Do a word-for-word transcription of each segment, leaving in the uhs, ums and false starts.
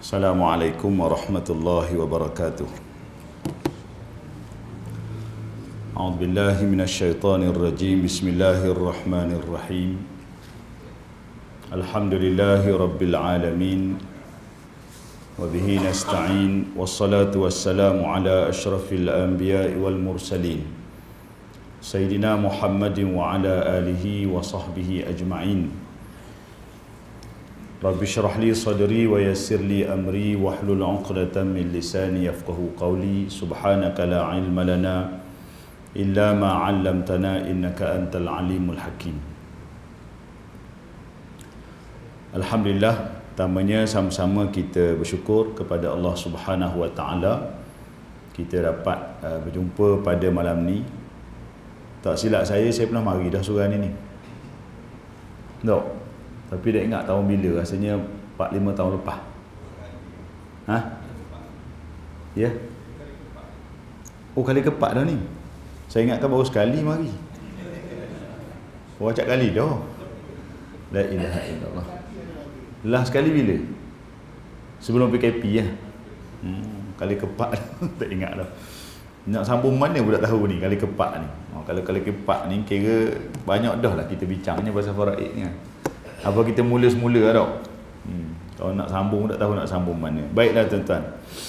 Assalamualaikum warahmatullahi wabarakatuh. A'udzubillahi minasyaitonir rajim. Bismillahirrahmanirrahim. Alhamdulillahi rabbil alamin. Wa bihi nasta'in. Wassalatu wassalamu ala asyrafil anbiya'i wal mursalin. Sayyidina Muhammadin wa ala alihi wa sahbihi ajma'in. Rabbi syrah li sadri wa yassir li amri wahlul 'uqdatam min lisani yafqahu qawli. Subhanaka la ilma lana illa ma 'allamtana innaka antal alimul hakim. Alhamdulillah, pertamanya sama-sama kita bersyukur kepada Allah Subhanahu wa taala kita dapat uh, berjumpa pada malam ni. Tak silap saya saya pernah mari dah surau ni ni. Tak. Tapi dah ingat tahun bila, rasanya empat lima tahun lepas. Ha? Ya? Oh, kali keempat dah ni. Saya ingatkan baru sekali mari. Berapa kali dah? La ilaha illallah. Last sekali bila? Sebelum P K P ya. Hmm, kali keempat tak ingat dah. Nak sambung mana pun tak tahu ni kali keempat ni. Oh, kalau kali keempat ni kira banyak dah lah kita bincangnya pasal faraid ni kan. Apa kita mula semula tau. Hmm. Kalau nak sambung tak tahu nak sambung mana. Baiklah tuan-tuan.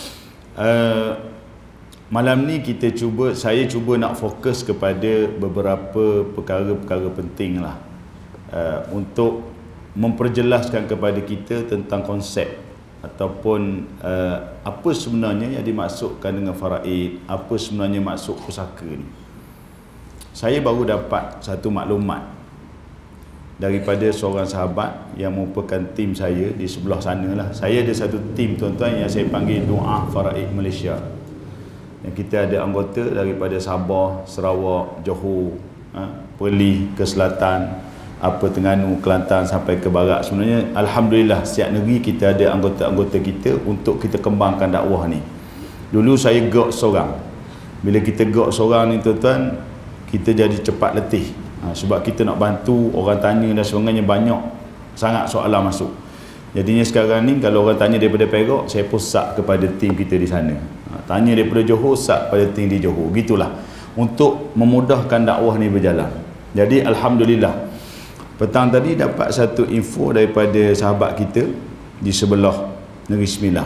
Uh, malam ni kita cuba, saya cuba nak fokus kepada beberapa perkara-perkara penting lah. Uh, untuk memperjelaskan kepada kita tentang konsep ataupun uh, apa sebenarnya yang dimaksudkan dengan faraid, apa sebenarnya maksud pusaka ni. Saya baru dapat satu maklumat daripada seorang sahabat yang merupakan tim saya di sebelah sana lah. Saya ada satu tim tuan-tuan yang saya panggil Doa Faraid Malaysia. Yang kita ada anggota daripada Sabah, Sarawak, Johor, ha, Perlis ke selatan, apa Terengganu, Kelantan sampai ke barat. Sebenarnya alhamdulillah setiap negeri kita ada anggota-anggota kita untuk kita kembangkan dakwah ni. Dulu saya gerak seorang. Bila kita gerak seorang ni tuan-tuan, kita jadi cepat letih. Ha, sebab kita nak bantu, orang tanya dan sebagainya banyak sangat soalan masuk. Jadinya sekarang ni kalau orang tanya daripada Perak, saya pusat kepada tim kita di sana. Ha, tanya daripada Johor, sat pada tim di Johor. Gitulah untuk memudahkan dakwah ni berjalan. Jadi alhamdulillah petang tadi dapat satu info daripada sahabat kita di sebelah Negeri Sembilan.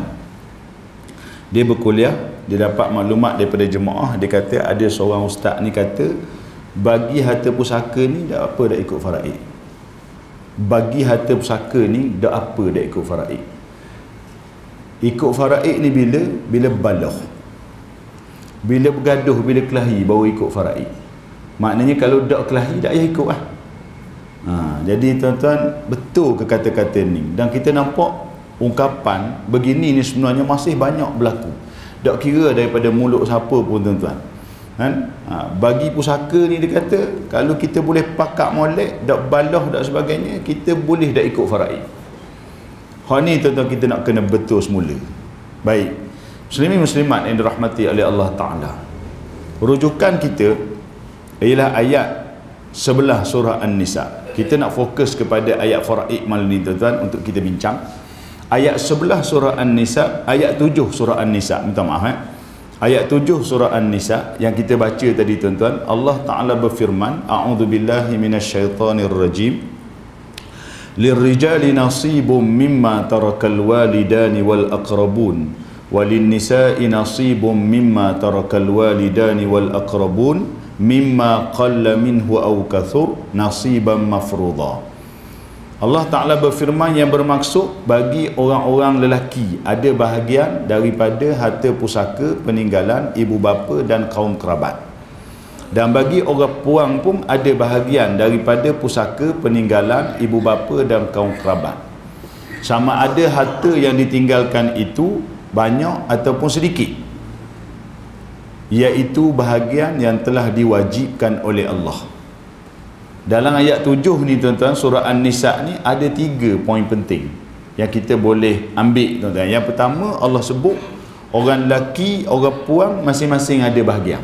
Dia berkuliah, dia dapat maklumat daripada jemaah. Dia kata ada seorang ustaz ni kata bagi harta pusaka ni dah apa dah ikut faraid. Bagi harta pusaka ni dah apa dah ikut faraid. Ikut faraid ni bila? Bila balagh. Bila bergaduh, bila kelahi baru ikut faraid. Maknanya kalau dak kelahi tak payah ikut lah. Ha, jadi tuan-tuan, betul ke kata-kata ni? Dan kita nampak ungkapan begini ni sebenarnya masih banyak berlaku. Tak kira daripada mulut siapa pun tuan-tuan. Kan? Ha, bagi pusaka ni dia kata kalau kita boleh pakak molek, dak balah dak sebagainya, kita boleh dak ikut faraid. Hal ni tuan-tuan kita nak kena betul semula. Baik. Muslimin muslimat yang dirahmati oleh Allah Taala. Rujukan kita ialah ayat sebelah surah An-Nisa. Kita nak fokus kepada ayat faraid malam ni tuan-tuan untuk kita bincang. Ayat sebelah surah An-Nisa, ayat tujuh surah An-Nisa. Minta maaf eh. Ayat tujuh surah An-Nisa yang kita baca tadi tuan-tuan, Allah Ta'ala berfirman, A'udzubillahi minasyaitanir rajim. Lirrijali nasibum mimma tarakal walidani wal aqrabun walin nisa'i nasibum mimma tarakal walidani wal aqrabun mimma qalla minhu aw kathur nasiban mafruḍa. Allah Ta'ala berfirman yang bermaksud bagi orang-orang lelaki ada bahagian daripada harta pusaka peninggalan ibu bapa dan kaum kerabat. Dan bagi orang puang pun ada bahagian daripada pusaka peninggalan ibu bapa dan kaum kerabat. Sama ada harta yang ditinggalkan itu banyak ataupun sedikit, iaitu bahagian yang telah diwajibkan oleh Allah. Dalam ayat tujuh ni tuan-tuan, surah An-Nisa ni ada tiga poin penting yang kita boleh ambil tuan-tuan. Yang pertama, Allah sebut orang lelaki, orang puang masing-masing ada bahagian.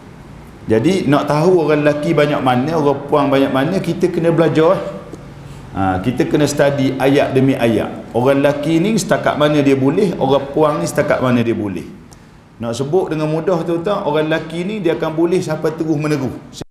Jadi nak tahu orang lelaki banyak mana, orang puang banyak mana, kita kena belajar. Ha, kita kena study ayat demi ayat. Orang lelaki ni setakat mana dia boleh, orang puang ni setakat mana dia boleh. Nak sebut dengan mudah tuan-tuan, orang lelaki ni dia akan boleh sampai terus meneguh.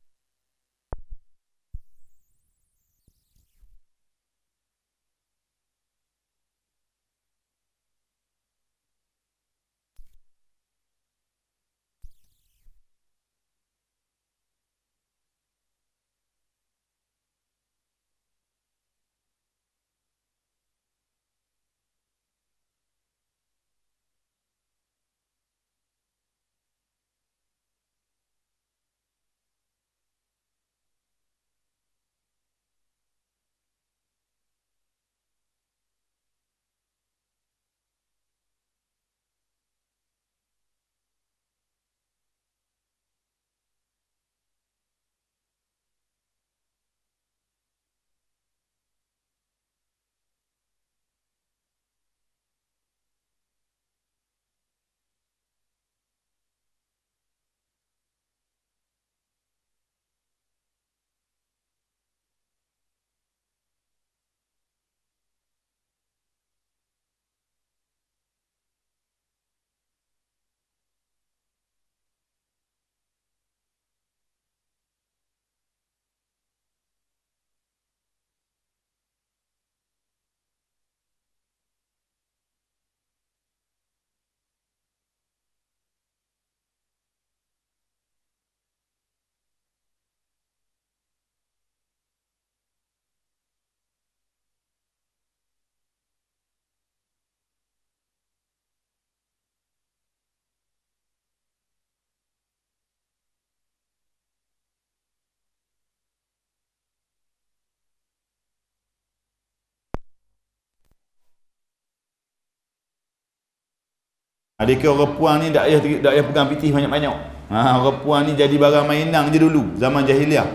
Adakah orang puang ni tak payah tak payah pegang pitih banyak-banyak. Ha, orang puang ni jadi barang mainan je dulu zaman jahiliah.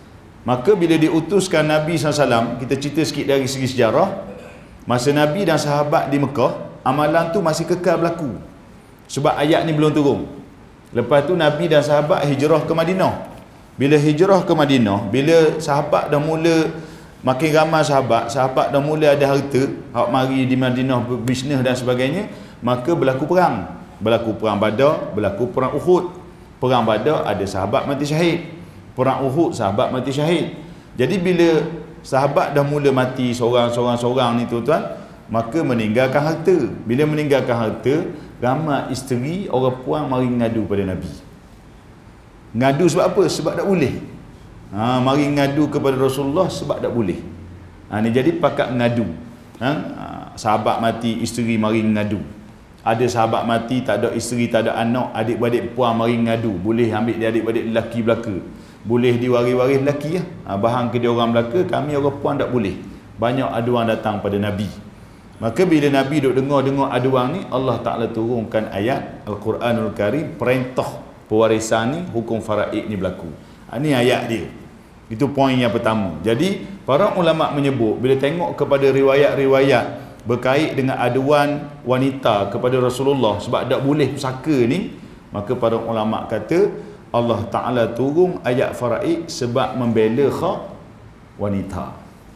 Maka bila diutuskan Nabi sallallahu alaihi wasallam, kita cerita sikit dari segi sejarah. Masa Nabi dan sahabat di Mekah, amalan tu masih kekal berlaku. Sebab ayat ni belum turun. Lepas tu Nabi dan sahabat hijrah ke Madinah. Bila hijrah ke Madinah, bila sahabat dah mula makin ramai sahabat, sahabat dah mula ada harta, hak mari di Madinah bisnes dan sebagainya, maka berlaku perang. Berlaku perang Badar, berlaku perang Uhud. Perang Badar ada sahabat mati syahid. Perang Uhud sahabat mati syahid. Jadi bila sahabat dah mula mati seorang-seorang-seorang ni tuan-tuan, maka meninggalkan harta. Bila meninggalkan harta, ramai isteri orang puang mari ngadu pada Nabi. Ngadu sebab apa? Sebab tak boleh. Ha, mari ngadu kepada Rasulullah sebab tak boleh. Ha, ni jadi pakat ngadu. Ha, sahabat mati, isteri mari ngadu. Ada sahabat mati, tak ada isteri, tak ada anak, adik-beradik puang mari ngadu. Boleh ambil dia adik-beradik lelaki belaka. Boleh diwaris-waris lelaki ya. Ha, bahang ke dia orang belaka, kami orang puang tak boleh. Banyak aduan datang pada Nabi. Maka bila Nabi duk dengar-dengar aduan ni, Allah Ta'ala turunkan ayat Al-Quranul Karim, perintah pewarisan ni, hukum faraid ni berlaku. Ha, ni ayat dia. Itu poin yang pertama. Jadi para ulama menyebut, bila tengok kepada riwayat-riwayat berkait dengan aduan wanita kepada Rasulullah sebab tak boleh pusaka ni, maka para ulama kata Allah Ta'ala turun ayat faraid sebab membela hak wanita.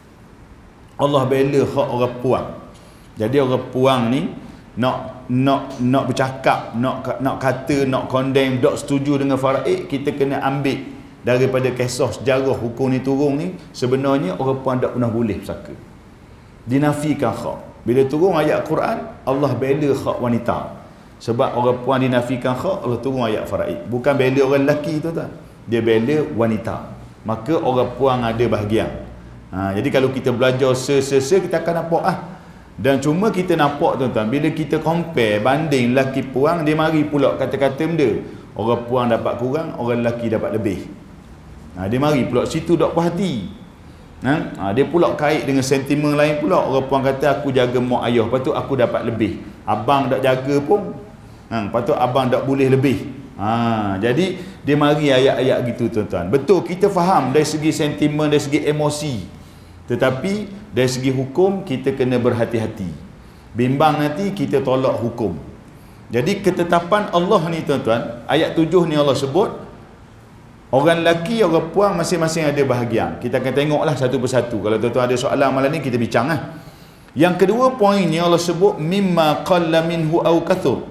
Allah bela hak orang puang. Jadi orang puang ni nak nak nak bercakap, nak nak kata, nak condemn, tak setuju dengan faraid, kita kena ambil daripada kisah sejarah hukum ni turun ni, sebenarnya orang puang tak pernah boleh pusaka. Dinafikan hak. Bila turun ayat Quran, Allah bela hak wanita. Sebab orang puan dinafikan hak, Allah turun ayat faraid. Bukan bela orang lelaki tu tuan. Dia bela wanita. Maka orang puan ada bahagian. Ha, jadi kalau kita belajar se-se-se, kita akan nampak ah. Dan cuma kita nampak tuan-tuan, bila kita compare, banding lelaki puan, dia mari pula kata-kata benda. Orang puan dapat kurang, orang lelaki dapat lebih. Ha, dia mari pula situ tak puas hati. Ha? Ha, dia pula kait dengan sentimen lain pula. Orang puan kata aku jaga mak ayah, patut aku dapat lebih. Abang tak jaga pun, ha, patut abang tak boleh lebih. Ha, jadi dia mari ayat-ayat gitu tuan-tuan. Betul kita faham dari segi sentimen, dari segi emosi. Tetapi dari segi hukum kita kena berhati-hati. Bimbang nanti kita tolak hukum. Jadi ketetapan Allah ni tuan-tuan, ayat tujuh ni Allah sebut Orang lelaki, orang puan masing-masing ada bahagian. Kita akan tengoklah satu persatu. Kalau tuan-tuan ada soalan malam ni, kita bincang lah. Yang kedua poinnya Allah sebut mimma qalla minhu aw kathur.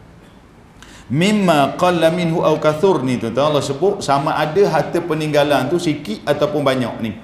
Mimma qalla minhu aw kathur ni tuan-tuan Allah sebut sama ada harta peninggalan tu sikit ataupun banyak ni.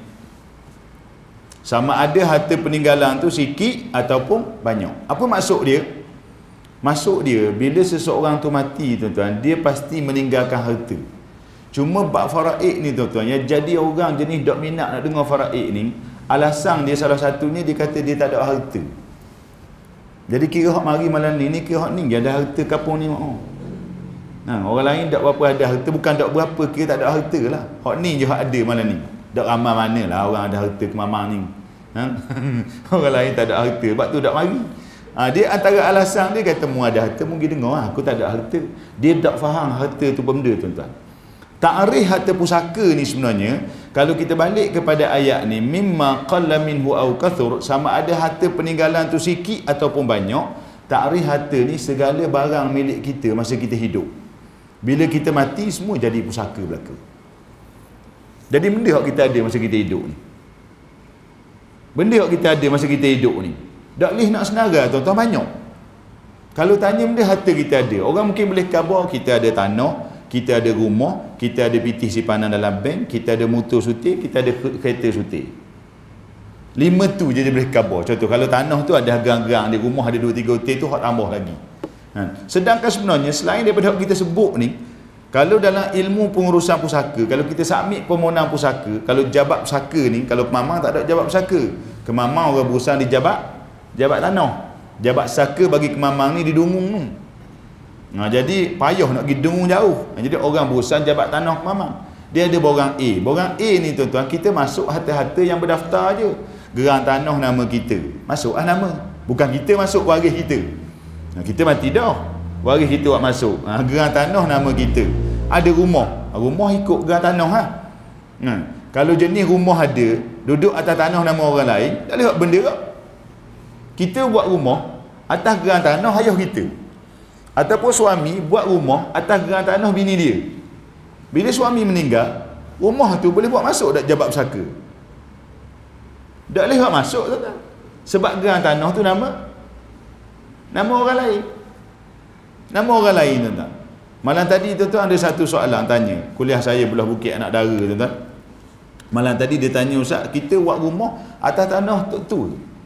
Sama ada harta peninggalan tu sikit ataupun banyak. Apa maksud dia? Maksud dia bila seseorang tu mati tuan-tuan, dia pasti meninggalkan harta. Cuma bab faraid ni tuan-tuan, yang jadi orang jenis dok minat nak dengar faraid ni, alasan dia salah satunya dia kata dia tak ada harta. Jadi kira hak mari malam ni ni kira hak ni dia ada harta kapung ni oh. Nah, orang lain tak berapa ada harta, bukan tak berapa kira tak ada harta lah. Hak ni je hak ada malam ni. Tak ramai manalah orang ada harta kemamang ni. Ha? Orang lain tak ada harta, sebab tu tak mari. Ha, dia antara alasan dia kata mu ada harta, mungkin dengar lah, aku tak ada harta. Dia tak faham harta tu benda tuan-tuan. Ta'rif harta pusaka ni sebenarnya, kalau kita balik kepada ayat ni, mimma qalla minhu aw kathur, sama ada harta peninggalan tu sikit ataupun banyak. Ta'rif harta ni segala barang milik kita masa kita hidup. Bila kita mati, semua jadi pusaka belaka. Jadi benda yang kita ada masa kita hidup ni, benda yang kita ada masa kita hidup ni, tak boleh nak senara tuan-tuan, banyak. Kalau tanya benda harta kita ada, orang mungkin boleh khabar kita ada tanah, kita ada rumah, kita ada pitih simpanan dalam bank, kita ada motor sutir, kita ada kereta sutir. Lima tu je dia boleh khabar. Contoh kalau tanah tu ada gerang-gerang, di rumah ada dua tiga hotel tu, hak tambah lagi. Ha. Sedangkan sebenarnya selain daripada kita sebut ni, kalau dalam ilmu pengurusan pusaka, kalau kita submit permohonan pusaka, kalau jabat pusaka ni, kalau kemamang tak ada jabat pusaka. Kemamang orang berusaha di jabat jabat tanah. Jabat pusaka bagi kemamang ni di Dungung tu. Nah, jadi payah nak pergi dengung jauh. Jadi orang berusaha jabat tanah kemamang. Dia ada borang A. Borang A ni tuan-tuan, kita masuk harta-harta yang berdaftar je. Gerang tanah nama kita, masuk lah nama. Bukan kita masuk, waris kita. Nah, kita mati dah, waris kita buat masuk. Ha, gerang tanah nama kita. Ada rumah, rumah ikut gerang tanah ha. Nah, kalau jenis rumah ada, duduk atas tanah nama orang lain, tak boleh buat benda tak? Kita buat rumah atas gerang tanah ayah kita. Ataupun suami buat rumah atas gerang tanah bini dia. Bila suami meninggal, rumah tu boleh buat masuk tak jabat pusaka? Tak boleh buat masuk tak? Sebab gerang tanah tu nama nama orang lain. Nama orang lain tuan-tuan. Malam tadi tuan-tuan ada satu soalan tanya, kuliah saya Belah Bukit Anak Dara tuan-tuan. Malam tadi dia tanya, ustaz, kita buat rumah atas tanah tok tua.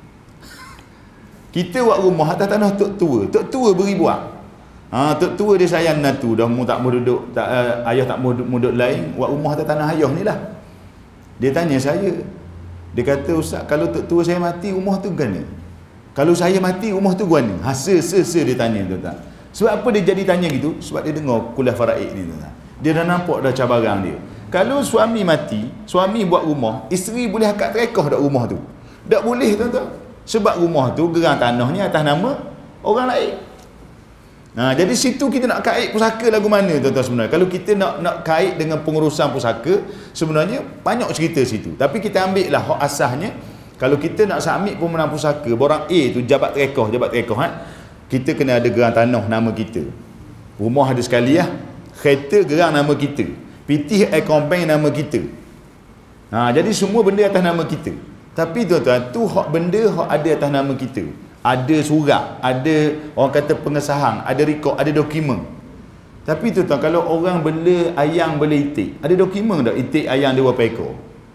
Kita buat rumah atas tanah tok tua. Tok tua beri buat. Ha, tok tua dia sayang natu, dah mu tak mau duduk, tak, uh, ayah tak mau duduk lain, buat rumah atas tanah ayah ni lah. Dia tanya saya, dia kata, ustaz, kalau tok tua saya mati, rumah tu gana? Kalau saya mati, rumah tu gana? Ha, se, se, se dia tanya tuan-tuan. Sebab apa dia jadi tanya gitu? Sebab dia dengar kuliah faraid ni tuan-tuan. Dia dah nampak dah cabaran dia. Kalau suami mati, suami buat rumah, isteri boleh akad terekah dak rumah tu? Tak boleh tuan-tuan. Sebab rumah tu gerang tanahnya atas nama orang lain. Nah, jadi situ kita nak kait pusaka lagu mana tuan-tuan sebenarnya. Kalau kita nak nak kait dengan pengurusan pusaka, sebenarnya banyak cerita situ. Tapi kita ambil lah hak asasnya. Kalau kita nak submit permohonan pusaka, borang A tu jabat terekah, jabat terekah ha? Kita kena ada gerang tanah nama kita. Rumah ada sekali lah. Kereta gerang nama kita. Pitih akaun bank nama kita. Ha, jadi semua benda atas nama kita. Tapi tuan-tuan, tu hak benda hak ada atas nama kita. Ada surat, ada orang kata pengesahan, ada rekod, ada dokumen. Tapi tuan-tuan, kalau orang bela ayam bela itik, ada dokumen tak itik ayam dia berapa ekor?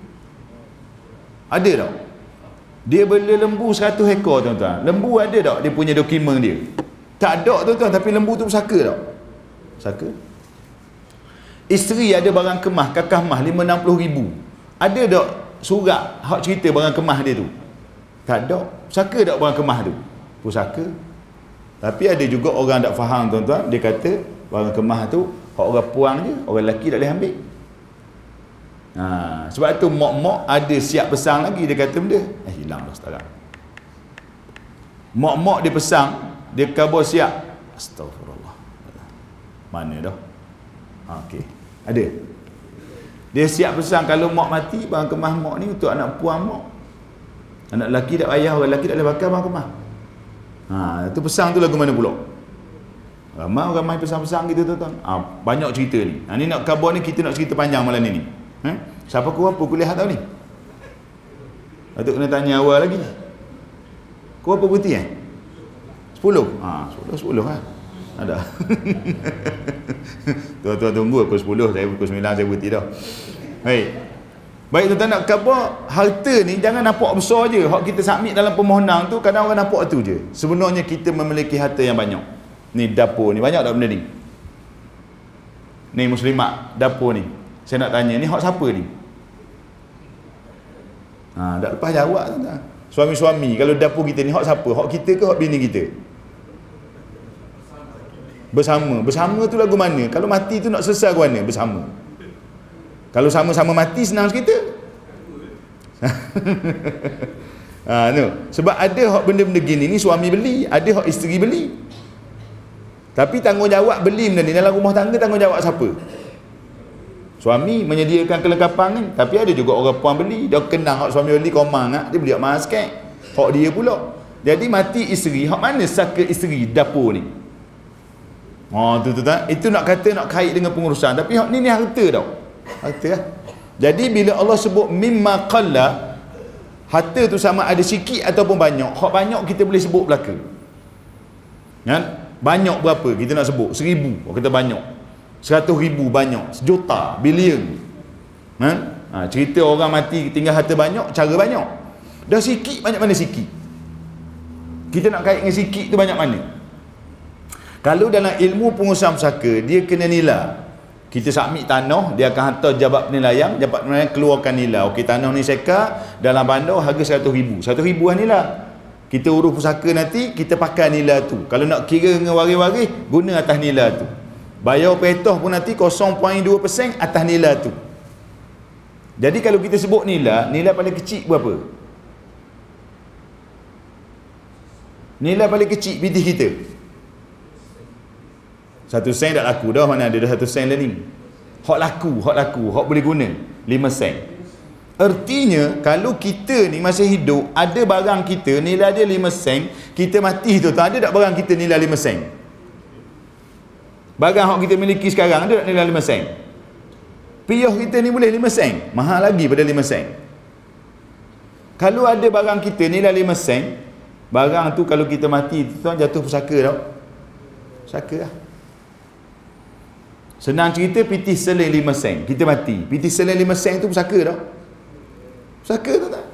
Ada tak? Dia bela lembu seratus ekor tuan-tuan. Lembu ada tak dia punya dokumen dia? Tak ada tuan-tuan, tapi lembu tu pusaka tak? Pusaka. Isteri ada barang kemah, kakah mah lima enam puluh ribu. Ada tak surat hak cerita barang kemah dia tu? Tak ada. Pusaka tak barang kemah tu? Pusaka. Tapi ada juga orang tak faham tuan-tuan, dia kata barang kemah tu hak orang puang je, orang lelaki tak boleh ambil. Ha, sebab tu mak-mak ada siap pesang lagi, dia kata benda eh hilang dah sekarang. Mak-mak dia pesang, dia khabar siap. Astagfirullah. Mana dah? Ha, okey. Ada. Dia siap pesang kalau mak mati, barang kemah mak ni untuk anak puang mak. Anak lelaki tak payah, orang lelaki tak boleh pakai barang kemah. Ha, tu pesang tu lagu mana pula? Ramai-ramai pesan-pesan gitu tuan-tuan. Ha, banyak cerita ni. Ha, ni nak khabar ni kita nak cerita panjang malam ni ni. Ha? Siapa kau apa kuliah tahu ni? Datuk kena tanya awal lagi. Kau apa berhenti eh? sepuluh? Ha, sepuluh, sepuluh lah. Ada. Tuan-tuan tunggu pukul sepuluh, saya pukul sembilan saya berhenti dah. Baik. Baik tuan-tuan nak khabar, harta ni jangan nampak besar je. Hak kita submit dalam permohonan tu kadang orang nampak tu je. Sebenarnya kita memiliki harta yang banyak. Ni dapur ni, banyak tak benda ni? Ni muslimat, dapur ni. Saya nak tanya, ni hak siapa ni? Ha, tak lepas jawab tuan-tuan. Suami-suami, kalau dapur kita ni hak siapa? Hak kita ke hak bini kita? Bersama. Bersama tu lagu mana? Kalau mati tu nak selesai ke mana? Bersama. Kalau sama-sama mati senang kita. Ha, no. Sebab ada hak benda-benda gini ni suami beli, ada hak isteri beli. Tapi tanggungjawab beli benda ni dalam rumah tangga, tanggungjawab siapa? Suami menyediakan kelengkapan kan, tapi ada juga orang puan beli. Dia kenang hak suami beli komang ah, dia beli hak mahal sikit. Hak dia pula. Jadi mati isteri, hak mana saka isteri dapur ni? Oh tu tu tak. Itu nak kata nak kait dengan pengurusan, tapi hak ni ni harta tau. Harta lah. Jadi bila Allah sebut mimma qalla, harta tu sama ada sikit ataupun banyak. Hak banyak kita boleh sebut belaka. Kan? Banyak berapa kita nak sebut? Seribu, kita banyak. Seratus ribu banyak. Sejuta, bilion. Ha? Ha, cerita orang mati tinggal harta banyak, cara banyak. Dah sikit, banyak mana sikit? Kita nak kait dengan sikit tu banyak mana? Kalau dalam ilmu pengurusan pusaka, dia kena nilai. Kita submit tanah, dia akan hantar jabat penilaian, jabat penilaian keluarkan nilai. Okey, tanah ni sekar, dalam bandar harga seratus ribu. seratus ribu lah nilai. Kita urus pusaka nanti, kita pakai nilai tu. Kalau nak kira dengan waris-waris, guna atas nilai tu. Bayar petah pun nanti kosong perpuluhan dua peratus atas nilai tu. Jadi kalau kita sebut nilai, nilai paling kecil berapa? Nilai paling kecil P T kita. Satu sen tak laku dah, mana ada dah satu sen lah ni. Hak laku, hak laku, hak boleh guna lima sen. Artinya kalau kita ni masih hidup, ada barang kita nilai dia lima sen, kita mati tu, tak ada tak barang kita nilai lima sen? Barang hak kita miliki sekarang ada tak nilai lima sen? Piyah kita ni boleh lima sen, mahal lagi pada lima sen. Kalau ada barang kita nilai lima sen, barang tu kalau kita mati tu jatuh pusaka tau. Pusaka lah. Senang cerita, piti seling lima sen, kita mati. Piti seling lima sen tu pusaka tau. Pusaka tu tak?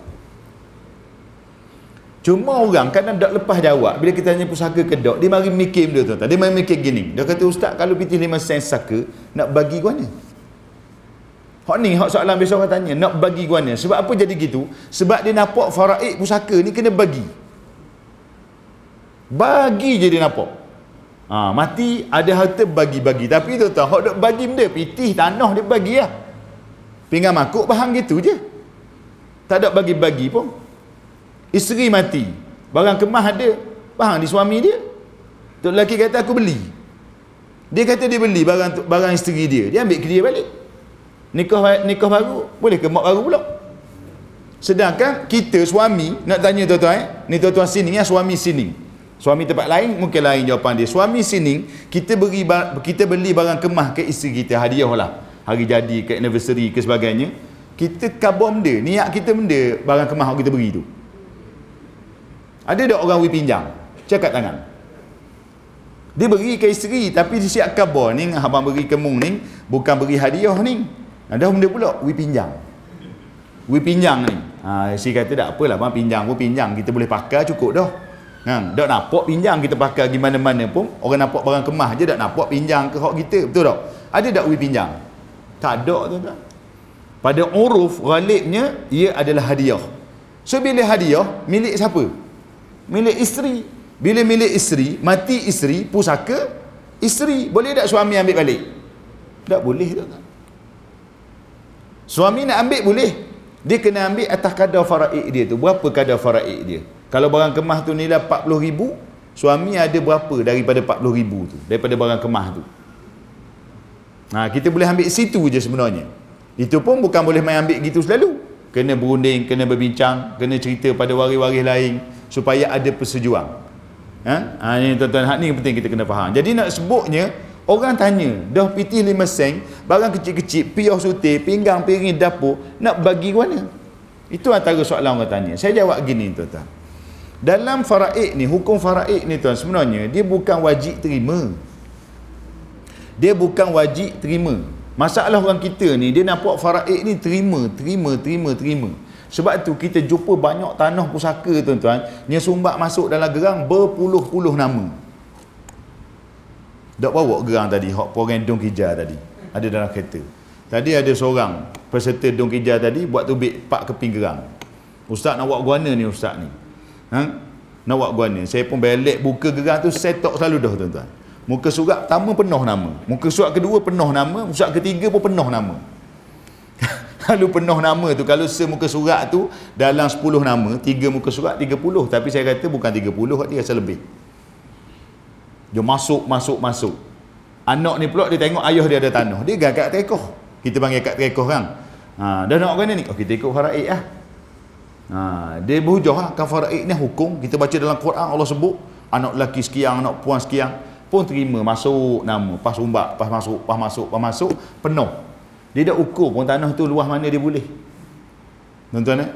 Cuma orang kadang tak lepas jawab. Bila kita tanya pusaka ke dok, dia mari mikir benda tu. Dia mari mikir gini. Dia kata, ustaz, kalau piti lima sen pusaka, nak bagi ke mana? Hak ni, hak soalan besok orang tanya, nak bagi ke mana? Sebab apa jadi gitu? Sebab dia nampak faraid pusaka ni kena bagi. Bagi je dia nampak. Ha, mati ada harta bagi-bagi, tapi tu tahu hak dok bagi benda pitih tanah dia bagi lah. Pinggan makuk bahang gitu je. Tak ada bagi-bagi pun. Isteri mati, barang kemas ada, bahang di suami dia. Tok lelaki kata aku beli. Dia kata dia beli barang barang isteri dia, dia ambil ke dia balik. Nikah nikah baru, boleh ke mak baru pula. Sedangkan kita suami nak tanya tuan-tuan eh, ni tuan-tuan sini ya, suami sini. Suami tempat lain mungkin lain jawapan dia. Suami sini kita beri kita beli barang kemah ke isteri kita, hadiah lah, hari jadi ke anniversary ke sebagainya. Kita khabar benda, niat kita benda barang kemah kita beri tu. Ada tak orang we pinjam? Cakap tangan. Dia beri ke isteri tapi dia siap khabar ni abang beri ke mung ni bukan beri hadiah ni. Ada benda pula we pinjam. We pinjam ni. Ha, si kata tak apalah bang, pinjam pun pinjam, kita boleh pakai cukup dah. Ha, tak nampak pinjam kita pakai di mana-mana pun, orang nampak barang kemah je tak nampak pinjam ke hak kita, betul tak? Ada tak we pinjam? Tak ada tuan-tuan. Pada uruf ghalibnya ia adalah hadiah. So bila hadiah milik siapa? Milik isteri. Bila milik isteri, mati isteri, pusaka isteri. Boleh tak suami ambil balik? Tak boleh tuan-tuan. Suami nak ambil boleh. Dia kena ambil atas kadar faraid dia tu. Berapa kadar faraid dia? Kalau barang kemah tu nilai empat puluh ribu, suami ada berapa daripada empat puluh ribu tu, daripada barang kemah tu. Ha, kita boleh ambil situ je sebenarnya. Itu pun bukan boleh main ambil gitu selalu. Kena berunding, kena berbincang, kena cerita pada waris-waris lain supaya ada persetujuan. Ha? Ha, ini tuan-tuan, hak ni penting kita kena faham. Jadi nak sebutnya, orang tanya, dah pitih lima sen, barang kecil-kecil, piah sutir, pinggang, piring, dapur, nak bagi ke mana? Itu antara soalan orang tanya. Saya jawab gini tuan-tuan. Dalam faraid ni, hukum faraid ni tuan, sebenarnya dia bukan wajib terima. Dia bukan wajib terima. Masalah orang kita ni, dia nampak faraid ni terima, terima, terima, terima. Sebab tu kita jumpa banyak tanah pusaka tuan-tuan, dia sumbat masuk dalam gerang berpuluh-puluh nama. Dok bawa gerang tadi, hok program Dong Kija tadi, ada dalam kereta. Tadi ada seorang peserta Dong Kija tadi buat tubik pak keping gerang. Ustaz nak buat guana ni ustaz ni. Ha? Nak buat guana. Saya pun belek buka gerang tu, saya tok selalu dah tuan-tuan. Muka surat pertama penuh nama. Muka surat kedua penuh nama, surat ketiga pun penuh nama. Kalau penuh nama tu, kalau semuka surat tu dalam sepuluh nama, tiga muka surat tiga puluh, tapi saya kata bukan tiga puluh, dia rasa lebih. Dia masuk, masuk, masuk. Anak ni pula dia tengok ayah dia ada tanah, dia gagak tekoh. Kita panggil kat tekoh kan. Ha, dah nak kena ni, oh, kita ikut faraid lah. Ha, dia berhujah lah, kan faraid ni hukum. Kita baca dalam Quran, Allah sebut anak lelaki sekian, anak puan sekian, pun terima, masuk nama, pas umbak, pas masuk, pas masuk, pas masuk, penuh. Dia dah ukur pun tanah tu luas mana dia boleh. Tuan-tuan eh?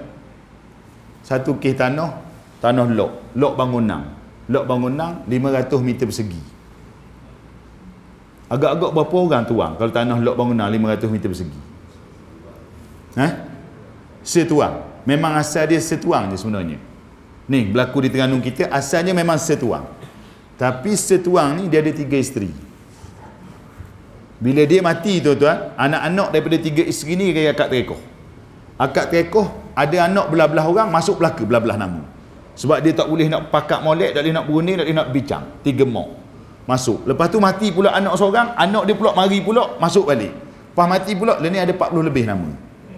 Satu kes tanah, tanah lok, lok bangunan. Lok bangunan lima ratus meter persegi. Agak-agak berapa orang tuang kalau tanah lok bangunan lima ratus meter persegi? Ha? Setuang. Memang asal dia setuang je sebenarnya. Ni berlaku di Terengganu kita, asalnya memang setuang. Tapi setuang ni dia ada tiga isteri. Bila dia mati tuan-tuan, anak-anak daripada tiga isteri ni kaya akad terekoh. Akad terekoh, ada anak belah-belah orang masuk belaka, belah-belah nama. Sebab dia tak boleh nak pakat molek, tak boleh nak berunding, tak boleh nak bincang. Tiga mak. Masuk. Lepas tu mati pula anak seorang, anak dia pula mari pula masuk balik. Lepas mati pula, dia ni ada empat puluh lebih nama.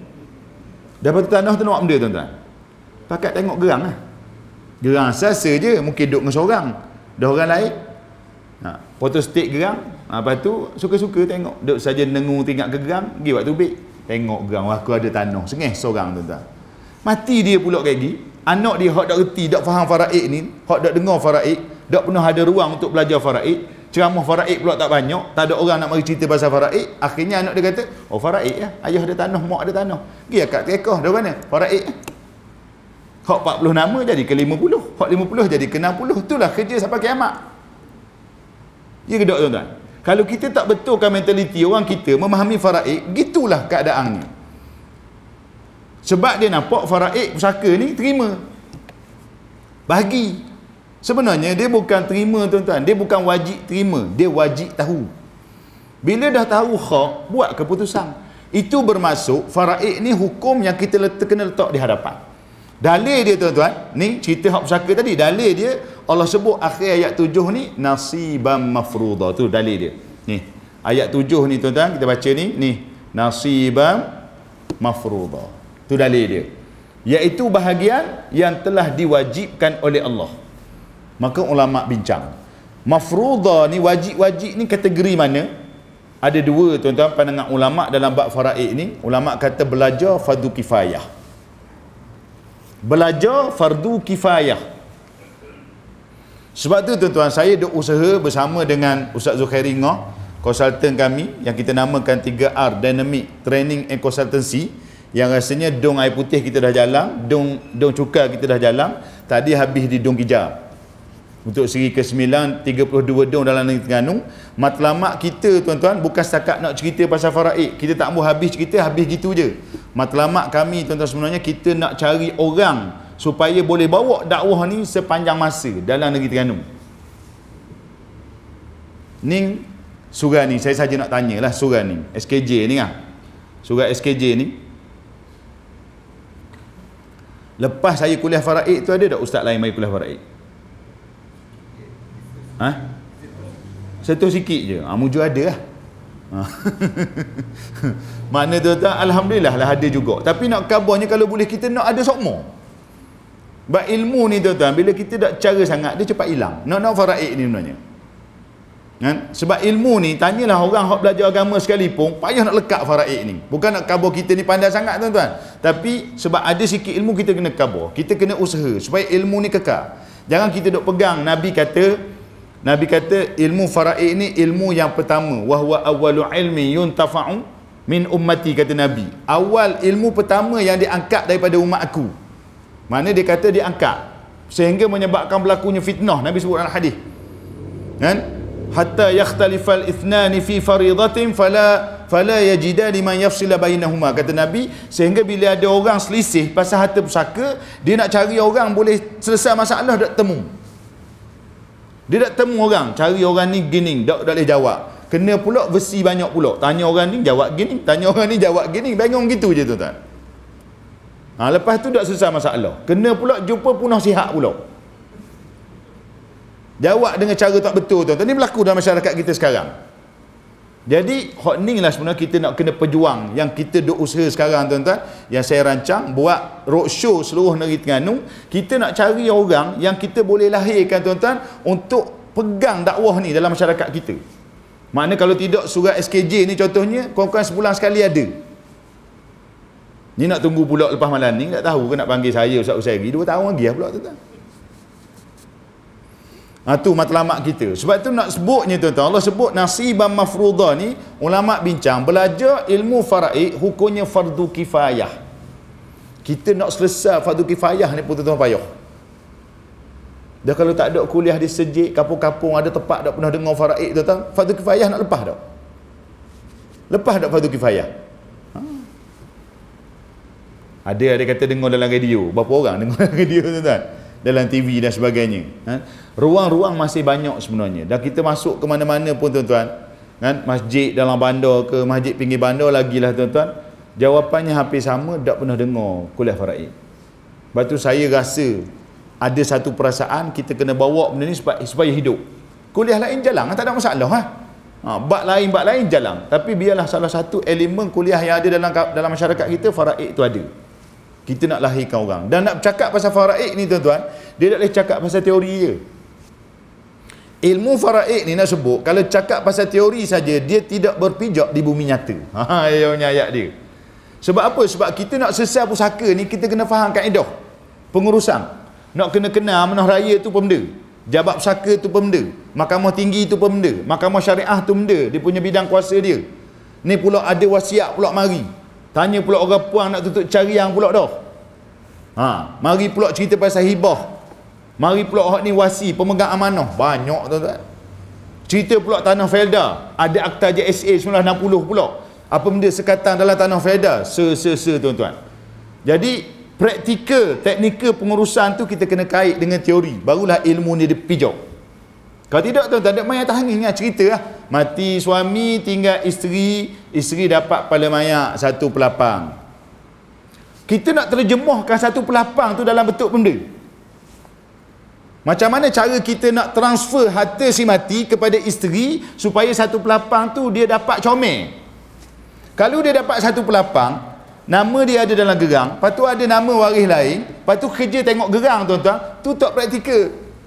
Dapat tanah tu nak buat benda tuan-tuan. Pakat tengok gerang lah. Gerang sasa je, mungkin duduk dengan seorang. Dah orang lain. Ha, foto stick gerang. Ha, lepas tu suka-suka tengok. Duk saja nengung tinggal ke gerang, pergi buat tubik. Tengok gerang, aku ada tanah. Sengih seorang tuan-tuan. Mati dia pula kayak gini. Anak dia hak tak reti, tak faham faraid ni, hak tak dengar faraid, tak pernah ada ruang untuk belajar faraid. Ceramah faraid pula tak banyak, tak ada orang nak mari cerita pasal faraid. Akhirnya anak dia kata, oh faraid ya, ayah ada tanah, mak ada tanah. Pergi akad tekoh, dah mana? Faraid. Hak empat puluh nama jadi ke lima puluh, hak lima puluh jadi ke enam puluh. Itulah kerja sampai kiamat. Ya ke tak tuan-tuan? Kalau kita tak betulkan mentaliti orang kita memahami faraid, gitulah keadaannya. Sebab dia nampak faraid pusaka ni terima. Bagi. Sebenarnya dia bukan terima tuan-tuan, dia bukan wajib terima, dia wajib tahu. Bila dah tahu hak, buat keputusan. Itu bermaksud faraid ni hukum yang kita letak, kena letak di hadapan. Dalil dia tuan-tuan, ni cerita hak pusaka tadi, dalil dia Allah sebut akhir ayat tujuh ni nasiban mafruḍa, tu dalil dia. Ni, ayat tujuh ni tuan-tuan, kita baca ni, ni nasiban mafruḍa. Tu dalil dia. Iaitu bahagian yang telah diwajibkan oleh Allah. Maka ulama bincang. Mafruḍa ni wajib-wajib ni kategori mana? Ada dua tuan-tuan pandangan ulama dalam bab faraid ni. Ulama kata belajar fardu kifayah. Belajar fardu kifayah. Sebab tu tuan-tuan, saya duk usaha bersama dengan Ustaz Zulkhairi Ngah, konsultan kami yang kita namakan tiga R, Dynamic Training and Consultancy, yang rasanya dong air putih kita dah jalan, dong dong cuka kita dah jalan. Tadi habis di Dong Kija untuk seri ke sembilan, tiga puluh dua dong dalam negeri Terengganu. Matlamat kita tuan-tuan bukan setakat nak cerita pasal faraid, kita tak mau habis cerita habis gitu je. Matlamat kami tuan-tuan sebenarnya kita nak cari orang supaya boleh bawa dakwah ni sepanjang masa dalam negeri Terengganu. Ni surah ni saya saja nak tanyalah, surah ni S K J ni kan, surah S K J ni. Lepas saya kuliah faraid tu ada tak ustaz lain mari kuliah faraid? Ha? Satu sikit je. Ha, muju ada lah. Ha. Makna tuan-tuan, alhamdulillah lah ada juga. Tapi nak kabarnya kalau boleh kita nak ada sokmo. Sebab ilmu ni tuan-tuan, bila kita tak cara sangat, dia cepat hilang. Nak-nak faraid ni sebenarnya. Kan? Sebab ilmu ni, tanyalah orang yang belajar agama sekalipun, payah nak lekat faraid ni. Bukan nak kabar kita ni pandai sangat tuan-tuan. Tapi sebab ada sikit ilmu kita kena kabar. Kita kena usaha supaya ilmu ni kekal. Jangan kita duk pegang. Nabi kata, Nabi kata ilmu faraid ni ilmu yang pertama. Wa huwa awwalu ilmi yuntafa'u min ummati, kata Nabi. Awal ilmu pertama yang diangkat daripada umat aku. Mana dia kata diangkat sehingga menyebabkan berlakunya fitnah. Nabi sebut dalam hadis, kan, hatta yakhtalifal ithnani fi faridatin fala fala yajida liman yafsila bainahuma, kata Nabi, sehingga bila ada orang selisih pasal harta pusaka, dia nak cari orang boleh selesai masalah, tak temu. Dia tak temu orang, cari orang ni gini, tak boleh jawab. Kena pula versi banyak pula. Tanya orang ni jawab gini, tanya orang ni jawab gini, bingung gitu je tuan-tuan. Ha, lepas tu tak selesai masalah. Kena pula jumpa punah sihat pula. Jawab dengan cara tak betul tuan-tuan. Ini berlaku dalam masyarakat kita sekarang. Jadi hot ni lah sebenarnya kita nak kena perjuang. Yang kita duk usaha sekarang tuan-tuan, yang saya rancang buat roadshow seluruh negeri Terengganu. Kita nak cari orang yang kita boleh lahirkan tuan-tuan untuk pegang dakwah ni dalam masyarakat kita. Makna kalau tidak surat S K J ni contohnya kurang-kurang sebulan sekali ada. Ni nak tunggu pula lepas malam ni, tak tahu ke nak panggil saya Ustaz Usairi dua tahun lagi lah pula tuan-tuan. Ha, tu matlamat kita. Sebab tu nak sebutnya tuan-tuan, Allah sebut nasiban mafruḍah ni, ulama bincang belajar ilmu faraid hukumnya fardu kifayah. Kita nak selesai fardu kifayah ni pun tuan-tuan payah. Dah kalau tak ada kuliah di sejik kampung-kampung ada tempat tak pernah dengar faraid tuan-tuan, fardu kifayah nak lepas tak? Lepas tak fardu kifayah? Ha. Ada ada kata dengar dalam radio. Berapa orang dengar dalam radio tuan-tuan? Dalam T V dan sebagainya. Ha? Ruang-ruang masih banyak sebenarnya. Dan kita masuk ke mana-mana pun tuan-tuan, kan? Masjid dalam bandar ke masjid pinggir bandar lagilah tuan-tuan, jawapannya hampir sama, tak pernah dengar kuliah faraid. Lepas tu saya rasa ada satu perasaan kita kena bawa benda ni supaya, supaya hidup. Kuliah lain jalan, tak ada masalah. Ha? Ha, bab lain, bab lain jalan. Tapi biarlah salah satu elemen kuliah yang ada dalam dalam masyarakat kita, faraid tu ada. Kita nak lahirkan orang. Dan nak bercakap pasal faraid ni tuan-tuan, dia tak boleh cakap pasal teori je. Ilmu faraid ni nak sebut, kalau cakap pasal teori saja, dia tidak berpijak di bumi nyata. Ha, yang ayat dia. Sebab apa? Sebab kita nak selesai pusaka ni, kita kena faham kaedah pengurusan. Nak kena kenal Amanah Raya tu pemda, Jabat Pusaka tu pemda, Mahkamah Tinggi tu pemda, Mahkamah Syariah tu pemda, dia punya bidang kuasa dia. Ni pula ada wasiat pula mari. Tanya pula orang puang nak tutup cariang pula dah. Ha, mari pula cerita pasal hibah. Mari pula hak ni wasi, pemegang amanah. Banyak tuan-tuan. Cerita pula tanah Felda, ada Akta J S A seribu sembilan ratus enam puluh pula. Apa benda sekatan dalam tanah Felda? Se-se-se tuan-tuan. Jadi praktikal, teknikal pengurusan tu kita kena kait dengan teori. Barulah ilmu ni dipijak. Kalau tidak tuan-tuan, tak main atas angin lah cerita lah. Mati suami, tinggal isteri, isteri dapat kepala mayat satu pelapang. Kita nak terjemahkan satu pelapang tu dalam bentuk benda. Macam mana cara kita nak transfer harta si mati kepada isteri supaya satu pelapang tu dia dapat comel. Kalau dia dapat satu pelapang, nama dia ada dalam gerang, lepas tu ada nama waris lain, lepas tu kerja tengok gerang tuan-tuan, tu tak praktikal.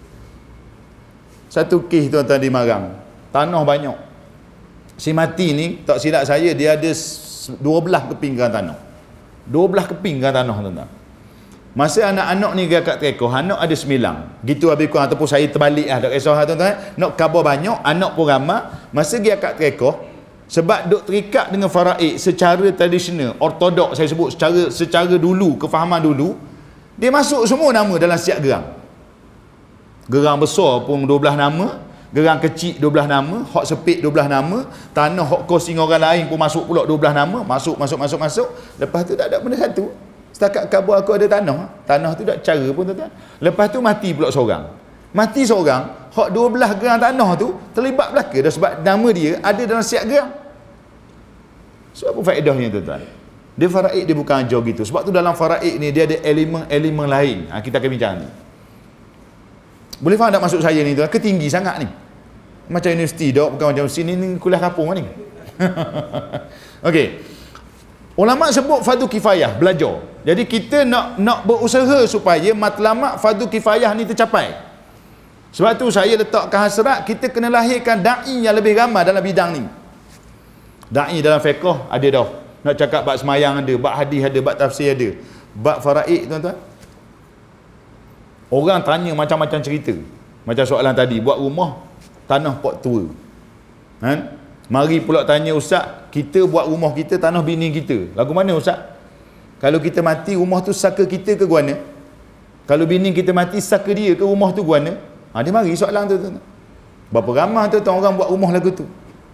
Satu kes tuan-tuan di Marang, tanah banyak. Si mati ni, tak silap saya, dia ada dua belas keping gerang tanah. dua belas keping gerang tanah tuan-tuan. Masa anak-anak ni kat Tekoh, anak ada sembilan. Gitu habis kurang, ataupun saya terbalik lah, tak kisah tuan-tuan. Nak khabar banyak, anak pun ramai. Masa dia kat Tekoh, sebab duk terikat dengan faraid secara tradisional, ortodok saya sebut, secara secara dulu, kefahaman dulu, dia masuk semua nama dalam siap gerang. Gerang besar pun dua belas nama, gerang kecil dua belas nama, hak sepit dua belas nama, tanah hak kosing orang lain pun masuk pula dua belas nama, masuk, masuk, masuk, masuk. Lepas tu tak ada benda satu. Setakat khabar aku ada tanah, tanah tu tak cara pun tuan-tuan. Lepas tu mati pula seorang. Mati seorang, hak dua belas gerang tanah tu terlibat belaka dah sebab nama dia ada dalam siap gerang. So apa faedahnya tuan-tuan? Dia faraid dia bukan ajar gitu. Sebab tu dalam faraid ni dia ada elemen-elemen lain. Ha, kita akan bincang ni. Boleh faham tak maksud saya ni tuan? Ketinggi sangat ni. Macam universiti dah, bukan macam sini ni kuliah kampung ni. Okey. Ulama sebut fardu kifayah, belajar. Jadi kita nak nak berusaha supaya matlamat fardu kifayah ni tercapai. Sebab tu saya letakkan hasrat kita kena lahirkan dai yang lebih ramai dalam bidang ni. Dai dalam fiqh ada dah. Nak cakap bab semayang ada, bab hadis ada, bab tafsir ada. Bab faraid tuan-tuan. Orang tanya macam-macam cerita. Macam soalan tadi, buat rumah tanah pot tua. Kan? Mari pula tanya ustaz, kita buat rumah kita tanah bini kita. Lagu mana ustaz? Kalau kita mati, rumah tu saka kita ke guana? Kalau bini kita mati, saka dia ke rumah tu guana? Ha, dia mari soalan tu. tu. Berapa ramai tu orang buat rumah lagu tu?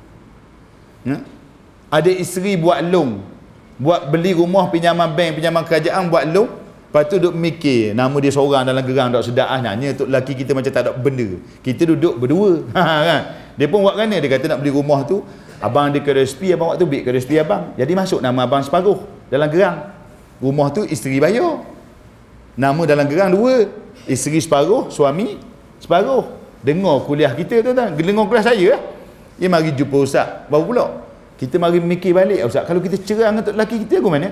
Ya? Ada isteri buat loan, buat beli rumah pinjaman bank, pinjaman kerajaan, buat loan. Lepas tu duduk mikir, nama dia seorang dalam gerang, duduk sedap ah, nanya tu lelaki kita macam tak ada benda. Kita duduk berdua. Kan? Dia pun buat kan dia kata nak beli rumah tu, abang dia ke resipi, abang waktu bik ke resipi abang. Jadi masuk nama abang separuh dalam gerang. Rumah tu isteri bayar. Nama dalam gerang dua. Isteri separuh, suami separuh. Dengar kuliah kita tu kan. Dengar kuliah saya lah. Dia mari jumpa ustaz. Baru pula kita mari mikir balik, ustaz, kalau kita cerai dengan tok lelaki kita ke mana?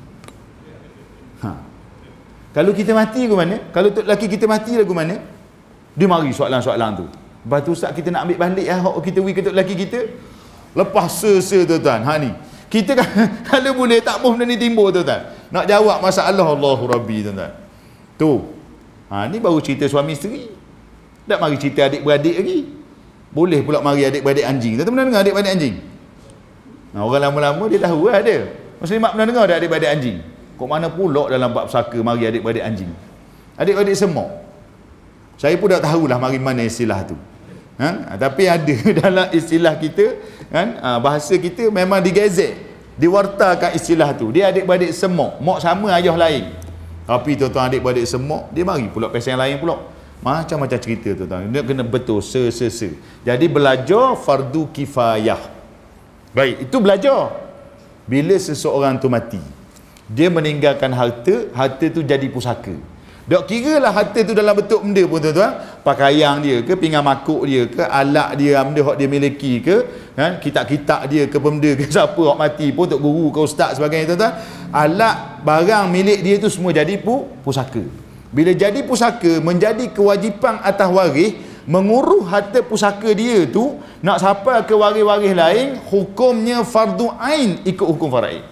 Ha. Kalau kita mati ke mana? Kalau tok lelaki kita mati lah ke mana? Dia mari soalan-soalan tu. Lepas tu ustaz, kita nak ambil balik lah hak kita wi ke tok lelaki kita. Lepas se-se tuan-tuan. Ha ni. Kita kan kalau boleh tak mau benda ni timbul tuan-tuan. Nak jawab masalah Allahu Rabbi tuan-tuan. Tu. Ha ni baru cerita suami isteri. Tak mari cerita adik-beradik lagi. Boleh pula mari adik-beradik anjing. Tuan-tuan pernah dengar adik-beradik anjing? Nah, orang lama-lama dia tahu lah ada. Muslimat pernah dengar ada adik-beradik anjing? Kok mana pula dalam bab saka mari adik-beradik anjing? Adik-beradik semok. Saya pun dah tahulah mari mana istilah tu. Ha? Tapi ada dalam istilah kita, kan? Ha, bahasa kita memang digezek, diwartakan istilah tu. Dia adik-beradik semok. Mok sama ayah lain. Tapi tuan-tuan adik-beradik semok, dia mari pula pasal yang lain pula. Macam-macam cerita tuan-tuan. Dia kena betul se-se-se. Jadi belajar fardu kifayah. Baik, itu belajar. Bila seseorang tu mati, dia meninggalkan harta, harta tu jadi pusaka. Dok kira lah harta tu dalam bentuk benda pun tuan-tuan. Pakaian dia ke, pinggan makuk dia ke, alat dia, benda hak dia miliki ke, kan? Kitab-kitab dia ke, benda ke, siapa hak mati pun, tok guru ke, ustaz sebagainya tuan-tuan. Alat, barang milik dia tu semua jadi pu, pusaka. Bila jadi pusaka, menjadi kewajipan atas waris menguruh harta pusaka dia tu, nak sampai ke waris-waris lain, hukumnya fardu ain ikut hukum faraid.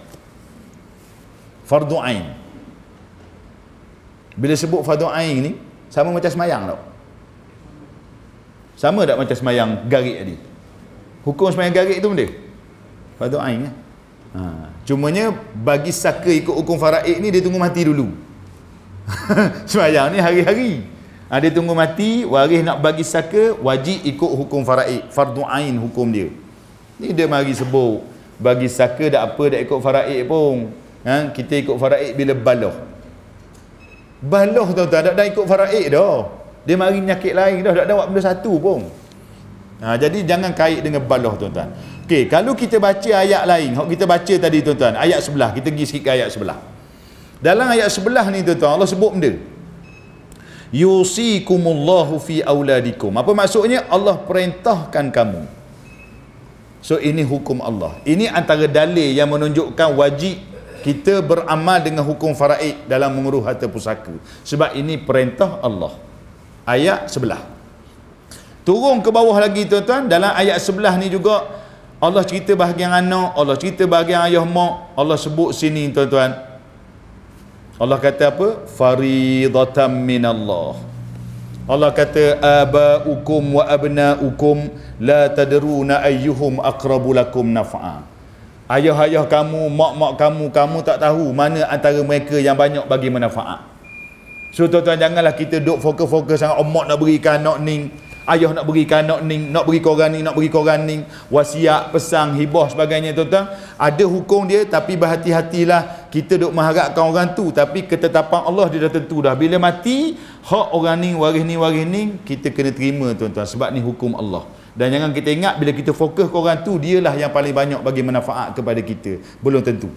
Fardu ain. Bila sebut fardu ain ni, sama macam semayang tak? Sama tak macam semayang garik tadi? Hukum semayang garik tu benda? Fardu ain kan? Ha. Cumanya bagi saka ikut hukum faraid ni, dia tunggu mati dulu. Semayang ni hari-hari. Ha, dia tunggu mati, waris nak bagi saka, wajib ikut hukum faraid. Fardu ain hukum dia. Ni dia mari sebut, bagi saka dak apa dak ikut faraid pun. Ha, kita ikut faraid bila baloh. Baloh tuan-tuan, dak dak ikut faraid dah. Dia mari nyakit lain dah, dak dak buat benda satu pun. Ha, jadi jangan kait dengan baloh tuan-tuan. Okey, kalau kita baca ayat lain, hok kita baca tadi tuan-tuan, ayat sebelah, kita pergi sikit ke ayat sebelah. Dalam ayat sebelah ni tuan-tuan, Allah sebut benda. Yusikumullahu fi auladikum. Apa maksudnya? Allah perintahkan kamu. So ini hukum Allah. Ini antara dalil yang menunjukkan wajib kita beramal dengan hukum faraid dalam mengurus harta pusaka. Sebab ini perintah Allah. Ayat sebelah. Turun ke bawah lagi tuan-tuan, dalam ayat sebelah ni juga Allah cerita bahagian anak, Allah cerita bahagian ayah mak. Allah sebut sini tuan-tuan, Allah kata apa? Faridatan minallah. Allah kata abaukum wa abnaukum la tadruna ayyuhum aqrabu lakum naf'a. Ayah-ayah kamu, mak-mak kamu, kamu tak tahu mana antara mereka yang banyak bagi manfaat. So tuan-tuan, janganlah kita duk fokus-fokus sangat, oh, mak nak berikan anak ni, ayah nak berikan anak ni, nak beri korang ni, nak beri korang ni, wasiat, pesang, hibah sebagainya tuan-tuan. Ada hukum dia, tapi berhati-hatilah kita duk mengharapkan orang tu, tapi ketetapan Allah dia dah tentu dah. Bila mati, hak orang ni, waris ni, waris ni, kita kena terima tuan-tuan, sebab ni hukum Allah. Dan jangan kita ingat bila kita fokus ke orang tu, dialah yang paling banyak bagi manfaat kepada kita. Belum tentu.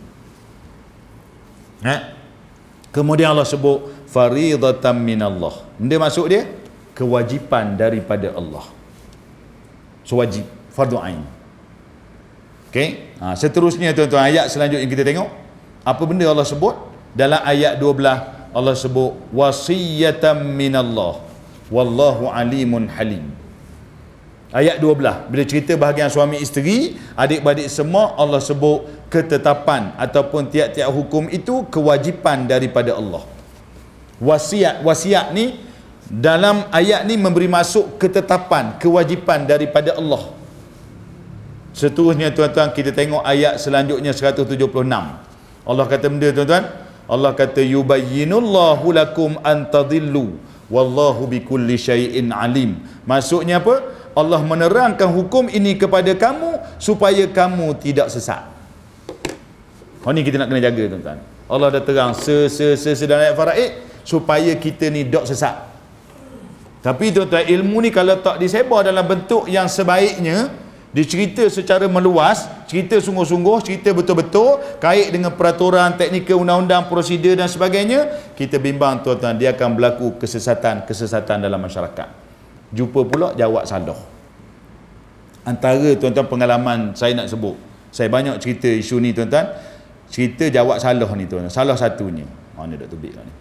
Ha? Kemudian Allah sebut faridatan minallah. Dia maksud dia kewajipan daripada Allah. So wajib, fardu ain. Okey. Ha, seterusnya tuan-tuan, ayat selanjutnya kita tengok apa benda Allah sebut. Dalam ayat dua belas Allah sebut wasiyatan minallah wallahu alimun halim. Ayat dua belas bila cerita bahagian suami isteri, adik-beradik semua, Allah sebut ketetapan ataupun tiap-tiap hukum itu kewajipan daripada Allah. Wasiat, wasiat ni dalam ayat ni memberi masuk ketetapan, kewajipan daripada Allah. Seterusnya tuan-tuan, kita tengok ayat selanjutnya seratus tujuh puluh enam. Allah kata benda tuan-tuan, Allah kata yubayyinullahu lakum an tadillu wallahu bikulli syai'in alim. Maksudnya apa? Allah menerangkan hukum ini kepada kamu supaya kamu tidak sesat. Oh, ni kita nak kena jaga tuan-tuan. Allah dah terang se se se, se dalam ayat faraid supaya kita ni dok sesat. Tapi tuan-tuan, ilmu ni kalau tak disebar dalam bentuk yang sebaiknya, dicerita secara meluas, cerita sungguh-sungguh, cerita betul-betul kait dengan peraturan, teknikal, undang-undang, prosedur dan sebagainya, kita bimbang tuan-tuan, dia akan berlaku kesesatan-kesesatan dalam masyarakat. Jumpa pula jawab salah. Antara tuan-tuan pengalaman saya nak sebut, saya banyak cerita isu ni tuan-tuan, cerita jawab salah ni tuan-tuan. Salah satunya, mana Doktor Bik lah ni.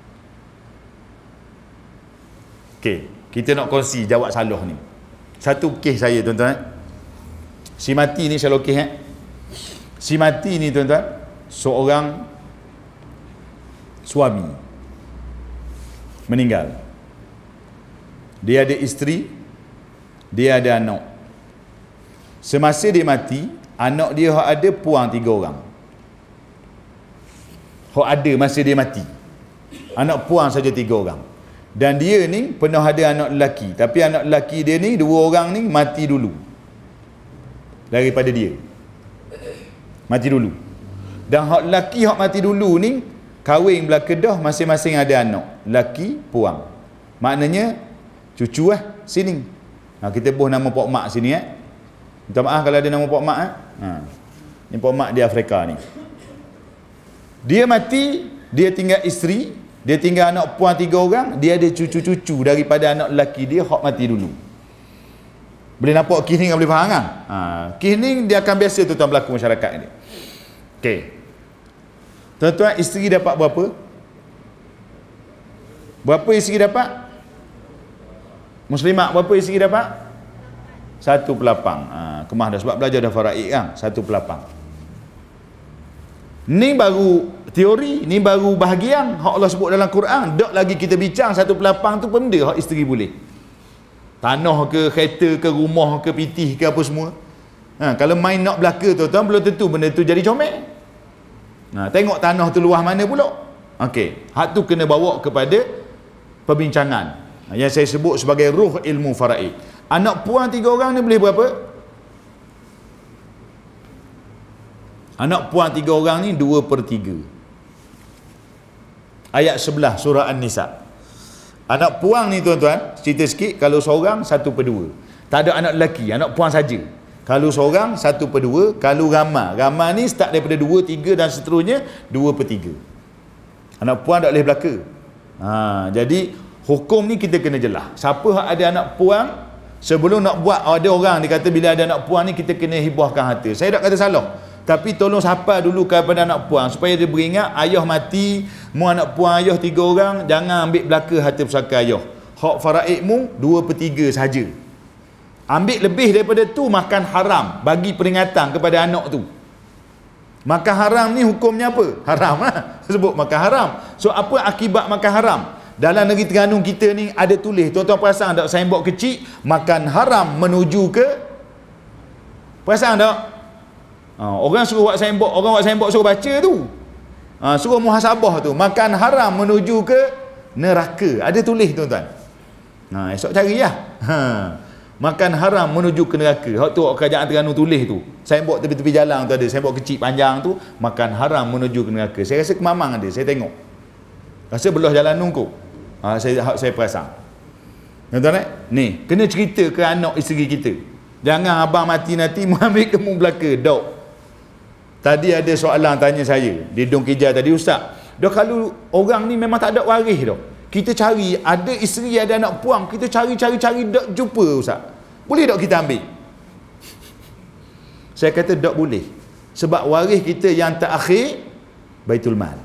Okey, kita nak kongsi jawab salah ni. Satu kes saya tuan-tuan. Si mati ni saya lokeh eh. Si mati ni tuan-tuan, seorang suami meninggal. Dia ada isteri, dia ada anak. Semasa dia mati, anak dia hak ada puang tiga orang. Hak ada masa dia mati, anak puang saja tiga orang. Dan dia ni pernah ada anak lelaki, tapi anak lelaki dia ni, dua orang ni mati dulu daripada dia, mati dulu. Dan hak lelaki hak mati dulu ni kahwin belah kedah, masing-masing ada anak lelaki puang, maknanya cucu lah sini. Ha, kita buh nama Pok Mak sini eh. Minta maaf kalau ada nama Pok Mak eh. Ha. Ni Pok Mak di Afrika ni. Dia mati, dia tinggal isteri, dia tinggal anak puan tiga orang, dia ada cucu-cucu daripada anak lelaki dia hak mati dulu. Boleh nampak kes ni kan, boleh faham kan? Ha, kes ni dia akan biasa tuan-tuan berlaku masyarakat ni. Okey. Tuan-tuan, isteri dapat berapa? Berapa isteri dapat? Muslimat berapa isteri dapat? Satu pelapang. Ha, kemah dah sebab belajar dah faraid kan? Satu pelapang. Ni baru teori, ni baru bahagian hak Allah sebut dalam Quran. Dok lagi kita bincang satu pelapang tu benda hak isteri boleh. Tanah ke, kereta ke, rumah ke, pitih ke, apa semua. Ha, kalau main nak belaka tuan-tuan, belum tentu benda tu jadi comel. Ha, tengok tanah tu luas mana pula. Okey, hak tu kena bawa kepada perbincangan yang saya sebut sebagai ruh ilmu faraid. Anak puan tiga orang ni boleh berapa? Anak puan tiga orang ni dua per tiga. Ayat sebelah surah An-Nisa. Anak puang ni tuan-tuan, cerita sikit, kalau seorang satu per dua. Tak ada anak lelaki, anak puang saja. Kalau seorang satu per dua, kalau ramah, ramah ni start daripada dua, tiga dan seterusnya dua per tiga. Anak puang tak boleh belaka. Ha, jadi hukum ni kita kena jelas. Siapa ada anak puang, sebelum nak buat, ada orang dia kata bila ada anak puang ni kita kena hibahkan harta. Saya tak kata salah, tapi tolong siapa dulu kepada anak puang supaya dia beringat ayah mati, mu anak puang ayah tiga orang, jangan ambil belaka harta pusaka ayah. Hak faraidmu dua per tiga saja. Ambil lebih daripada tu makan haram, bagi peringatan kepada anak tu. Makan haram ni hukumnya apa? Haram lah. Sebut makan haram. So apa akibat makan haram? Dalam negeri Terengganu kita ni ada tulis, tuan-tuan perasan tak signboard kecil, makan haram menuju ke, perasan tak? Ha, orang suruh buat signboard, orang buat signboard suruh baca tu. Ha, suruh muhasabah tu, makan haram menuju ke neraka. Ada tulis tuan-tuan. Ha, esok cari lah. Ha, makan haram menuju ke neraka. Hak tu kerajaan Terengganu tulis tu. Signboard tepi-tepi jalan tu ada, signboard kecil panjang tu, makan haram menuju ke neraka. Saya rasa Kemamang ada, saya tengok. Rasa belah jalan nunggu. Ha, saya saya perasan. Tuan-tuan eh? Ni, kena cerita ke anak isteri kita. Jangan abang mati nanti mu ambil kamu belaka. Dok. Tadi ada soalan tanya saya di Dong Keja tadi, ustaz, dah kalau orang ni memang tak ada waris dah, kita cari, ada isteri ada anak puang, kita cari-cari-cari tak jumpa ustaz, boleh tak kita ambil? Saya kata tak boleh, sebab waris kita yang terakhir Baitul Mal.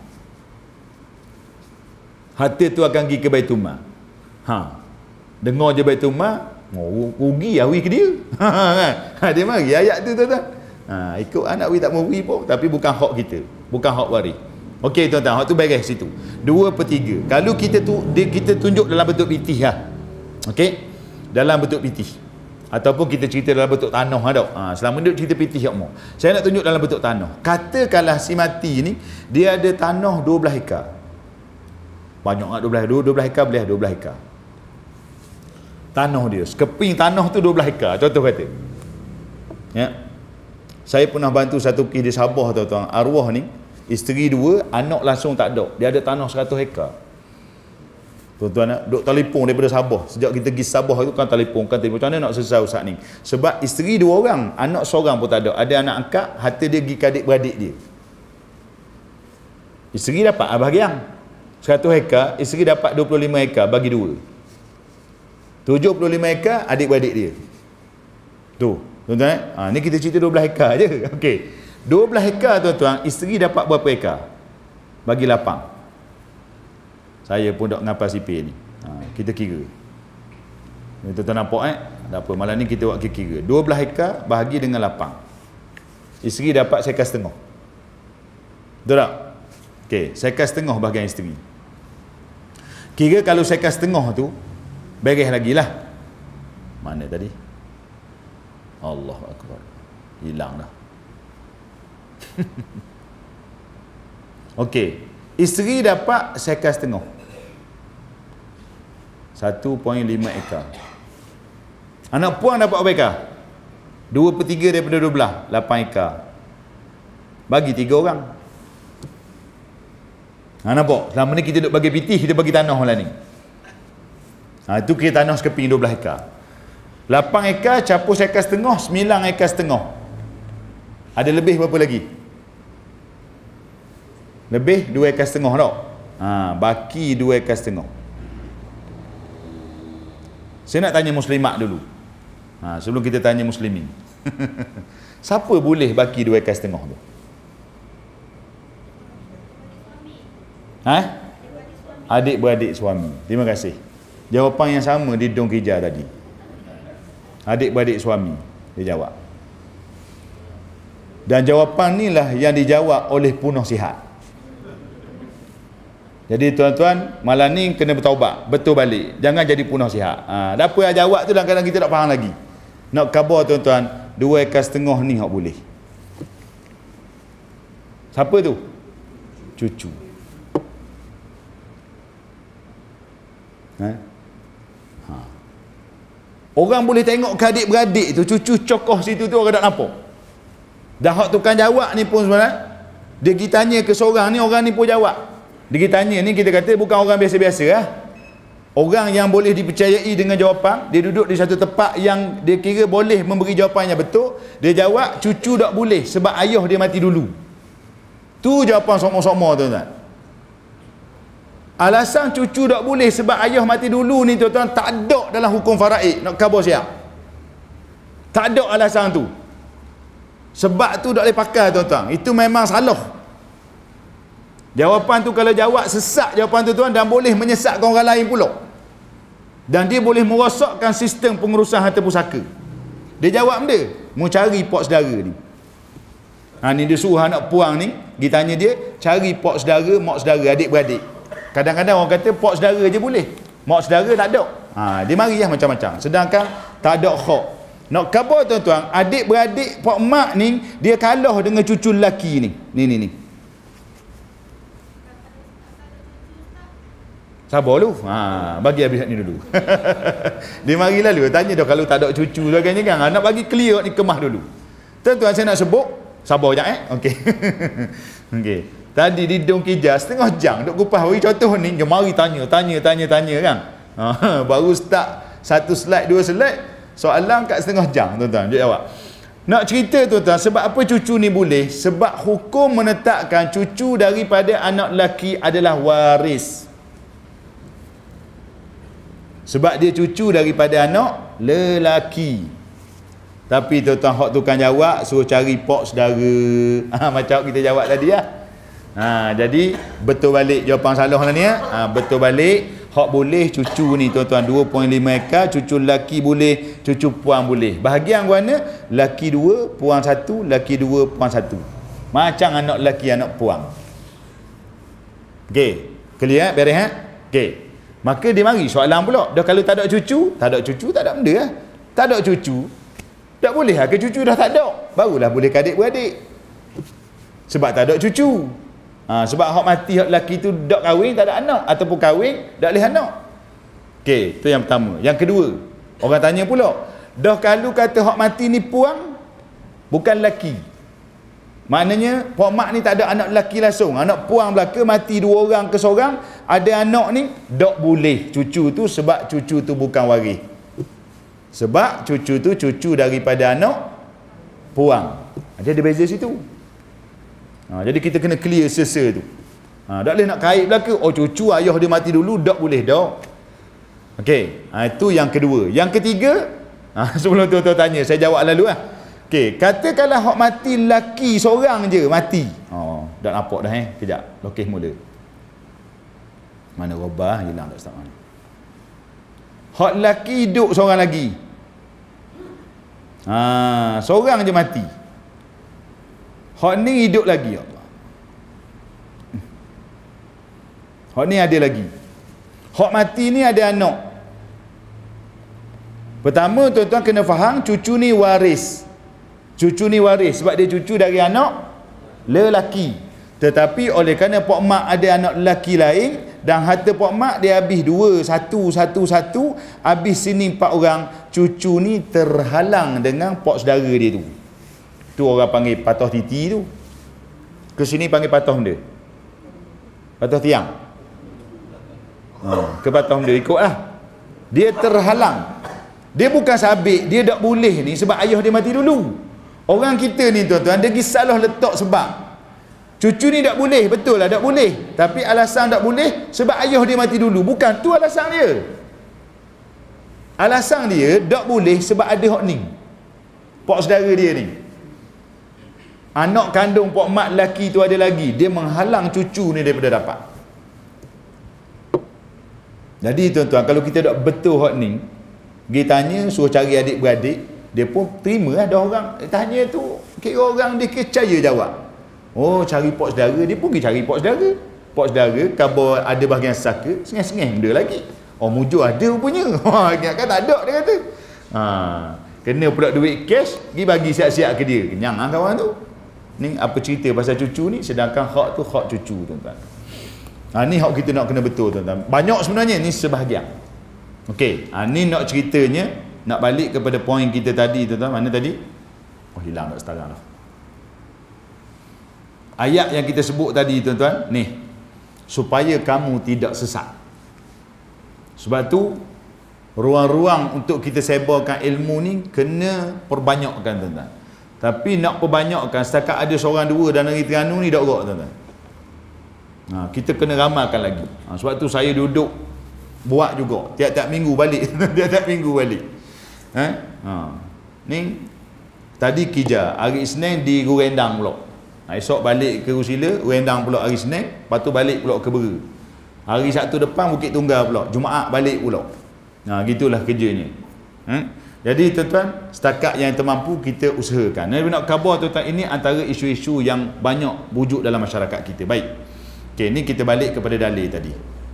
Harta tu akan pergi ke Baitul Mal. Ha, dengar je Baitul Mal, oh, rugi awi ke dia. Ha, dia mari ayat tu tuan-tuan. Ha, ikut anak we tak mau we pun, tapi bukan hak kita, bukan hak waris. Okey tuan-tuan, hak tu beres situ. dua per tiga. Kalau kita tu dia, kita tunjuk dalam bentuk pitih lah. Okey? Dalam bentuk pitih. Ataupun kita cerita dalam bentuk tanah lah tak? Ha, selama ni cerita pitih yak mau. Saya nak tunjuk dalam bentuk tanah. Katakanlah si mati ni dia ada tanah dua belas hektar. Banyak tak dua belas, dua belas hektar boleh dua belas hektar. Tanah dia, sekeping tanah tu dua belas hektar, contoh kata. Ya. Saya pernah bantu satu kes di Sabah tuan-tuan. Arwah ni, isteri dua, anak langsung tak ada. Dia ada tanah seratus hektar. Tuan-tuan nak duk telefon daripada Sabah. Sejak kita pergi Sabah tu kan telefon, kan telefon. Macam mana nak selesai ustaz ni? Sebab isteri dua orang, anak seorang pun tak ada. Ada anak angkat, harta dia pergi ke adik-beradik dia. Isteri dapat bahagian seratus hektar, isteri dapat dua puluh lima hektar, bagi dua. tujuh puluh lima hektar adik-beradik dia. Tu, tuan-tuan eh? Ha, ni kita cerita dua belas hektar je. Okey. dua belas hektar tuan-tuan, isteri dapat berapa hektar? Bagi lapang. Saya pun tak ngapa sipir ni. Ha, kita kira. Tuan-tuan nampak eh? Tak apa, malam ni kita buat kira. dua belas hektar bahagi dengan lapang. Isteri dapat seekar setengah. Betul tak? Okey, seekar setengah bahagian isteri. Kira kalau seekar setengah tu beres lagi lah. Mana tadi? Allahu Akbar. Hilang dah. Okey. Isteri dapat seekar setengah. satu perpuluhan lima ekar. Anak puan dapat berapa ekar? dua per tiga daripada dua belas. lapan ekar. Bagi tiga orang. Ha, nampak? Selama ni kita duk bagi pitih, kita bagi tanah lah ni. Ha, itu kira tanah sekeping dua belas ekar. lapan ekar campur seekar setengah, sembilan ekar setengah. Ada lebih berapa lagi? Lebih dua ekar setengah tak? Ha, baki dua ekar setengah. Saya nak tanya muslimat dulu. Ha, sebelum kita tanya muslimin. Siapa boleh baki dua ekar setengah tu? Ha? Adik-beradik suami. Terima kasih. Jawapan yang sama di Dong Kija tadi. Adik-beradik suami, dia jawab. Dan jawapan ni lah yang dijawab oleh Punoh Sihat. Jadi tuan-tuan, malam ni kena bertaubat, betul balik. Jangan jadi Punoh Sihat. Ha, dah apa yang jawab tu kadang-kadang kita tak faham lagi. Nak khabar tuan-tuan, dua ekar setengah ni hak boleh. Siapa tu? Cucu. Ha? Ha. Orang boleh tengok ke adik-beradik tu, cucu cokoh situ tu orang tak nampak. Dah hak tukang jawab ni pun sebenarnya, dia pergi tanya ke seorang ni, orang ni pun jawab. Dia pergi tanya ni, kita kata bukan orang biasa-biasa lah. Orang yang boleh dipercayai dengan jawapan, dia duduk di satu tempat yang dia kira boleh memberi jawapan yang betul. Dia jawab, cucu tak boleh sebab ayah dia mati dulu. Tu jawapan sokmo-sokmo tuan-tuan. Alasan cucu tak boleh sebab ayah mati dulu ni tuan-tuan tak ada dalam hukum faraid. Nak khabar siap? Tak ada alasan tu. Sebab tu tak boleh pakai tuan-tuan. Itu memang salah. Jawapan tu kalau jawab sesak jawapan tu tuan, dan boleh menyesatkan orang lain pula. Dan dia boleh merosakkan sistem pengurusan harta pusaka. Dia jawab benda, mau cari pok saudara ni. Ha, ni dia suruh anak puang ni, pergi tanya dia, cari pok saudara, mak saudara, adik-beradik. Kadang-kadang orang kata pok saudara je boleh, mak saudara tak ada. Ha, dia mari lah macam-macam. Sedangkan tak ada khok. Nak khabar tuan-tuan, adik-beradik pak mak ni dia kalah dengan cucu lelaki ni. Ni ni ni. Sabar dulu. Ha, bagi habis ni dulu. Dia mari lalu tanya dah kalau tak ada cucu sebagainya kan. Nak bagi clear ni kemah dulu. Tuan-tuan saya nak sebut, sabar jap eh. Okey. Okey. Tadi di Dong Kija setengah jam duk kupas bagi contoh ni, dia mari tanya, tanya, tanya, tanya kan. Ha, baru start satu slide, dua slide, soalan kat setengah jam tuan-tuan. Dia jawab. Nak cerita tuan-tuan, sebab apa cucu ni boleh? Sebab hukum menetapkan cucu daripada anak lelaki adalah waris. Sebab dia cucu daripada anak lelaki. Tapi tuan-tuan hak tukang jawab suruh cari pok saudara. Ha, macam kita jawab tadi lah. Ha, jadi betul balik jawapan salah lah ni ya. Ha, betul balik hak boleh cucu ni tuan-tuan dua perpuluhan lima ekar, cucu lelaki boleh, cucu puan boleh. Bahagian mana? Lelaki dua, puan satu, lelaki dua, puan satu. Macam anak lelaki, anak puan. Okey, clear eh? Beres eh? Okey. Maka dia mari soalan pula. Dah kalau tak ada cucu, tak ada cucu tak ada benda lah. Tak ada cucu, tak boleh lah ke cucu dah tak ada. Barulah boleh ke adik-beradik. Sebab tak ada cucu. Ha, sebab hak mati hak lelaki tu dak kahwin tak ada anak, ataupun kahwin dak boleh anak. Okey, tu yang pertama. Yang kedua, orang tanya pula, dah kalau kata hak mati ni puang, bukan lelaki. Maknanya puak mak ni tak ada anak lelaki langsung, anak puang belaka mati dua orang ke seorang, ada anak ni dak boleh cucu tu, sebab cucu tu bukan waris. Sebab cucu tu cucu daripada anak puang. Jadi ada beza situ. Ha, jadi kita kena clear sesa tu. Ha, tak boleh nak kait belaka, oh cucu ayah dia mati dulu, tak boleh dak. Okey, ha, itu yang kedua. Yang ketiga, ha, sebelum tu tu tanya, saya jawab lalu lah. Okey, katakanlah hak mati lelaki seorang je mati. Oh, dah nampak dah eh. Kejap, lokis mula. Mana robah hilang tak start mana. Hak lelaki hidup seorang lagi. Ha, seorang je mati. Hak ni hidup lagi, Allah. Hak ni ada lagi. Hak mati ni ada anak. Pertama tuan-tuan kena faham, cucu ni waris. Cucu ni waris sebab dia cucu dari anak lelaki. Tetapi oleh kerana pak mak ada anak lelaki lain, dan harta pak mak dia habis dua, satu, satu, satu, habis sini empat orang, cucu ni terhalang dengan pak saudara dia tu. Tu orang panggil patuh titi tu. Ke sini panggil patuh benda. Patuh tiang. Ha, ke patuh benda ikutlah. Dia terhalang. Dia bukan sabit, dia tak boleh ni sebab ayah dia mati dulu. Orang kita ni tuan-tuan, dia pergi salah letak sebab. Cucu ni tak boleh, betul lah tak boleh. Tapi alasan tak boleh sebab ayah dia mati dulu. Bukan tu alasan dia. Alasan dia tak boleh sebab ada hak ni. Pak saudara dia ni. Anak kandung pak mak lelaki tu ada lagi. Dia menghalang cucu ni daripada dapat. Jadi tuan-tuan, kalau kita tak betul hak ni, pergi tanya, suruh cari adik-beradik, dia pun terima lah. Ada orang tanya tu, kira orang dia percaya jawab. Oh, cari pak saudara, dia pun pergi cari pak saudara. Pak saudara, khabar ada bahagian saka, sengih-sengih benda lagi. Oh, mujur ada punya. Ha, ingatkan tak ada, dia kata. Ha, kena pula duit cash, pergi bagi siap-siap ke dia. Kenyang lah kawan tu. Ni apa cerita pasal cucu ni, sedangkan hak tu hak cucu tuan-tuan. Ha, ni hak kita nak kena betul tuan-tuan. Banyak sebenarnya, ni sebahagian. Okey, ha, ni nak ceritanya, nak balik kepada poin kita tadi tuan-tuan. Mana tadi? Oh, hilang tak sekarang dah. Ayat yang kita sebut tadi tuan-tuan, ni supaya kamu tidak sesat. Sebab tu ruang-ruang untuk kita sebarkan ilmu ni kena perbanyakkan tuan-tuan. Tapi nak perbanyakkan, setakat ada seorang dua dan negeri Terengganu ni tak gerak tuan-tuan. Ha, kita kena ramalkan lagi. Ha, sebab tu saya duduk buat juga tiap-tiap minggu balik. Tiap-tiap minggu balik. Ha? Ha. Ni tadi Kija, hari Isnin di Gurendang pula. Ha, esok balik ke Rusila, Gurendang pula hari Isnin, lepas tu balik pula ke Bera. Hari Sabtu depan Bukit Tunggal pula, Jumaat balik pula. Ha, gitulah kerjanya. Ha? Jadi tuan-tuan, setakat yang termampu kita usahakan. Nabi nak khabar tuan-tuan, ini antara isu-isu yang banyak wujud dalam masyarakat kita. Baik. Okey, ni kita balik kepada dalil tadi.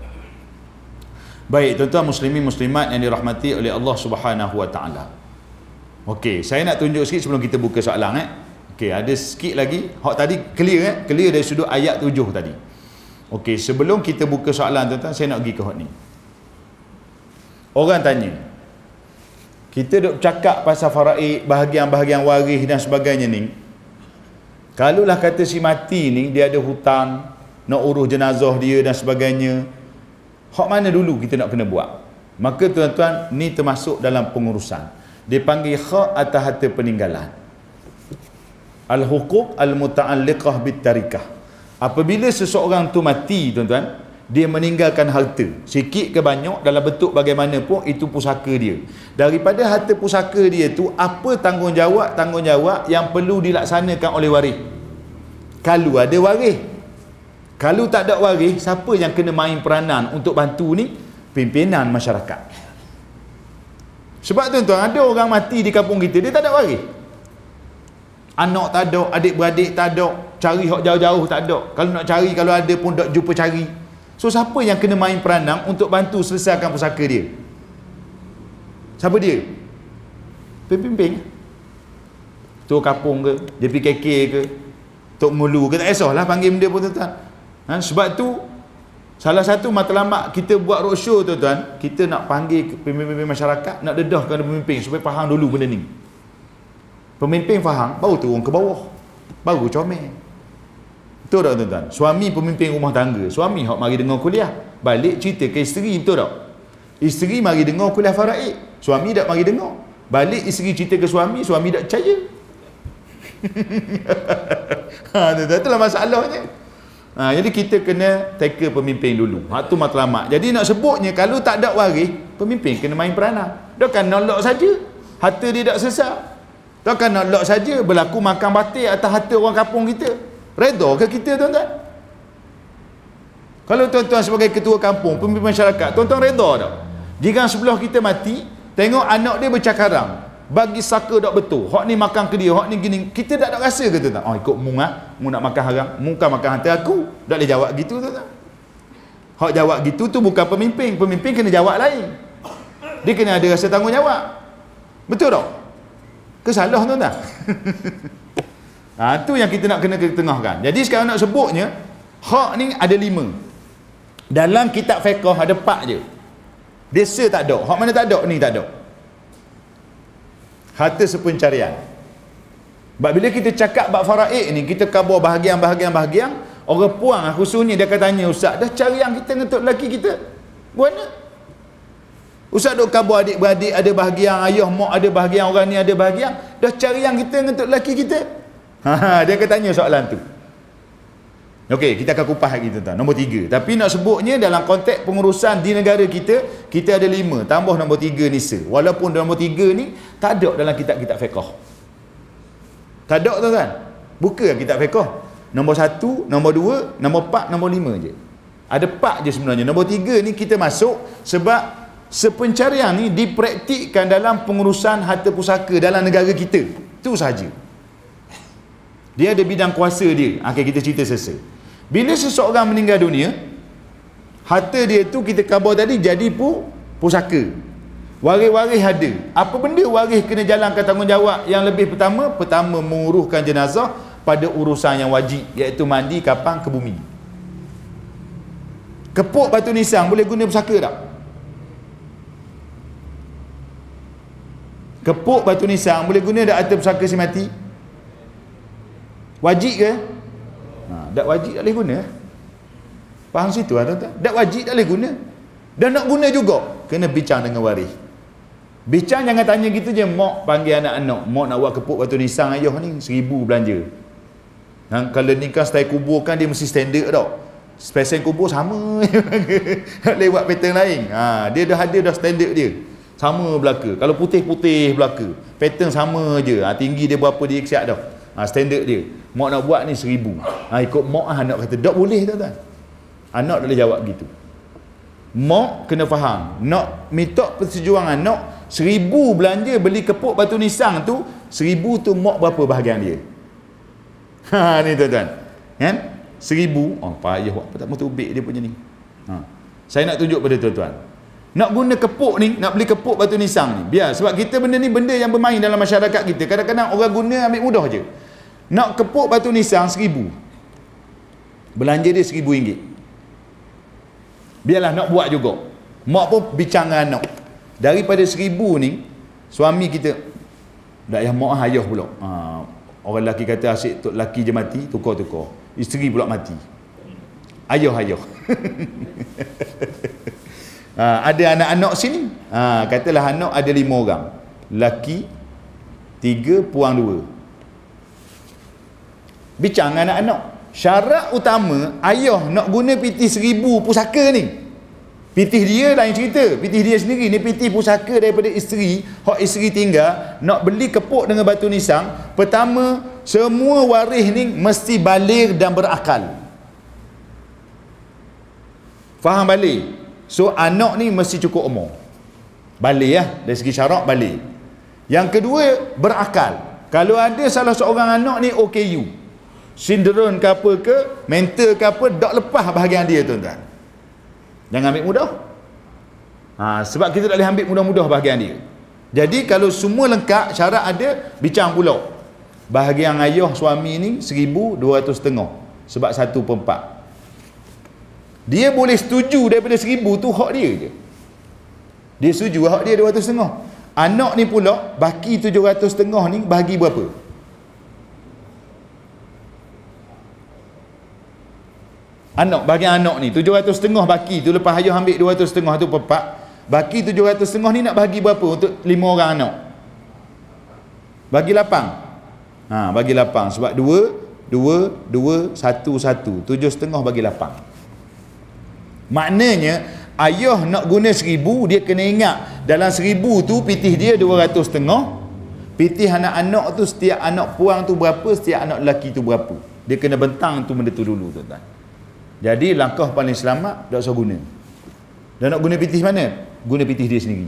Baik, tuan-tuan muslimin muslimat yang dirahmati oleh Allah Subhanahu wa taala. Okey, saya nak tunjuk sikit sebelum kita buka soalan eh. Okey, ada sikit lagi. Hak tadi clear eh, clear dari sudut ayat tujuh tadi. Okey, sebelum kita buka soalan tuan-tuan, saya nak pergi ke hak ni. Orang tanya, kita duk cakap pasal faraid, bahagian-bahagian waris dan sebagainya ni. Kalaulah kata si mati ni dia ada hutang, nak urus jenazah dia dan sebagainya, hak mana dulu kita nak kena buat? Maka tuan-tuan, ni termasuk dalam pengurusan. Dia panggil hak atas harta peninggalan. Al-huquq al-muta'alliqah bit-tarikah. Apabila seseorang tu mati tuan-tuan, dia meninggalkan harta sikit ke banyak, dalam bentuk bagaimanapun, itu pusaka dia. Daripada harta pusaka dia tu, apa tanggungjawab-tanggungjawab yang perlu dilaksanakan oleh waris? Kalau ada waris. Kalau tak ada waris, siapa yang kena main peranan untuk bantu ni? Pimpinan masyarakat. Sebab tuan-tuan, ada orang mati di kampung kita, dia tak ada waris. Anak tak ada, adik-beradik tak ada, cari hak jauh-jauh tak ada. Kalau nak cari, kalau ada pun tak jumpa cari. So siapa yang kena main peranan untuk bantu selesaikan pusaka dia? Siapa dia? Pemimpin. Tua kapung ke, D P K K ke, Tok Mulu ke, tak kisahlah panggil benda pun tuan-tuan. Ha, sebab tu salah satu matlamat kita buat roadshow tuan-tuan, kita nak panggil pemimpin masyarakat, nak dedahkan pemimpin supaya faham dulu benda ni. Pemimpin faham, baru turun ke bawah, baru comel. Betul tak tuan-tuan? Suami pemimpin rumah tangga, suami hok mari dengar kuliah, balik cerita ke isteri, betul tak? Isteri mari dengar kuliah faraid, suami tak mari dengar, balik isteri cerita ke suami, suami tak percaya. Ha, tuan-tuan, itulah masalahnya. Ha, jadi kita kena tackle pemimpin dulu. Hak tu matlamat. Jadi nak sebutnya kalau tak ada waris, pemimpin kena main peranan. Takkan nak lock saja, harta dia tak selesai. Takkan nak lock saja berlaku makan batik atas harta orang kampung kita. Redha ke kita tuan-tuan? Kalau tuan-tuan sebagai ketua kampung, pemimpin masyarakat, tuan-tuan redha tak? Jiran sebelah kita mati, tengok anak dia bercakaran, bagi saka tak betul, hak ni makan ke dia, hak ni gini, kita tak ada rasa ke tuan-tuan? Oh ikut mu ah, mu nak makan haram, mu kan makan harta aku. Tak boleh jawab gitu tuan-tuan. Hak jawab gitu tu bukan pemimpin, pemimpin kena jawab lain. Dia kena ada rasa tanggungjawab. Betul tak? Kesalah tuan-tuan. Ha, tu yang kita nak kena ketengahkan. Jadi sekarang nak sebutnya, hak ni ada lima. Dalam kitab fiqh ada empat je. Desa tak ada. Hak mana tak ada? Ni tak ada. Harta sepencarian. Sebab bila kita cakap bab faraid ni, kita kabur bahagian-bahagian-bahagian, orang puang khususnya dia akan tanya, Ustaz, dah cari yang kita ngetuk lelaki kita? Mana? Ustaz duk kabur adik-beradik ada bahagian, ayah mak ada bahagian, orang ni ada bahagian, dah cari yang kita ngetuk lelaki kita? Ha, dia akan tanya soalan tu. Okey, kita akan kupas lagi tuan-tuan. Nombor tiga. Tapi nak sebutnya dalam konteks pengurusan di negara kita, kita ada lima. Tambah nombor tiga nisa. Walaupun nombor tiga ni tak ada dalam kitab-kitab fiqh. Tak ada tuan-tuan. Buka kitab fiqh. Nombor satu, nombor dua, nombor empat, nombor lima je. Ada empat je sebenarnya. Nombor tiga ni kita masuk sebab sepencarian ni dipraktikkan dalam pengurusan harta pusaka dalam negara kita. Itu sahaja. Dia ada bidang kuasa dia. Okey, kita cerita sesa. Bila seseorang meninggal dunia, harta dia tu kita khabar tadi jadi pu, pusaka. Waris-waris ada. Apa benda waris kena jalankan tanggungjawab yang lebih pertama? Pertama, menguruhkan jenazah pada urusan yang wajib, iaitu mandi, kapang, ke bumi. Kepuk batu nisan boleh guna pusaka tak? Kepuk batu nisan boleh guna tak harta pusaka si mati? Wajib ke? Ha, tak wajib tak boleh guna. Faham situ lah tuan-tuan? Tak wajib tak boleh guna. Dan nak guna juga, kena bincang dengan waris. Bincang jangan tanya gitu je, mak panggil anak-anak, mak nak buat kepuk batu nisan ayah ni, seribu belanja. Ha, kalau nikah style kubur kan dia mesti standard tak? Spesial kubur sama. Tak boleh buat pattern lain. Ha, dia dah ada dah standard dia. Sama belaka. Kalau putih-putih belaka. Pattern sama je. Ha, tinggi dia berapa dia siap dah. Ha, standard dia. Mak nak buat ni seribu. Ha, ikut mak ah, anak kata tak boleh tuan-tuan. Anak tak boleh jawab gitu. Mak kena faham. Nak minta persetujuan anak, seribu belanja beli kepuk batu nisan tu, seribu tu mak berapa bahagian dia? Ha, ni tuan-tuan. Kan? Seribu. Oh, payah buat apa tak mahu ubik dia punya ni. Ha. Saya nak tunjuk pada tuan-tuan. Nak guna kepuk ni, nak beli kepuk batu nisan ni. Biar. Sebab kita benda ni benda yang bermain dalam masyarakat kita. Kadang-kadang orang guna ambil mudah je. Nak kepuk batu nisan seribu. Belanja dia seribu ringgit. Biarlah nak buat juga. Mak pun bincang dengan anak. Daripada seribu ni, suami kita, tak payah mak ayah pula. Ha, orang lelaki kata asyik tok lelaki je mati, tukar-tukar. Isteri pula mati. Ayah-ayah. Ha, ada anak-anak sini. Ha, katalah anak ada lima orang. Lelaki tiga, puang dua. Bincang dengan anak-anak. Syarat utama ayah nak guna pitih seribu pusaka ni. Pitih dia lain cerita. Pitih dia sendiri. Ni pitih pusaka daripada isteri. Hak isteri tinggal. Nak beli kepuk dengan batu nisan. Pertama, semua waris ni mesti baligh dan berakal. Faham balik? So anak ni mesti cukup umur. Baligh ya. Dari segi syarat baligh. Yang kedua, berakal. Kalau ada salah seorang anak ni O K U, sindrom ke apa ke, mental ke apa, tak lepas bahagian dia tuan-tuan. Jangan ambil mudah. Ha, sebab kita tak boleh ambil mudah-mudah bahagian dia. Jadi kalau semua lengkap, syarat ada, bincang pula. Bahagian ayah suami ni seribu dua ratus setengah. Sebab satu per empat. Dia boleh setuju daripada seribu tu hak dia je. Dia setuju hak dia dua ratus setengah. Anak ni pula baki tujuh ratus setengah ni bahagi berapa? Anak, bahagian anak ni tujuh ratus setengah baki tu, lepas ayah ambil dua ratus setengah tu per empat, baki tujuh ratus setengah ni nak bahagi berapa untuk lima orang anak? Bagi lapan. Ha, bagi lapan sebab dua, dua, dua, satu, satu. tujuh setengah bagi lapan. Maknanya ayah nak guna seribu, dia kena ingat dalam seribu tu pitih dia dua ratus setengah. Pitih anak-anak tu, setiap anak puang tu berapa, setiap anak lelaki tu berapa. Dia kena bentang tu benda tu dulu, tuan-tuan. Jadi langkah paling selamat tak usah guna. Dan nak guna pitih mana? Guna pitih dia sendiri.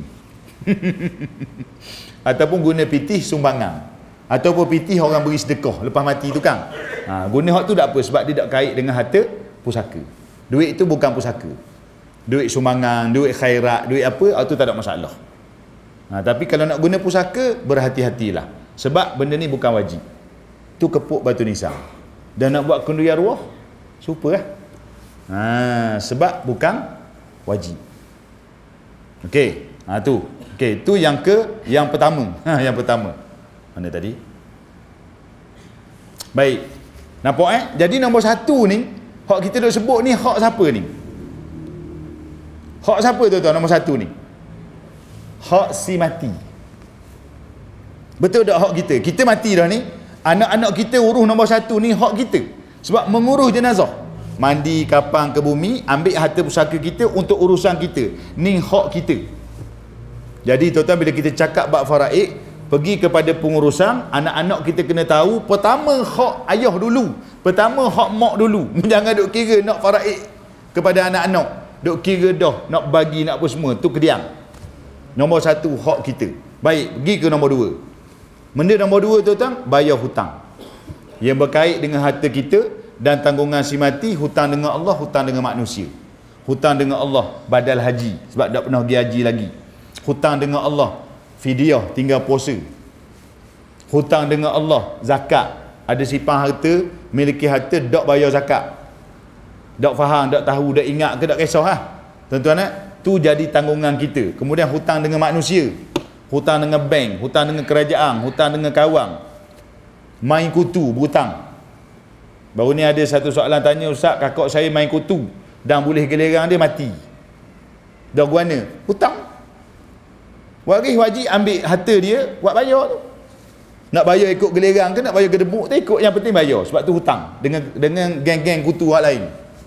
Ataupun guna pitih sumbangan. Ataupun pitih orang beri sedekah lepas mati tu kan. Ha, guna hak tu tak apa sebab dia tak kait dengan harta pusaka. Duit itu bukan pusaka. Duit sumbangan, duit khairat, duit apa, itu tak ada masalah. Ha, tapi kalau nak guna pusaka, berhati-hatilah. Sebab benda ni bukan wajib. Tu kepuk batu nisan. Dan nak buat kenduri arwah, super lah. Ha, sebab bukan wajib. Okey, ha tu. Okey, tu yang ke yang pertama. Ha, yang pertama. Mana tadi? Baik. Nampak eh? Jadi nombor satu ni, hak kita duk sebut ni hak siapa ni? Hak siapa tuan-tuan nombor satu ni? Hak si mati. Betul tak hak kita? Kita mati dah ni. Anak-anak kita urus nombor satu ni hak kita. Sebab mengurus jenazah. Mandi, kapang ke bumi, ambil harta pusaka kita untuk urusan kita. Ni hak kita. Jadi tuan-tuan bila kita cakap bab faraid, pergi kepada pengurusan, anak-anak kita kena tahu, pertama hak ayah dulu. Pertama hak mak dulu. Jangan duk kira nak faraid kepada anak-anak. Duk kira dah, nak bagi, nak apa semua. Tu kediam. Nombor satu, hak kita. Baik, pergi ke nombor dua. Benda nombor dua tuan-tuan, bayar hutang. Yang berkait dengan harta kita, dan tanggungan si mati, hutang dengan Allah, hutang dengan manusia. Hutang dengan Allah, badal haji sebab tak pernah pergi haji lagi. Hutang dengan Allah, fidyah, tinggal puasa. Hutang dengan Allah, zakat. Ada simpan harta, miliki harta, tak bayar zakat. Tak faham, tak tahu, tak ingat ke tak kisah lah. Tuan-tuan eh? Tu jadi tanggungan kita. Kemudian hutang dengan manusia, hutang dengan bank, hutang dengan kerajaan, hutang dengan kawan. Main kutu, berhutang. Baru ni ada satu soalan tanya, Ustaz, kakak saya main kutu dan boleh gelerang dia mati. Dah guna hutang. Waris wajib ambil harta dia buat bayar tu. Nak bayar ikut gelerang ke nak bayar gedebuk tu ikut, yang penting bayar sebab tu hutang dengan dengan geng-geng kutu hak lain.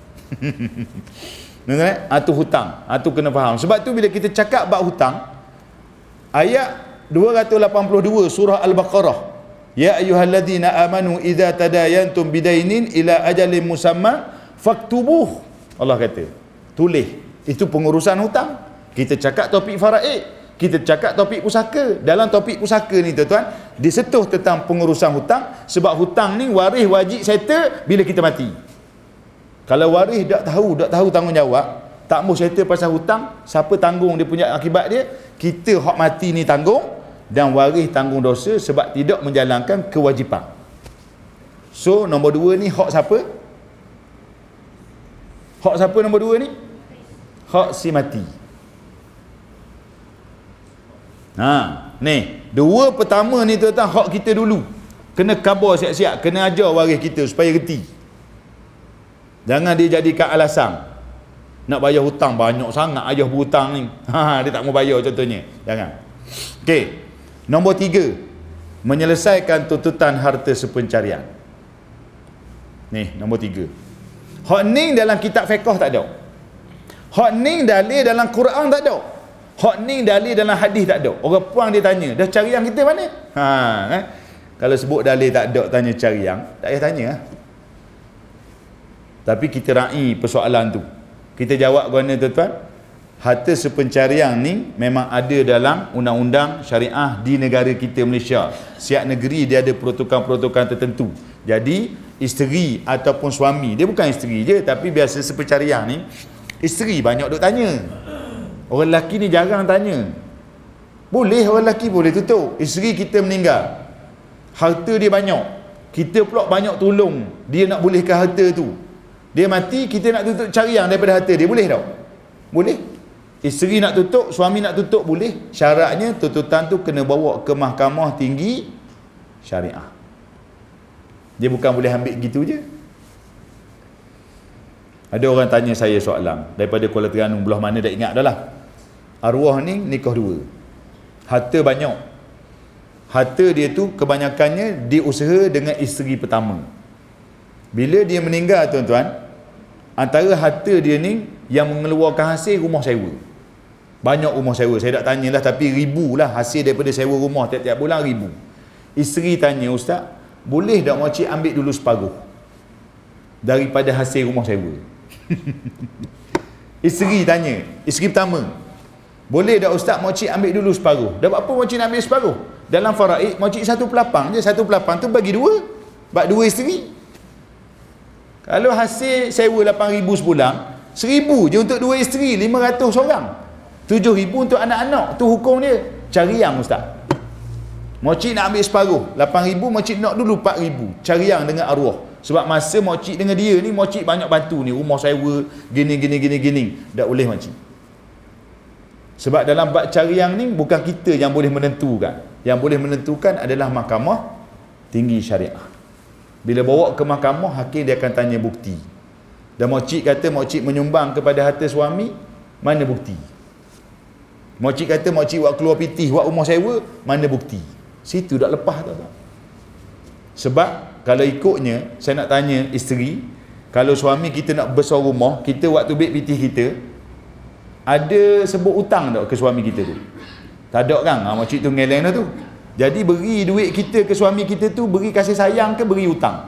Dengar ah tu hutang. Ah tu kena faham. Sebab tu bila kita cakap bab hutang, ayat dua ratus lapan puluh dua surah Al-Baqarah, ya ayyuhalladzina amanu idza tadayantum bidainin ila ajalin musamma faktubuh. Allah kata, tulis. Itu pengurusan hutang. Kita cakap topik faraid, kita cakap topik pusaka. Dalam topik pusaka ni tuan-tuan, disentuh tentang pengurusan hutang sebab hutang ni waris wajib settle bila kita mati. Kalau waris tak tahu, tak tahu tanggungjawab, tak mau settle pasal hutang, siapa tanggung dia punya akibat dia? Kita hak mati ni tanggung. Dan waris tanggung dosa sebab tidak menjalankan kewajipan. So nombor dua ni hak siapa? Hak siapa nombor dua ni? Hak si mati. Ha, ni dua pertama ni tuan-tuan hak kita dulu. Kena khabar siap-siap, kena ajar waris kita supaya reti. Jangan dia jadikan alasan nak bayar hutang banyak sangat ayah berhutang ni. Ha, dia tak mau bayar contohnya. Jangan. Okey. Nombor tiga, menyelesaikan tuntutan harta sepencarian. Ni, nombor tiga. Hak ni dalam kitab fiqh tak ada. Hak ni dalil dalam Quran tak ada. Hak ni dalil dalam hadis tak ada. Orang puang dia tanya, dah carian kita mana? Ha, eh? Kalau sebut dalil tak ada, tanya carian, tak payah tanya. Tapi kita raih persoalan tu. Kita jawab guna tuan-tuan. Harta sepencarian ni memang ada dalam undang-undang syariah di negara kita Malaysia. Setiap negeri dia ada peruntukan-peruntukan tertentu. Jadi isteri ataupun suami, dia bukan isteri je tapi biasa sepencarian ni Isteri banyak duk tanya. Orang lelaki ni jarang tanya. Boleh orang lelaki boleh tutup. Isteri kita meninggal, harta dia banyak, kita pula banyak tolong dia, nak bolehkan harta tu. Dia mati, kita nak tutup cariang daripada harta dia, boleh tak? Boleh. Isteri nak tutup, suami nak tutup, boleh. Syaratnya tuntutan tu kena bawa ke mahkamah tinggi syariah. Dia bukan boleh ambil gitu je. Ada orang tanya saya soalan daripada Kuala Terengganu, belah mana dah ingat dah lah. Arwah ni nikah dua, harta banyak. Harta dia tu kebanyakannya dia usaha dengan isteri pertama. Bila dia meninggal tuan-tuan, antara harta dia ni yang mengeluarkan hasil rumah sewa. Banyak rumah sewa, saya tak tanyalah, tapi ribu lah hasil daripada sewa rumah tiap-tiap bulan, ribu. Isteri tanya, ustaz, boleh tak makcik ambil dulu separuh daripada hasil rumah sewa? Isteri tanya, isteri pertama, boleh tak ustaz makcik ambil dulu separuh? Dah apa makcik nak ambil separuh? Dalam faraid makcik satu pelapang je, satu pelapang tu bagi dua, bak dua isteri. Kalau hasil sewa lapan ribu sebulan, seribu je untuk dua isteri, lima ratus orang, tujuh ribu untuk anak-anak. Tu hukum dia. Cariang ustaz, makcik nak ambil separuh, lapan ribu, makcik nak dulu empat ribu, cariang dengan arwah. Sebab masa makcik dengan dia ni, makcik banyak bantu ni, rumah sewa, gini gini gini gini, tak boleh makcik. Sebab dalam bab cariang ni bukan kita yang boleh menentukan. Yang boleh menentukan adalah mahkamah tinggi syariah. Bila bawa ke mahkamah, hakim dia akan tanya bukti. Dan makcik kata makcik menyumbang kepada harta suami, mana bukti? Makcik kata makcik buat keluar pitih, buat rumah sewa, mana bukti? Situ dah lepas tu. Sebab kalau ikutnya, saya nak tanya isteri, kalau suami kita nak besar rumah, kita waktu beg pitih kita, ada sebut hutang tak ke suami kita tu? Tak ada kan? Ha, makcik tu ngeleng dah tu. Jadi beri duit kita ke suami kita tu, beri kasih sayang ke beri hutang?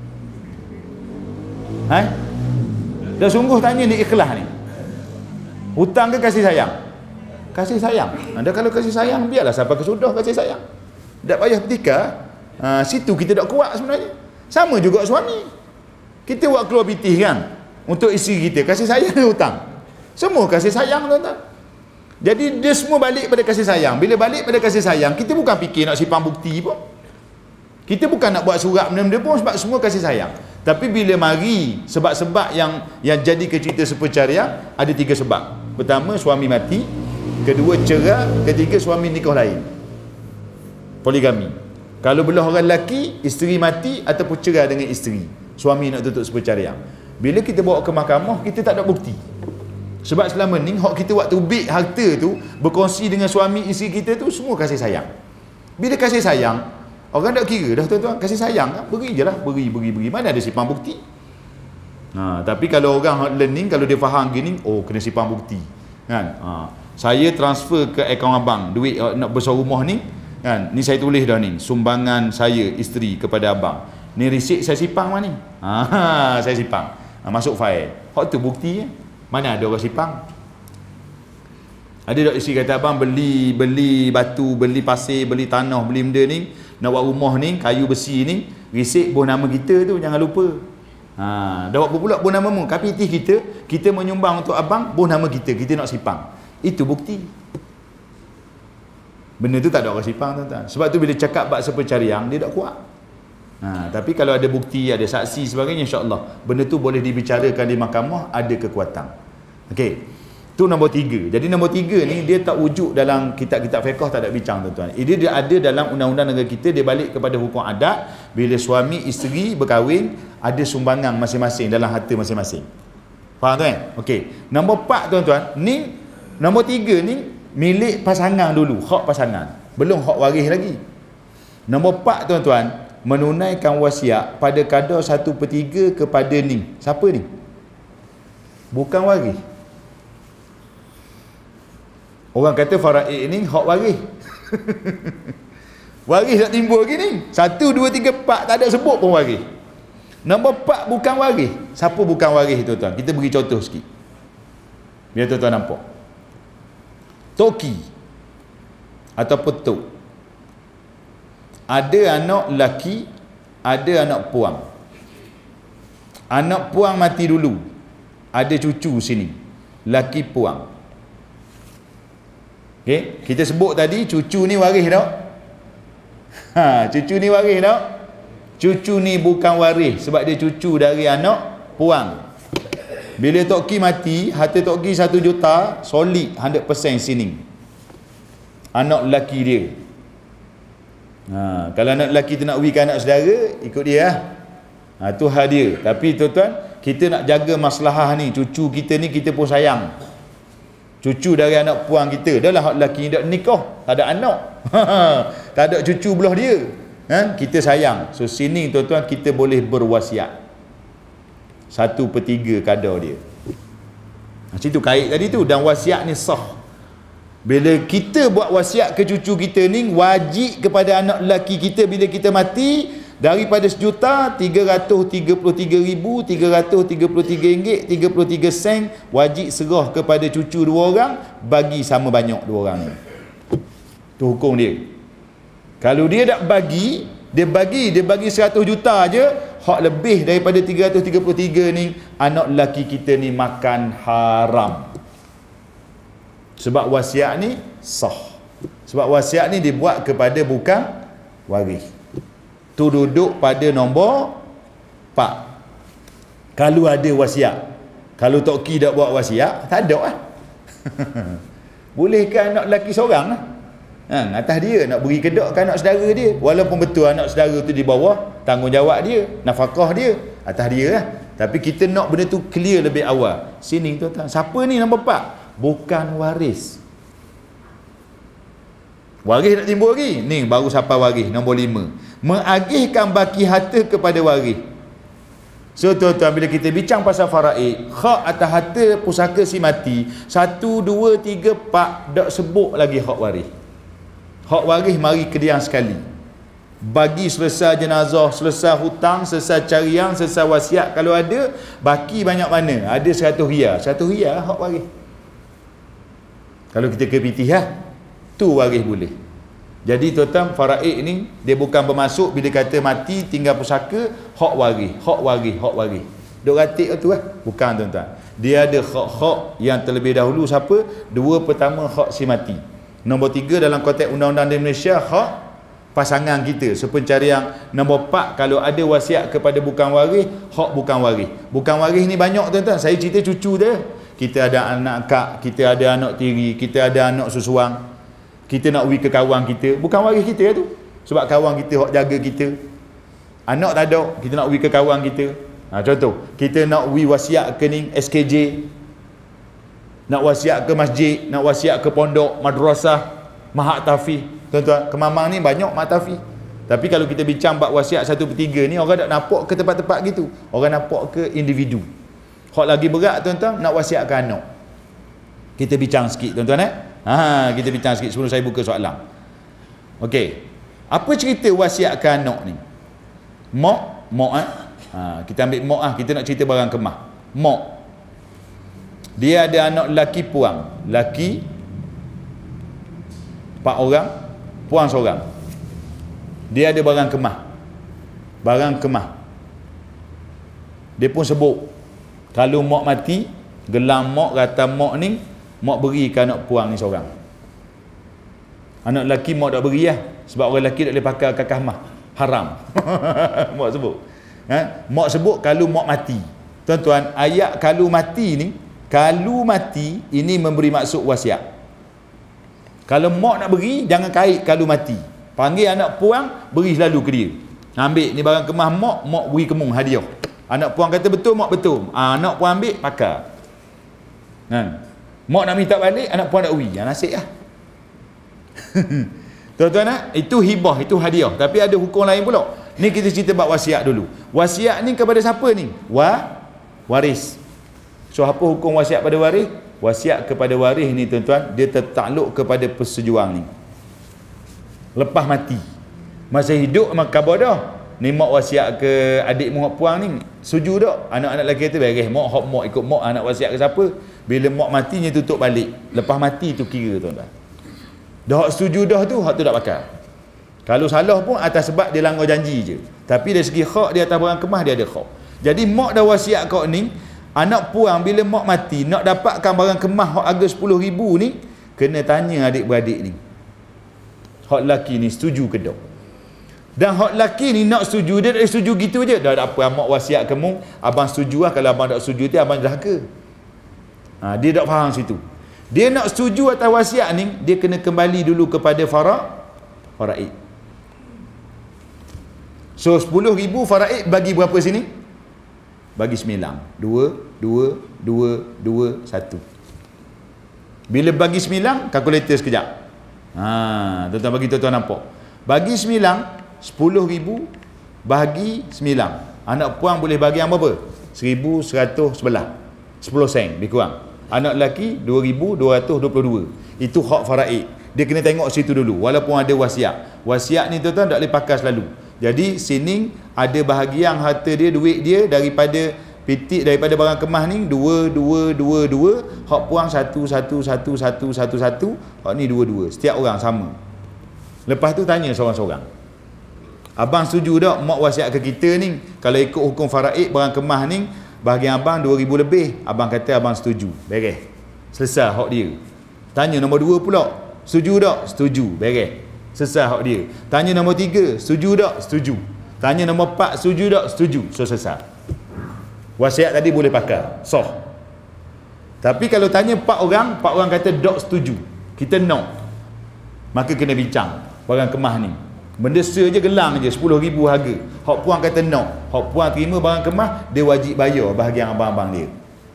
Ha? Dah sungguh tanya ni, ikhlas ni. Hutang ke kasih sayang? Kasih sayang. Anda kalau kasih sayang, biarlah sampai kesudah kasih sayang. Tak payah bertikar. Ha, situ kita tak kuat sebenarnya. Sama juga suami. Kita buat keluar pitih kan, untuk isteri kita, kasih sayang ke hutang? Semua kasih sayang tuan-tuan. Jadi dia semua balik pada kasih sayang. Bila balik pada kasih sayang, kita bukan fikir nak simpan bukti pun. Kita bukan nak buat surat benda-benda pun, sebab semua kasih sayang. Tapi bila mari sebab-sebab yang yang jadi ke cerita sepercarian, ada tiga sebab. Pertama, suami mati. Kedua, cerai. Ketiga, suami nikah lain, poligami. Kalau belah orang lelaki, isteri mati ataupun cerai dengan isteri, suami nak tutup sepercarian. Bila kita bawa ke mahkamah, kita tak ada bukti. Sebab selama ni hak kita waktu beg harta tu, berkongsi dengan suami isteri kita tu, semua kasih sayang. Bila kasih sayang, orang tak kira dah tuan-tuan, kasih sayang kan, beri je lah, beri, beri, beri. Mana ada simpan bukti? Ha, tapi kalau orang learning, kalau dia faham gini, oh kena simpan bukti kan. Ha, saya transfer ke akaun abang duit uh, nak besar rumah ni kan, ni saya tulis dah ni, sumbangan saya isteri kepada abang, ni resit saya simpan mana ni, ha, saya simpan, ha, masuk file. Hak tu bukti ya? Mana ada orang simpan? Ada tak isteri kata, abang beli beli batu, beli pasir, beli tanah, beli benda ni, nak buat rumah ni, kayu besi ni, resit buah nama kita tu, jangan lupa. Ha, dah buat pula buah nama mu, kapitih kita, kita menyumbang untuk abang, buah nama kita, kita nak simpan. Itu bukti. Benda tu tak ada orang simpan tuan-tuan. Sebab tu bila cakap bab sepercarian, dia tak kuat. Ha, tapi kalau ada bukti, ada saksi sebagainya, insya-Allah benda tu boleh dibicarakan di mahkamah, ada kekuatan. Okey. Tu nombor tiga. Jadi nombor tiga ni dia tak wujud dalam kitab-kitab fiqh, tak ada bincang tuan-tuan. Ini dia ada dalam undang-undang negara kita, dia balik kepada hukum adat. Bila suami isteri berkahwin, ada sumbangan masing-masing dalam harta masing-masing. Faham tuan? Okey. Nombor empat tuan-tuan, ni nombor tiga ni milik pasangan dulu, hak pasangan. Belum hak waris lagi. Nombor empat tuan-tuan, menunaikan wasiat pada kadar satu per tiga kepada ni. Siapa ni? Bukan waris. Orang kata faraid ni hak waris. Waris tak timbul lagi ni. Satu, dua, tiga, empat, tak ada sebut pun waris. Nombor empat bukan waris. Siapa bukan waris tuan-tuan? Kita beri contoh sikit, biar tuan-tuan nampak. Toki ataupun tok. Ada anak lelaki, ada anak puang. Anak puang mati dulu, ada cucu sini. laki puang. Okey, kita sebut tadi cucu ni waris tak? Ha, cucu ni waris tak? Cucu ni bukan waris sebab dia cucu dari anak puang. Bila Tok Ki mati, harta Tok Ki satu juta, solid one hundred percent sini. Anak lelaki dia. Ha, kalau anak lelaki tu nak berikan anak saudara, ikut dia lah. Ha, tu hal dia. Tapi tuan-tuan, kita nak jaga maslahah ni. Cucu kita ni kita pun sayang. Cucu dari anak puang kita. Dah lah hak lelaki ni dah nikah, tak ada anak. Tak ada cucu belah dia. Ha? Kita sayang. So sini tuan-tuan kita boleh berwasiat. Satu per tiga kadar dia. Macam tu kait tadi tu. Dan wasiat ni sah. Bila kita buat wasiat ke cucu kita ni, wajib kepada anak lelaki kita bila kita mati, daripada sejuta, tiga ratus tiga puluh tiga ribu tiga ratus tiga puluh tiga ringgit tiga puluh tiga sen wajib serah kepada cucu dua orang, bagi sama banyak dua orang ni. Tu hukum dia. Kalau dia tak bagi, dia bagi, dia bagi seratus juta je, hak lebih daripada tiga ratus tiga puluh tiga ni, anak lelaki kita ni makan haram. Sebab wasiat ni sah. Sebab wasiat ni dibuat kepada bukan waris. Tu duduk pada nombor empat. Kalau ada wasiat. Kalau Tok Ki tak buat wasiat, tak ada lah. Bolehkah anak lelaki seorang lah? Ha, atas dia nak beri kedak ke anak saudara dia. Walaupun betul anak saudara tu di bawah, tanggungjawab dia, nafkah dia, atas dia lah. Tapi kita nak benda tu clear lebih awal. Sini tuan-tuan, siapa ni nombor empat? Bukan waris. Waris nak timbul lagi. Ni baru sampai waris nombor lima. Mengagihkan baki harta kepada waris. So tuan-tuan, bila kita bincang pasal faraid, hak atas harta pusaka si mati, satu, dua, tiga, empat, tak sebut lagi hak waris. Hak waris mari kediang sekali. Bagi selesai jenazah, selesai hutang, selesai carian, selesai wasiat kalau ada, baki banyak mana? Ada seratus riyal. seratus riyal hak waris. Kalau kita ke P T lah, tu waris boleh. Jadi tuan-tuan, faraid ni dia bukan bermasuk bila kata mati tinggal pusaka, hak waris, hak waris, hak waris. Duk ratik tu lah. Bukan tuan-tuan. Dia ada hak-hak yang terlebih dahulu siapa? Dua pertama hak si mati. Nombor tiga dalam konteks undang-undang di Malaysia, hak pasangan kita. Sepencarian. Nombor empat, kalau ada wasiat kepada bukan waris, hak bukan waris. Bukan waris ni banyak tuan-tuan. Saya cerita cucu dia. Kita ada anak kak, kita ada anak tiri, kita ada anak susuang. Kita nak pergi ke kawan kita, bukan waris kita tu. Sebab kawan kita hak jaga kita. Anak tak ada, kita nak pergi ke kawan kita. Ha, contoh, kita nak pergi wasiat ke ni S K J. Nak wasiat ke masjid, nak wasiat ke pondok, madrasah, mahat tafiz. Tuan-tuan, kemamang ni banyak mahat tafiz. Tapi kalau kita bincang bab wasiat satu per tiga ni, orang tak nampak ke tempat-tempat gitu. Orang nampak ke individu. Hak lagi berat tuan-tuan, nak wasiat ke anak. Kita bincang sikit tuan-tuan eh. Ha, kita bincang sikit sebelum saya buka soalan. Okey. Apa cerita wasiat ke anak ni? Mak, mak eh. Ha, kita ambil mak ah, kita nak cerita barang kemah. Mak. Dia ada anak lelaki puang. Lelaki empat orang, puang seorang. Dia ada barang kemah. Barang kemah. Dia pun sebut, kalau mak mati, gelang mak, kata mak ni, mak beri ke anak puang ni seorang. Anak lelaki mak tak beri lah. Sebab orang lelaki tak boleh pakai kakak mah. Haram. Mak sebut. Ha? Mak sebut kalau mak mati. Tuan-tuan, ayat kalau mati ni, kalau mati, ini memberi maksud wasiat. Kalau mak nak beri, jangan kait kalau mati. Panggil anak puang, beri selalu ke dia. Ambil ni barang kemah mak, mak beri kemung hadiah. Anak puang kata betul, mak betul. Ha, anak puang ambil, pakai. Ha. Mak nak minta balik, anak puan nak ui. Yang nasib lah. Tuan-tuan nak, itu hibah, itu hadiah. Tapi ada hukum lain pula. Ni kita cerita bab wasiat dulu. Wasiat ni kepada siapa ni? Wa, waris. So apa hukum wasiat pada waris? Wasiat kepada waris ni tuan-tuan, dia tertakluk kepada persetujuan ni. Lepas mati. Masa hidup memang khabar dah. Ni mak wasiat ke adik mak puang ni, setuju tak? Anak-anak lelaki tu beres, mak hak mak ikut mak, anak wasiat ke siapa? Bila mak matinya tutup balik. Lepas mati tu kira tuan-tuan. Dah hak setuju dah tu, hak tu tak pakai. Kalau salah pun atas sebab dia langgar janji je. Tapi dari segi hak dia atas barang kemah, dia ada hak. Jadi mak dah wasiat kau ni, Anak puang bila mak mati nak dapatkan barang kemah hak harga sepuluh ribu ni, kena tanya adik-beradik ni, hak lelaki ni setuju ke tak. Dan hak lelaki ni nak setuju, dia tak setuju gitu je. Dah tak apa, mak wasiat kamu, abang setuju lah. Kalau abang tak setuju tu abang derhaka. Ha, dia tak faham situ. Dia nak setuju atas wasiat ni, dia kena kembali dulu kepada fara faraid. So sepuluh ribu faraid bagi berapa sini? Bagi sembilan. Dua, dua, dua, dua, satu. Bila bagi sembilan, kalkulator sekejap. Ha, tuan-tuan bagi tuan-tuan nampak. Bagi sembilan, sepuluh ribu bagi sembilan. Anak puang boleh bagi yang berapa? Seribu seratus sebelah. Sepuluh sen, lebih kurang. Anak lelaki, dua ribu dua ratus dua puluh dua. Itu hak faraid. Dia kena tengok situ dulu. Walaupun ada wasiat. Wasiat ni tuan-tuan tak boleh pakai selalu. Jadi sini ada bahagian harta dia, duit dia daripada pitik, daripada barang kemah ni dua, dua, dua, dua. Hak puang satu, satu, satu, satu, satu, satu. Hak ni dua, dua. Setiap orang sama. Lepas tu tanya seorang-seorang. Abang setuju tak mak wasiat ke kita ni? Kalau ikut hukum faraid barang kemah ni, bahagian abang dua ribu lebih. Abang kata abang setuju. Beres. Selesai hak dia. Tanya nombor dua pula. Setuju tak? Setuju. Beres. Selesai hak dia. Tanya nombor tiga, setuju tak? Setuju. Tanya nombor empat, setuju tak? Setuju. So selesai. Wasiat tadi boleh pakai. Sah. Tapi kalau tanya empat orang, empat orang kata tak setuju. Kita no. Maka kena bincang barang kemah ni. Benda saja gelang je sepuluh ribu harga. Hak puang kata no. Hak puang terima barang kemah, dia wajib bayar bahagian abang-abang dia.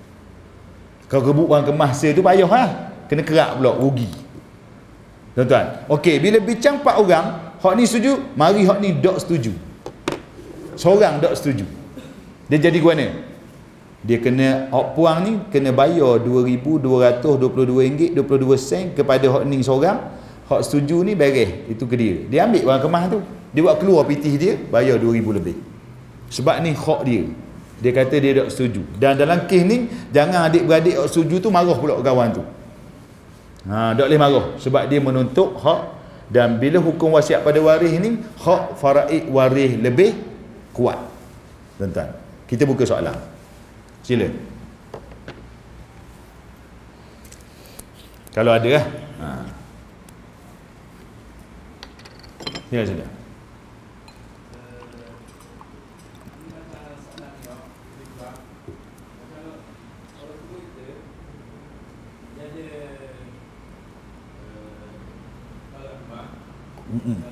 Kalau rebut barang kemah se tu bayar lah. Kena kerak pula, rugi. Tuan-tuan, okey, bila bincang empat orang, hak ni setuju, mari hak ni tak setuju. Seorang tak setuju. Dia jadi ke mana? Dia kena, hak puang ni kena bayar dua ribu dua ratus dua puluh dua ringgit dua puluh dua sen kepada hak ni seorang. Hak setuju ni beres, itu ke dia. Dia ambil barang kemah tu, dia buat keluar pitih dia, bayar dua ribu lebih. Sebab ni hak dia. Dia kata dia tak setuju. Dan dalam kes ni, jangan adik-beradik hak setuju tu marah pula kawan tu. Ha, tak boleh marah sebab dia menuntut hak. Dan bila hukum wasiat pada waris ni, hak faraid waris lebih kuat. Tuan-tuan, kita buka soalan. Sila. Kalau ada lah. Ha. Sila sila. Mm-mm.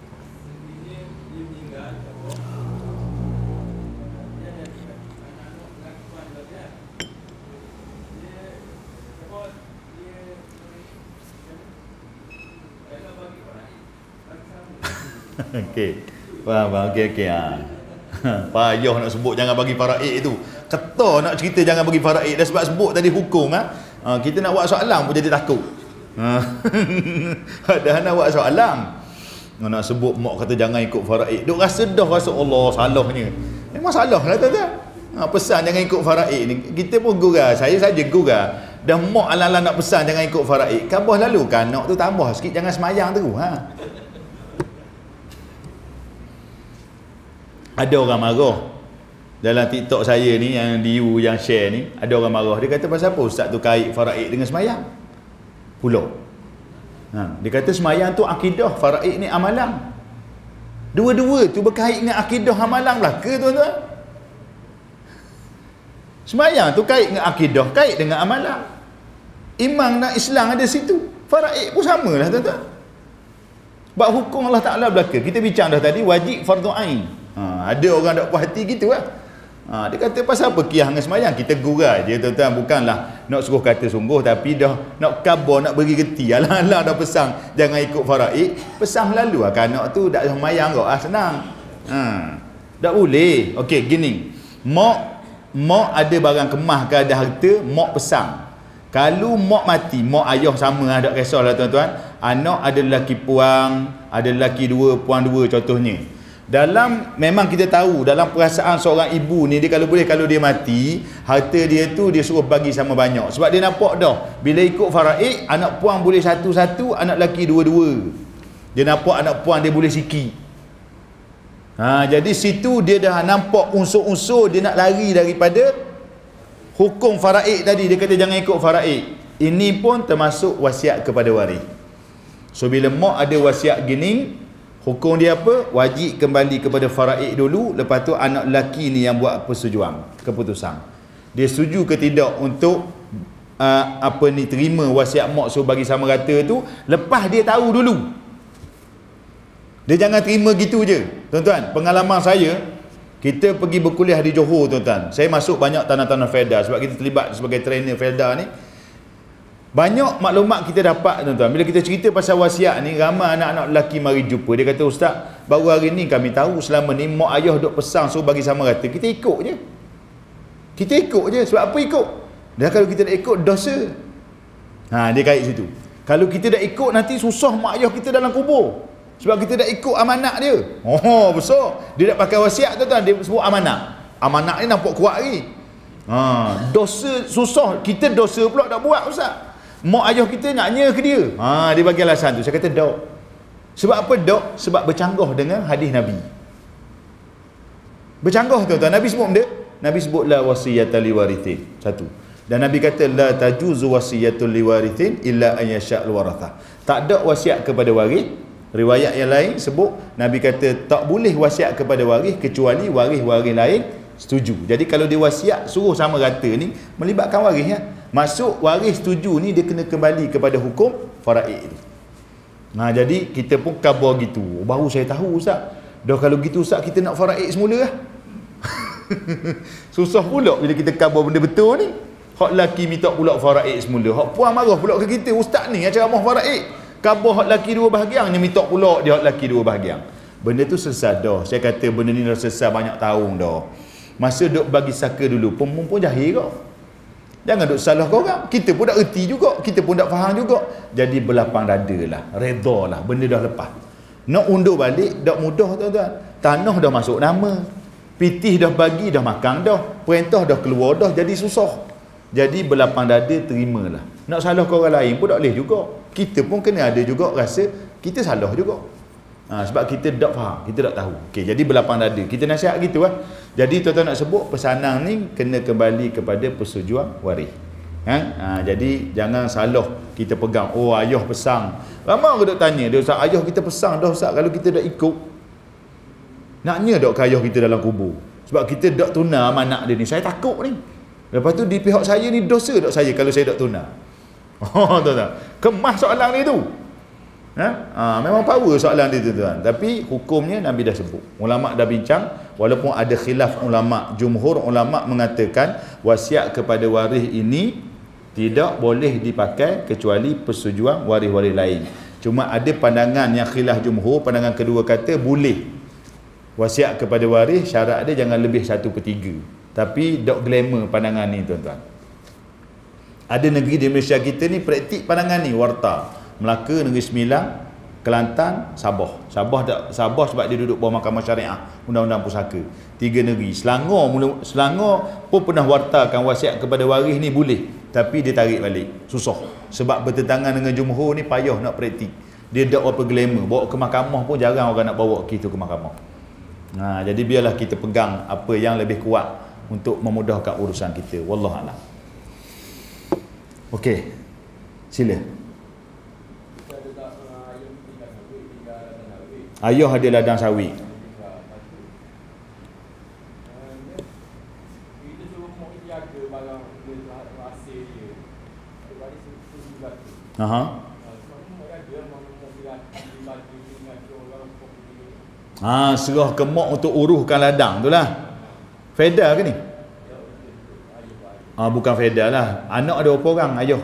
Okey. Faham, faham. Okey, okey. Ha. Payah nak sebut jangan bagi faraid tu. Kata nak cerita jangan bagi faraid dah sebab sebut tadi hukum ha. Ha, kita nak buat soalan pun jadi takut. Ha. Dah nak buat soalan. Nak sebut mak kata jangan ikut faraid. Duk rasa dah rasa Allah salahnya. Memang salah lah tuan-tuan. Ha, pesan jangan ikut faraid ni. Kita pun gurau, saya saja gurau. Dah mak ala-ala nak pesan jangan ikut faraid. Kabah lalu kan nak tu tambah sikit jangan semayang tu. Ha. Ada orang marah dalam TikTok saya ni yang diu yang share ni, ada orang marah. Dia kata pasal apa ustaz tu kait faraid dengan semayang? Pula. Ha, dia kata semayang tu akidah, faraid ni amalan. Dua-dua tu berkait dengan akidah amalan belaka tuan-tuan. Semayang tu kait dengan akidah, kait dengan amalan. Iman dan Islam ada situ. Faraid pun sama lah tuan-tuan. Sebab hukum Allah Ta'ala belaka. Kita bincang dah tadi wajib fardu ain. Ha, ada orang tak puas hati gitu lah. Ha, dia kata pasal apa qiyah dengan semayang? Kita gurau je tuan-tuan, bukanlah nak suruh kata sungguh, tapi dah nak kabar, nak beri geti. Alah-alah dah pesan jangan ikut faraid, pesan lalu lah kan anak tu tak semayang kau ah, senang. Ha, tak boleh. Okey, gini. Mak mak ada barang kemah ke ada harta, mak pesan. Kalau mak mati, mak ayah sama lah, tak kisahlah tuan-tuan. Anak ada lelaki puang, ada lelaki dua, puang dua contohnya. Dalam, memang kita tahu dalam perasaan seorang ibu ni, dia kalau boleh kalau dia mati, harta dia tu dia suruh bagi sama banyak. Sebab dia nampak dah, bila ikut faraid, anak puang boleh satu-satu, anak lelaki dua-dua. Dia nampak anak puang dia boleh sikit. Ha, jadi situ dia dah nampak unsur-unsur dia nak lari daripada Hukum faraid tadi dia kata jangan ikut faraid. Ini pun termasuk wasiat kepada waris. So bila mak ada wasiat gini, hukum dia apa? Wajib kembali kepada faraid dulu, lepas tu anak lelaki ni yang buat persetujuan, keputusan. Dia setuju ke tidak untuk uh, apa ni terima wasiat mak suruh bagi sama rata tu, lepas dia tahu dulu. Dia jangan terima gitu je. Tuan-tuan, pengalaman saya, kita pergi berkuliah di Johor, tuan-tuan. Saya masuk banyak tanah-tanah Felda sebab kita terlibat sebagai trainer Felda ni. Banyak maklumat kita dapat, tuan-tuan. Bila kita cerita pasal wasiat ni, ramai anak-anak lelaki mari jumpa. Dia kata, ustaz, baru hari ni kami tahu selama ni mak ayah duk pesang suruh bagi sama rata. Kita ikut je. Kita ikut je. Sebab apa ikut? Dan kalau kita dah ikut, dosa. Ha, dia kait situ. Kalau kita dah ikut, nanti susah mak ayah kita dalam kubur. Sebab kita dah ikut amanat dia. Oh, besar. Dia dah pakai wasiat, tuan-tuan. Dia sebut amanat. Amanat ni nampak kuat lagi. Ha, dosa susah. Kita dosa pula tak buat, ustaz. Mak ayah kita naknya ke dia. Ha, dia bagi alasan tu. Saya kata dok. Sebab apa dok? Sebab bercanggah dengan hadis Nabi. Bercanggah, tuan-tuan. Nabi sebut benda. Nabi sebut la wasiyata liwarithin. Satu. Dan Nabi kata la tajuzu wasiyatul liwarithin illa an yasha'al warathah. Tak ada wasiat kepada waris. Riwayat yang lain sebut Nabi kata tak boleh wasiat kepada waris kecuali waris-waris lain setuju. Jadi kalau dia wasiat suruh sama rata ni melibatkan waris ya. Masuk waris setuju ni dia kena kembali kepada hukum faraid tu. Nah, jadi kita pun khabar gitu. Baru saya tahu, ustaz. Dah kalau gitu, ustaz, kita nak faraid semula lah. Susah pula bila kita khabar benda betul ni. Hak lelaki minta pula faraid semula. Hak puan marah pula ke kita, ustaz ni yang ceramah faraid. Khabar hak lelaki dua bahagian, dia minta pula dia hak lelaki dua bahagian. Benda tu sesat dah. Saya kata benda ni dah sesat banyak tahun dah. Masa duk bagi saka dulu, pun pun jahil kau. Jangan duk salah kau orang. Kita pun tak erti juga, kita pun tak faham juga. Jadi berlapang dada lah, redha lah, benda dah lepas. Nak undur balik tak mudah, tuan-tuan. Tanah dah masuk nama, pitih dah bagi, dah makan dah, perintah dah keluar dah, jadi susah. Jadi berlapang dada, terimalah. Nak salah kau orang lain pun tak boleh juga. Kita pun kena ada juga rasa kita salah juga. Ha, sebab kita tak faham, kita tak tahu. Okey, jadi berlapang dada. Kita nasihat gitu lah. Jadi tuan-tuan nak sebut pesanan ni kena kembali kepada persetujuan waris. Ha? Ha, jadi jangan salah kita pegang. Oh, ayah pesang. Ramai orang duk tanya, dia ustaz, ayah kita pesang dah ustaz, kalau kita dah ikut. Naknya dok ayah kita dalam kubur. Sebab kita dak tuna amanat dia ni. Saya takut ni. Lepas tu di pihak saya ni dosa dok saya kalau saya dak tuna. Oh, tuan-tuan. Kemas soalan ni tu. Ha? Ha, memang power soalan dia, tuan-tuan. Tapi hukumnya Nabi dah sebut. Ulama dah bincang, walaupun ada khilaf ulama, jumhur ulama mengatakan wasiat kepada waris ini tidak boleh dipakai kecuali persetujuan waris-waris lain. Cuma ada pandangan yang khilaf jumhur, pandangan kedua kata boleh. Wasiat kepada waris, syarat dia jangan lebih satu per tiga. Tapi dok glamour pandangan ni, tuan-tuan. Ada negeri di Malaysia kita ni praktik pandangan ni, warta. Melaka, Negeri Sembilan, Kelantan, Sabah. Sabah tak Sabah sebab dia duduk bawah mahkamah syariah, undang-undang pusaka. Tiga negeri. Selangor mula Selangor pun pernah wartakan wasiat kepada waris ni boleh, tapi dia tarik balik. Susah. Sebab bertentangan dengan jumhur ni payah nak praktik. Dia tak apa glamour. Bawa ke mahkamah pun jarang orang nak bawa kita ke mahkamah. Nah, jadi biarlah kita pegang apa yang lebih kuat untuk memudahkan urusan kita. Wallahualam. Okey. Sila. Ayah ada ladang sawit. Aha. Ha, serah ke mak untuk uruhkan ladang tu lah. Feda ke ni? Ah, bukan feda lah. Anak ada berapa orang ayah?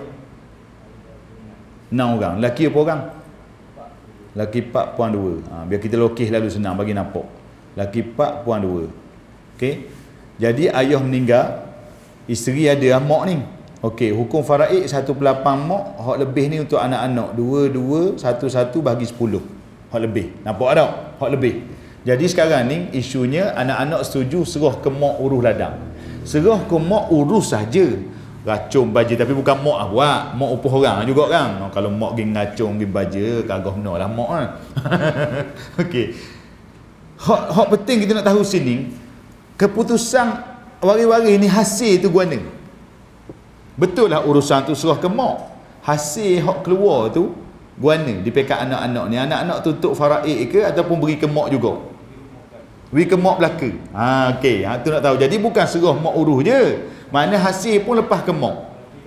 Enam orang. Lelaki berapa orang? Laki empat, puan dua. Ha, biar kita lokis lalu senang bagi nampak. Laki empat, puan dua. Okey. Jadi ayah meninggal, isteri ada mak ni. Okey, hukum faraid satu per lapan mak, hak lebih ni untuk anak-anak. Dua, dua, satu, satu bagi sepuluh. Hak lebih. Nampak tak? Hak lebih. Jadi sekarang ni isunya anak-anak setuju serah ke mak urus ladang. Serah ke mak urus saja. Racun baja, tapi bukan mak lah buat. Mak upuh orang juga kan. Kalau mak pergi ngacung pergi baja, kagah benar lah mak kan. Okey. Hak, hak penting kita nak tahu sini, keputusan waris-waris ni hasil tu guna. Betul lah urusan tu serah ke mak. Hasil hak keluar tu guana di pekat anak-anak ni. Anak-anak tutup faraid ke ataupun beri ke mak juga? Beri ke mak belaka. Ha, okey. Ha, tu nak tahu. Jadi bukan serah mak uruh je. Mana hasil pun lepas ke mak.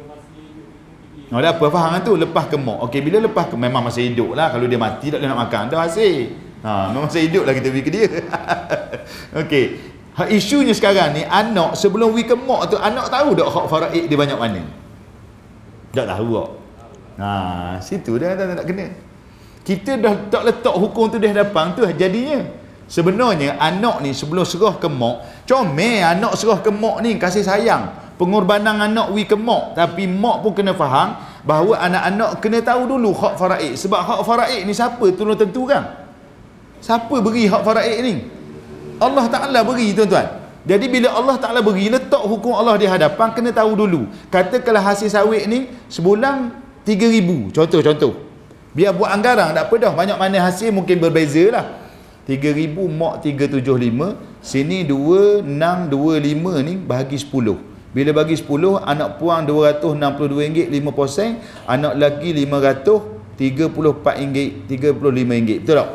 Oh, dah apa faham tu? Lepas ke mak. Okey, bila lepas ke, memang masih hidup lah. Kalau dia mati tak boleh nak makan. Dah hasil. Ha, memang masih hidup lah kita beri ke dia. Okey. Ha, isunya sekarang ni, anak sebelum beri ke mak tu, anak tahu tak hak faraid dia banyak mana? Tak tahu tak? Ha, situ dah tak, tak, tak kena. Kita dah tak letak hukum tu di hadapan tu jadinya. Sebenarnya anak ni sebelum serah ke mak, comel anak serah ke mak ni kasih sayang. Pengorbanan anak wi ke mak, tapi mak pun kena faham bahawa anak-anak kena tahu dulu hak faraid. Sebab hak faraid ni siapa tolong tentukan? Siapa beri hak faraid ni? Allah Ta'ala beri, tuan-tuan. Jadi bila Allah Ta'ala beri, letak hukum Allah di hadapan, kena tahu dulu. Katakanlah hasil sawit ni sebulan tiga ribu, contoh-contoh. Biar buat anggaran, tak apa dah. Banyak mana hasil mungkin berbeza lah. tiga ribu mak tiga tujuh lima, sini dua enam dua lima ni bahagi sepuluh. Bila bagi sepuluh, anak puang dua ratus enam puluh dua ringgit lima sen, anak lelaki lima ratus tiga puluh empat ringgit tiga puluh lima ringgit. Betul tak?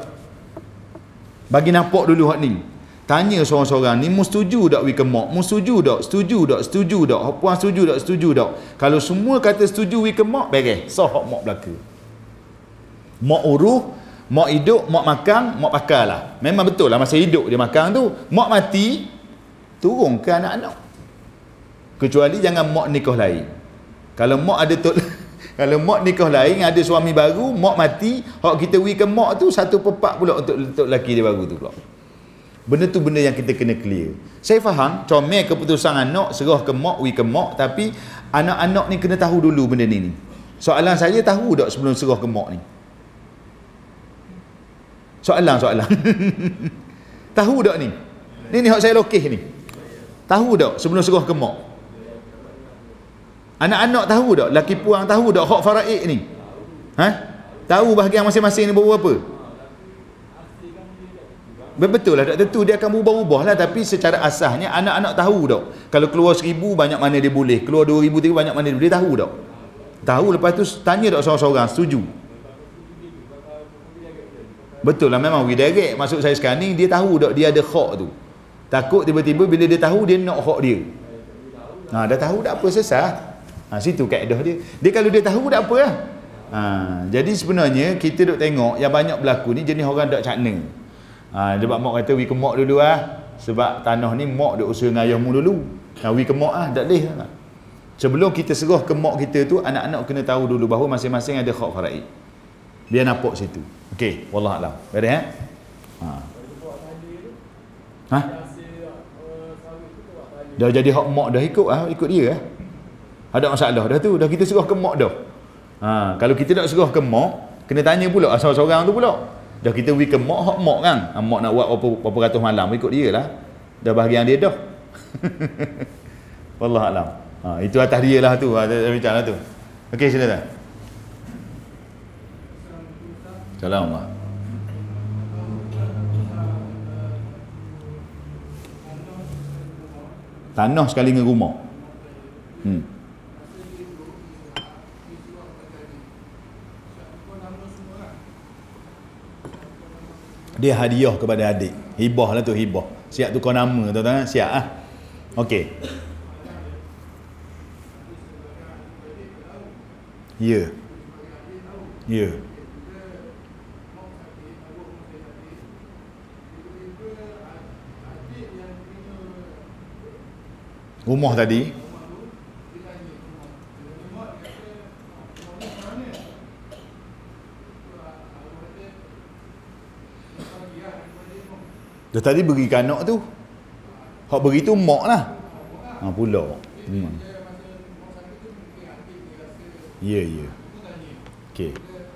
Bagi nampak dulu hak ni. Tanya seorang-seorang ni, mu setuju tak we ke mak? Mu setuju tak? Setuju tak? Setuju tak? Hak puang setuju tak? Setuju tak? Kalau semua kata setuju we ke mak, beres. So hak mak belaka. Mak uruh, mak hidup, mak makan, mak pakar lah. Memang betul lah masa hidup dia makan tu. Mak mati, turun ke anak-anak. Kecuali jangan mak nikah lain. Kalau mak ada tu, kalau mak nikah lain, ada suami baru, mak mati, hak kita we ke mak tu satu pepak pula untuk, untuk lelaki dia baru tu pula. Benda tu benda yang kita kena clear. Saya faham, comel keputusan anak, serah ke mak, we ke mak, tapi anak-anak ni kena tahu dulu benda ni ni. Soalan saya, tahu tak sebelum serah ke mak ni? Soalan-soalan. Tahu tak ni? Ni ni hak saya lokeh ni. Tahu tak sebelum serah ke mak? Anak-anak tahu tak? Laki puang tahu tak hak faraid ni? Ha? Tahu bahagian masing-masing ni berapa? Betul lah, tak tentu dia akan berubah-ubah lah, tapi secara asasnya anak-anak tahu tak? Kalau keluar seribu banyak mana dia boleh, keluar dua ribu tiga banyak mana dia boleh, tahu tak? Tahu, lepas tu tanya tak seorang-seorang setuju? Betul lah, memang we direct. Maksud saya sekarang ni, dia tahu tak dia ada hak tu. Takut tiba-tiba bila dia tahu, dia nak hak dia. Ha, dah tahu tak apa, sesah. Ha, situ kaedah dia. Dia kalau dia tahu tak apa lah. Ha, jadi sebenarnya kita duk tengok yang banyak berlaku ni jenis orang tak cakna. Ha, sebab mak kata we ke mak dulu lah. Sebab tanah ni mak duk usaha dengan ayahmu dulu. Ha, we ke mak lah, tak boleh lah. Sebelum kita serah ke mak kita tu, anak-anak kena tahu dulu bahawa masing-masing ada hak faraid. Biar nampak situ. Okey, wallahualam. Beres eh? Ha. Ha? Dah jadi hak mak dah ikut ah, ikut dia ah. Ada masalah dah tu, dah kita serah ke mak dah. Ha, kalau kita nak serah ke mak, kena tanya pula asal-seorang tu pula. Dah kita we ke mak, hak mak kan. Ha, mak nak buat berapa, berapa ratus malam, ikut dia lah. Dah bahagian dia dah. Wallahualam. Ha, itu atas dia lah tu, ada bincang lah tu. Okey, silakan. Assalamualaikum. Tanah sekali dengan rumah. Hmm. Dia hadiah kepada adik. Hibah lah tu, hibah. Siap tukar nama, tuan-tuan. Siap ah. Okey. Ya. Ya. Rumah tadi. Dah tadi beri ke anak tu. Hak beri tu mak lah. Ha pula. Hmm. Ya, ya. Okey.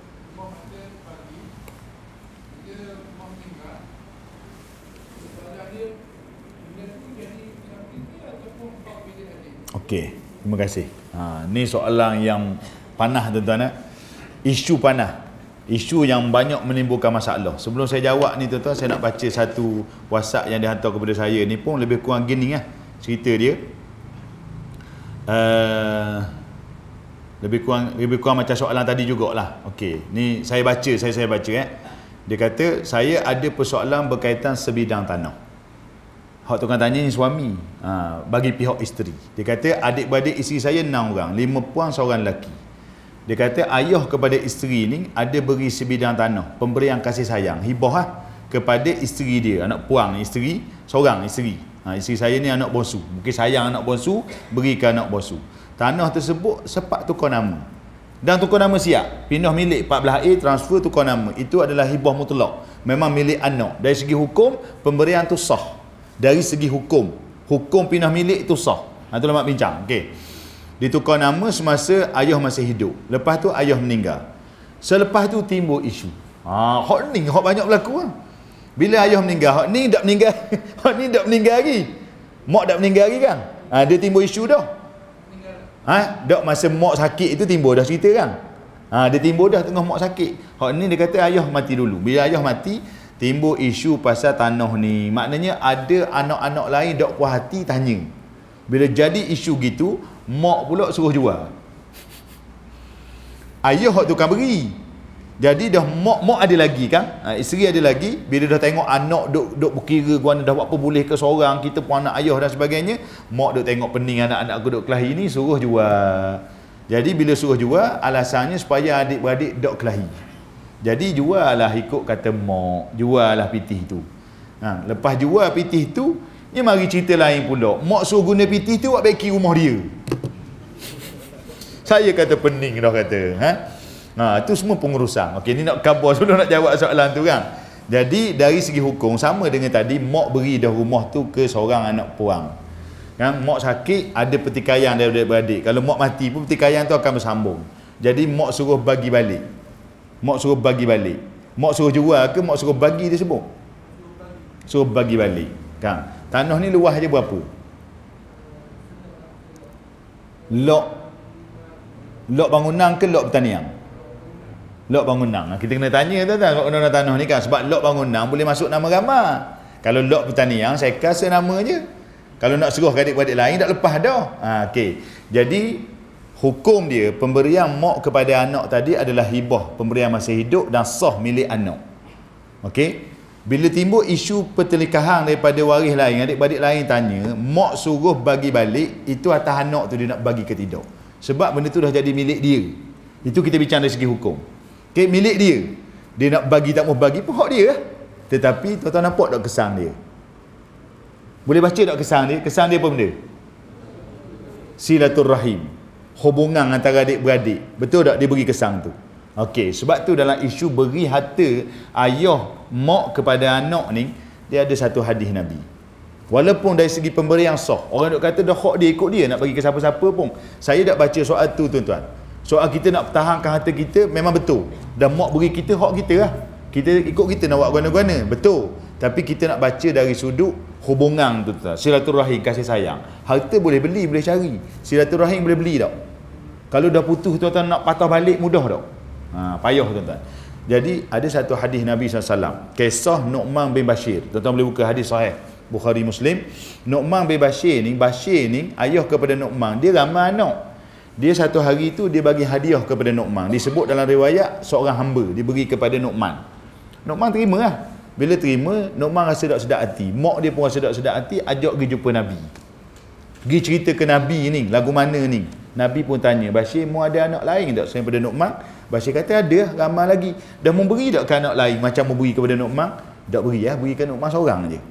Okey, terima kasih. Ha, ni soalan yang panah, tuan-tuan eh. Isu panah. Isu yang banyak menimbulkan masalah. Sebelum saya jawab ni, tuan-tuan, saya nak baca satu WhatsApp yang dihantar kepada saya ni pun lebih kurang gini lah cerita dia. Uh, Lebih kurang lebih kurang macam soalan tadi jugalah. Okey, ni saya baca, saya saya baca eh. Dia kata, saya ada persoalan berkaitan sebidang tanah. Hak tukang tanya ni suami, ha, bagi pihak isteri. Dia kata adik-beradik isteri saya enam orang, lima puan seorang lelaki. Dia kata ayah kepada isteri ni ada beri sebidang tanah, pemberian kasih sayang, hibah lah, kepada isteri dia, anak puan isteri, seorang isteri. Ha, isteri saya ni anak bosu, mungkin sayang anak bosu, beri ke anak bosu. Tanah tersebut sepak tukar nama. Dan tukar nama siap, pindah milik empat belas A, transfer tukar nama. Itu adalah hibah mutlak, memang milik anak. Dari segi hukum, pemberian tu sah. Dari segi hukum, hukum pindah milik itu sah. Ha, tu lama bincang. Okey. Ditukar nama semasa ayah masih hidup. Lepas tu ayah meninggal. Selepas tu timbul isu. Ha, hak ni hak banyak berlaku lah. Bila ayah meninggal, hak ni dak meninggal. Hak ni dak meninggal lagi. Mak dak meninggal lagi kan? Ha, dia timbul isu dah. Ha, dak masa mak sakit itu timbul dah cerita kan? Ha, dia timbul dah tengah mak sakit. Hak ni dia kata ayah mati dulu. Bila ayah mati, timbul isu pasal tanah ni. Maknanya ada anak-anak lain dok puas hati tanya. Bila jadi isu gitu, mak pula suruh jual. Ayah hak tukang beri. Jadi dah mak mak ada lagi kan? Ha, isteri ada lagi. Bila dah tengok anak dok dok berkira guana dah buat apa boleh ke seorang, kita pun anak ayah dan sebagainya, mak dok tengok pening anak-anak aku dok kelahi ni, suruh jual. Jadi bila suruh jual, alasannya supaya adik-beradik dok kelahi. Jadi jual lah ikut kata mak, jual lah pitih tu. Ha, lepas jual pitih tu, ni mari cerita lain pula. Mak suruh guna pitih tu buat beki rumah dia. Saya kata pening dah kata. Ha? Ha, tu semua pengurusan. Okey, ni nak khabar sebelum nak jawab soalan tu kan. Jadi dari segi hukum sama dengan tadi, mak beri dah rumah tu ke seorang anak puang. Kan, mak sakit ada pertikaian daripada beradik. Kalau mak mati pun pertikaian tu akan bersambung. Jadi mak suruh bagi balik. Mak suruh bagi balik. Mak suruh jual ke mak suruh bagi dia sebut? Suruh bagi balik. Kan? Tanah ni luas je berapa? Lok lok bangunan ke lok pertanian? Lok bangunan. Kita kena tanya tuan-tuan kat undang-undang tanah ni kan, sebab lok bangunan boleh masuk nama ramai. Kalau lok pertanian saya kasih nama je. Kalau nak suruh adik-adik lain tak lepas dah. Ha, okey. Jadi hukum dia, pemberian mak kepada anak tadi adalah hibah, pemberian masa hidup dan sah milik anak. Okey. Bila timbul isu pertelikahan daripada waris lain, adik-beradik lain tanya, mak suruh bagi balik, itu atas anak tu dia nak bagi ke tidak. Sebab benda tu dah jadi milik dia. Itu kita bincang dari segi hukum. Okey, milik dia. Dia nak bagi tak mau bagi pun hak dia lah. Tetapi tuan-tuan nampak tak kesan dia? Boleh baca tak kesan dia? Kesan dia apa benda? Silaturrahim. Hubungan antara adik-beradik. Betul tak dia beri kesan tu? Okey, sebab tu dalam isu beri harta ayah mak kepada anak ni, dia ada satu hadis Nabi. Walaupun dari segi pemberian sah, orang duk kata dah hak dia ikut dia nak bagi ke siapa-siapa pun. Saya tak baca soal tu tuan-tuan. Soal kita nak pertahankan harta kita memang betul. Dan mak beri kita hak kita lah. Kita ikut kita nak buat guna-guna, betul. Tapi kita nak baca dari sudut hubungan tu tuan. Silaturahim, kasih sayang. Harta boleh beli, boleh cari. Silaturahim boleh beli tak? Kalau dah putus tuan-tuan nak patah balik mudah tak? Ha, payah tuan-tuan. Jadi ada satu hadis Nabi sallallahu alaihi wasallam, kisah Nu'man bin Bashir. Tuan-tuan boleh buka hadis sahih Bukhari Muslim. Nu'man bin Bashir ni, Bashir ni ayah kepada Nu'man, dia ramai anak. Dia satu hari tu dia bagi hadiah kepada Nu'man. Disebut dalam riwayat seorang hamba dia beri kepada Nu'man. Nu'man terima lah. Bila terima, Nu'man rasa tak sedap hati. Mak dia pun rasa tak sedap hati, ajak pergi jumpa Nabi. Pergi cerita ke Nabi ni, lagu mana ni? Nabi pun tanya, Bashir mu ada anak lain tak selain pada Nu'man? Bashir kata ada, ramai lagi. Dah memberi tak ke anak lain macam memberi kepada Nu'man? Tak beri lah, beri ke Nu'man seorang je.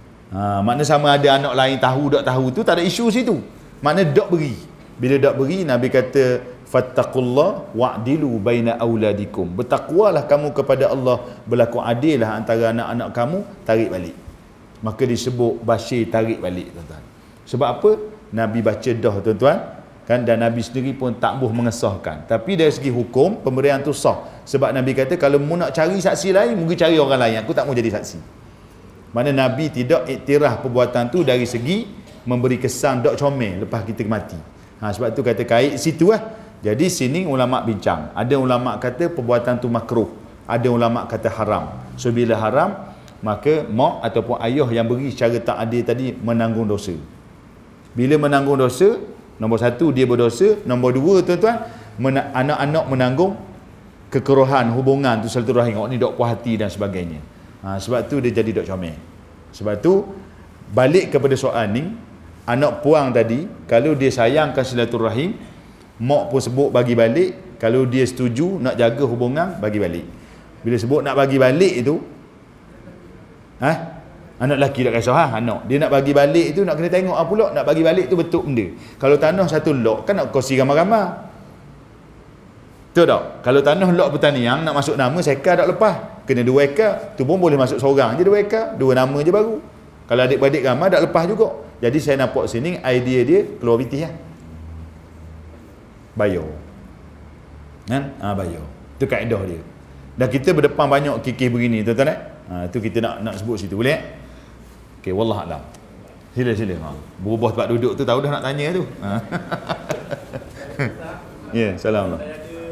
Ha, makna sama ada anak lain tahu tak tahu tu tak ada isu situ. Makna tak beri. Bila tak beri, Nabi kata fattaqullah wa'dilu baina auladikum. Bertakwalah kamu kepada Allah, berlaku adil lah antara anak-anak kamu, tarik balik. Maka disebut Bashir tarik balik tuan-tuan. Sebab apa? Nabi baca dah tuan-tuan. Kan, dan Nabi sendiri pun tak boleh mengesahkan. Tapi dari segi hukum, pemberian tu sah. Sebab Nabi kata kalau mu nak cari saksi lain, mungkin cari orang lain. Aku tak mau jadi saksi. Mana Nabi tidak iktiraf perbuatan tu dari segi memberi kesan dok comel lepas kita mati. Ha, sebab tu kata kait situ lah. Jadi sini ulama bincang. Ada ulama kata perbuatan tu makruh. Ada ulama kata haram. So bila haram, maka mak ataupun ayah yang beri secara tak adil tadi menanggung dosa. Bila menanggung dosa, nombor satu dia berdosa, nombor dua tuan-tuan, mena- anak-anak menanggung kekerohan hubungan tu silaturahim. Awak ni dok puas hati dan sebagainya. Ha, sebab tu dia jadi dok comel. Sebab tu balik kepada soal ni, anak puang tadi kalau dia sayangkan silaturahim, mak pun sebut bagi balik. Kalau dia setuju nak jaga hubungan, bagi balik. Bila sebut nak bagi balik itu, ha? Anak lelaki tak kisah, ha? Anak dia nak bagi balik itu, nak kena tengok apa pula nak bagi balik tu betul benda. Kalau tanah satu lok kan nak kongsi ramai-ramai. Betul tak? Kalau tanah lok pertanian nak masuk nama sekar tak lepas. Kena dua ekar, tu pun boleh masuk seorang je dua ekar, dua nama je baru. Kalau adik-beradik ramai tak lepas juga. Jadi saya nampak sini idea dia keluar bitih lah. Bayar. Kan? Ha, bayar. Itu kaedah dia. Dan kita berdepan banyak kikih begini, tuan-tuan eh? Ha, tu kita nak nak sebut situ, boleh eh? Okey, wallah alam. Sila sila. Ha. Berubah tempat duduk tu tahu dah nak tanya tu. Ha. Ya, yeah, salam.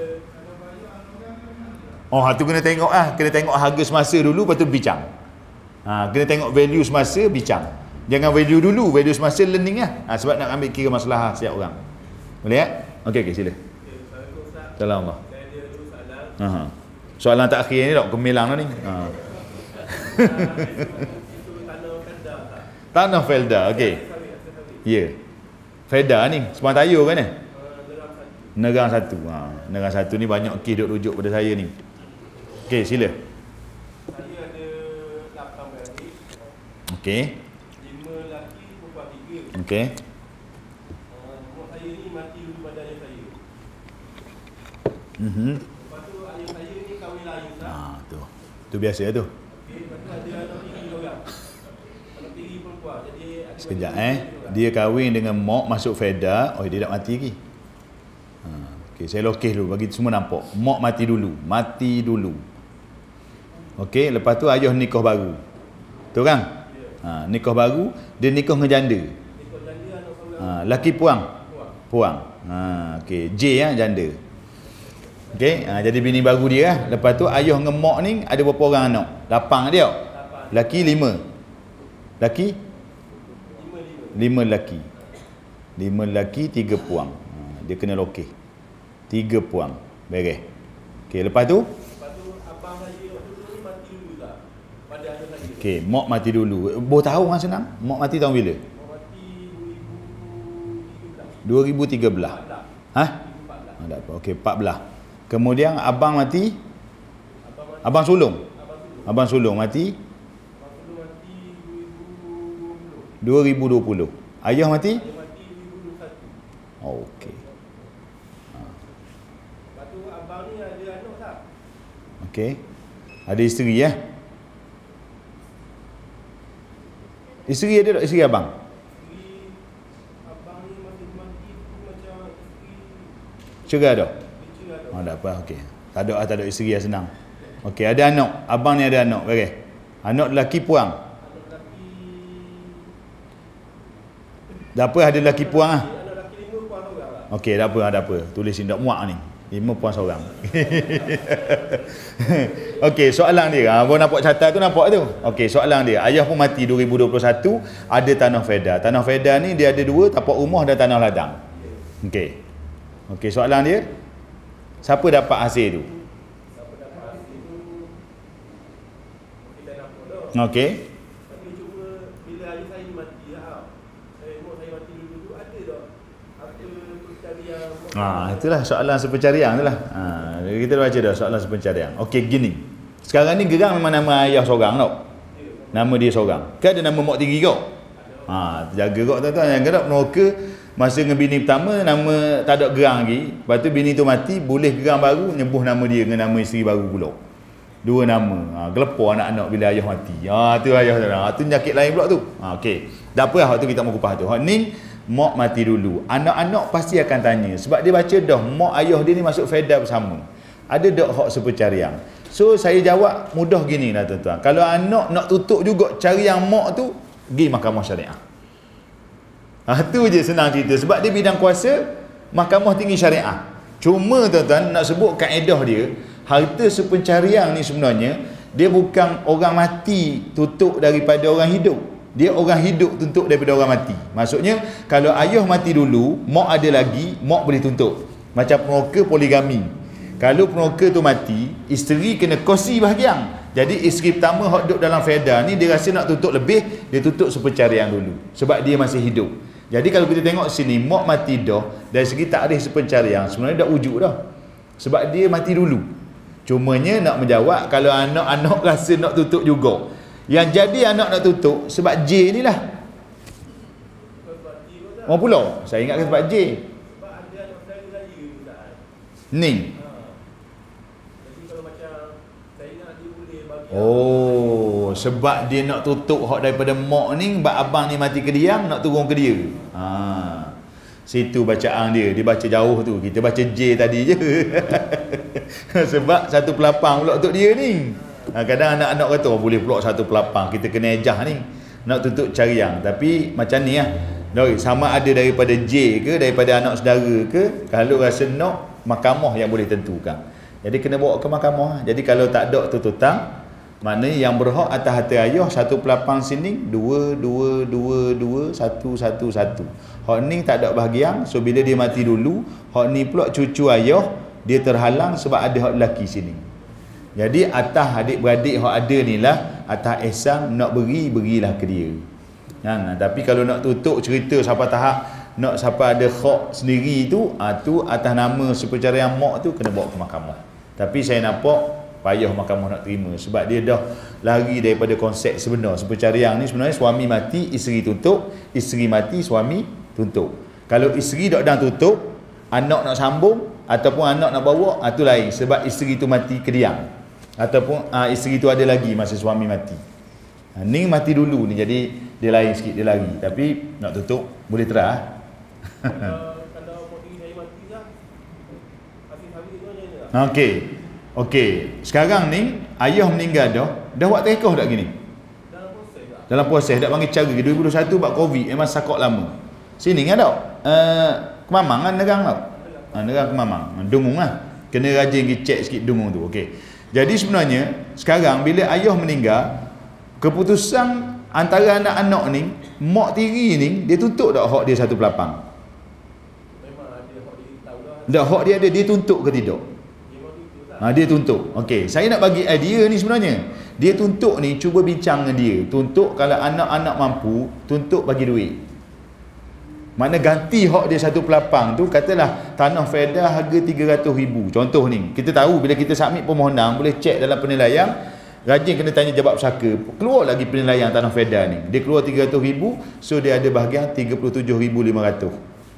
Oh, tu kena tengok ah, kena tengok harga semasa dulu lepas tu bincang. Ha, kena tengok value semasa bincang. Jangan value dulu, value semasa learning lah. Ha, sebab nak ambil kira masalah setiap orang. Boleh eh? Okey okey sila. Salam Allah. Ha. Soalan tak akhir ni tak gemilang dah ni. Ha. Tanah Felda, okey. Ya. Yeah. Felda ni, Sepang Tayo kan eh? Nerang satu. Ha, Nerang satu ni banyak kes duk rujuk pada saya ni. Okey, sila. Saya ada lapan beradik. Okey. lima lelaki, perempuan tiga. Okey. Uh, mak saya ni mati dulu pada ayah saya. Mhm. Lepas tu ayah saya ni kahwin lain tak? Ha, tu. Tu biasa tu. Okay, lepas tu ada anak tiri orang. Anak tiri perempuan. Jadi Sekejap eh. Dia kahwin dengan mak masuk Felda. Oh, dia tak mati lagi. Ha, okey, saya lokeh dulu bagi semua nampak. Mak mati dulu, mati dulu. Okey, lepas tu ayah nikah baru. Betul kan? Ha, nikah baru, dia nikah dengan janda. nikah janda anak seorang. Ha, laki puang. Puang. Ha, okey, J ya, janda. Okey, ha, jadi bini baru dia lah. Lepas tu ayah dengan mak ni ada berapa orang anak? Lapan dia. Laki lima. Laki? Lima, lima. Lima lelaki. Lima lelaki, tiga puang. Ha, dia kena lokeh. Tiga puang. Beres. Okey, lepas tu? Lepas tu abang saya waktu tu ni mati dulu tak? Pada ayah saya. Okey, mak mati dulu. Boh tahu kan senang? Mak mati tahun bila? Mak mati dua ribu tiga belas. dua ribu tiga belas. Ha? Ha, tak apa. Okey, empat belas. Kemudian abang mati? Abang mati. Abang sulung. Abang sulung. Abang sulung mati? Abang sulung mati dua ribu dua puluh. dua ribu dua puluh. Ayah mati? Dia mati dua ribu dua puluh satu. Oh, okey. Lepas tu abang ni ada anak tak? Okey. Ada isteri ya? Isteri ada tak? Isteri abang? Isteri abang ni masa mati tu macam isteri Cerai dah? kecil ada. Oh, tak apa. Okey. Tak ada, tak ada isteri yang senang. Okey, ada anak. Abang ni ada anak. Okey. Anak lelaki puang. Anak lelaki Tak apa, ada lelaki puang ah. anak lelaki lima puan orang lah. Okey, tak apa, tak apa. Tulis sini tak muak ni. Lima puan seorang. Okey, soalan dia. Ha, baru nampak catat tu, nampak tu. Okey, soalan dia. Ayah pun mati dua ribu dua puluh satu, ada tanah Felda. Tanah Felda ni dia ada dua, tapak rumah dan tanah ladang. Okey. Okey, soalan dia. Siapa dapat hasil tu? Siapa dapat hasil tu kita nampak dah. Okey. Tapi cuma bila ayah saya mati lah. Saya mak saya mati dulu tu ada tak apa pencarian. Ha, itulah soalan sepencarian tu lah. Ha, kita dah baca dah soalan sepencarian. Okey, gini. Sekarang ni Gerang memang nama ayah seorang tau. Nama dia seorang. Kan ada nama mak tiri kau. Ha, jaga kau tuan-tuan. Yang gerak peneroka masa dengan bini pertama nama tak ada Gerang lagi. Lepas tu bini tu mati, boleh Gerang baru nyebuh nama dia dengan nama isteri baru pula. Dua nama. Ha, gelepar anak-anak bila ayah mati. Ha, tu ayah tu. Ha, tu nyakit lain pula tu. Ha, okey. Tak apa, hak tu kita mau kupas tu. Hak ni mak mati dulu. Anak-anak pasti akan tanya sebab dia baca dah mak ayah dia ni masuk Felda bersama. Ada dak hak sepencarian. So saya jawab mudah gini lah tuan-tuan. Kalau anak nak tutup juga cari yang mak tu, pergi mahkamah syariah. Ha, tu je senang cerita. Sebab dia bidang kuasa mahkamah tinggi syariah. Cuma tuan-tuan nak sebut kaedah dia, harta sepencarian ni sebenarnya dia bukan orang mati tutup daripada orang hidup. Dia orang hidup tuntut daripada orang mati. Maksudnya kalau ayah mati dulu, mak ada lagi, mak boleh tuntut. Macam peroka poligami. Kalau peroka tu mati, isteri kena kongsi bahagian. Jadi isteri pertama hok duduk dalam faedah ni, dia rasa nak tutup lebih, dia tutup sepencarian dulu sebab dia masih hidup. Jadi kalau kita tengok sini, mak mati dah, dari segi takrif sepencarian sebenarnya dah wujud dah, sebab dia mati dulu. Cumanya nak menjawab, kalau anak-anak rasa nak tutup juga, yang jadi anak nak tutup sebab J ni lah. Orang pula, saya ingatkan sebab J. Sebab ada anak saudara saya Ustaz. Ni. Ha. Jadi kalau macam saya nak dia boleh bagi. Oh, sebab dia nak tutup hak daripada mak ni, bab abang ni mati ke dia, nak turun ke dia. Ha. Situ bacaan dia, dia baca jauh tu. Kita baca J tadi je. Sebab satu pelapang pula untuk dia ni. Ha, kadang anak-anak kata, oh, boleh pula satu pelapang, kita kena ejah ni. Nak tutup cariang. Tapi macam ni lah. Sama ada daripada J ke, daripada anak saudara ke, kalau rasa nak, mahkamah yang boleh tentukan. Jadi kena bawa ke mahkamah. Jadi kalau tak ada tuntutan, maknanya yang berhak atas harta ayah satu pelapang sini, dua, dua, dua, dua, satu, satu, satu. Hak ni tak ada bahagian, so bila dia mati dulu, hak ni pula cucu ayah, dia terhalang sebab ada hak lelaki sini. Jadi atas adik-beradik hak ada ni lah, atas ihsan nak beri, berilah ke dia. Ha, tapi kalau nak tutup cerita sampai tahap nak sampai ada hak sendiri tu, ha, tu atas nama sepencarian mak tu kena bawa ke mahkamah. Tapi saya nampak payah mahkamah nak terima sebab dia dah lari daripada konsep sebenar. Sepencarian ni sebenarnya suami mati, isteri tutup, isteri mati, suami tutup. Kalau isteri dak dan tutup, anak nak sambung ataupun anak nak bawa, ha, tu lain sebab isteri tu mati kediam. Ataupun ha, isteri tu ada lagi masa suami mati. Ha, ni mati dulu ni, jadi dia lain sikit, dia lari. Tapi nak tutup boleh terah. Kalau kalau mak tiri saya mati dah, habis-habis tu macam mana tak? Okey. Okey. Sekarang ni ayah meninggal dah. Dah buat tekah tak gini? Dalam proses tak? Dalam proses dak panggil cara dua ribu dua puluh satu buat Covid memang sakok lama. Sini kan tak? Uh, Kemamang kan negang tak? Ha, negang Kemamang. Dungung lah. Kena rajin pergi check sikit dungung tu. Okey. Jadi sebenarnya sekarang bila ayah meninggal, keputusan antara anak-anak ni, mak tiri ni, dia tuntut tak hak dia satu pelapang? Memang ada hak dia tahu dah. Tak, hak dia ada, dia tuntut ke tidak? Dia mau tuntut tak? Ha, dia tuntut. Okey, saya nak bagi idea ni sebenarnya. Dia tuntut ni, cuba bincang dengan dia. Tuntut kalau anak-anak mampu, tuntut bagi duit. Mana ganti hak dia satu pelapang tu, katalah tanah faedah harga tiga ratus ribu. Contoh ni, kita tahu bila kita submit permohonan, boleh cek dalam penilaian, rajin kena tanya jawab pesaka. Keluar lagi penilaian tanah faedah ni. Dia keluar tiga ratus ribu, so dia ada bahagian tiga puluh tujuh ribu lima ratus.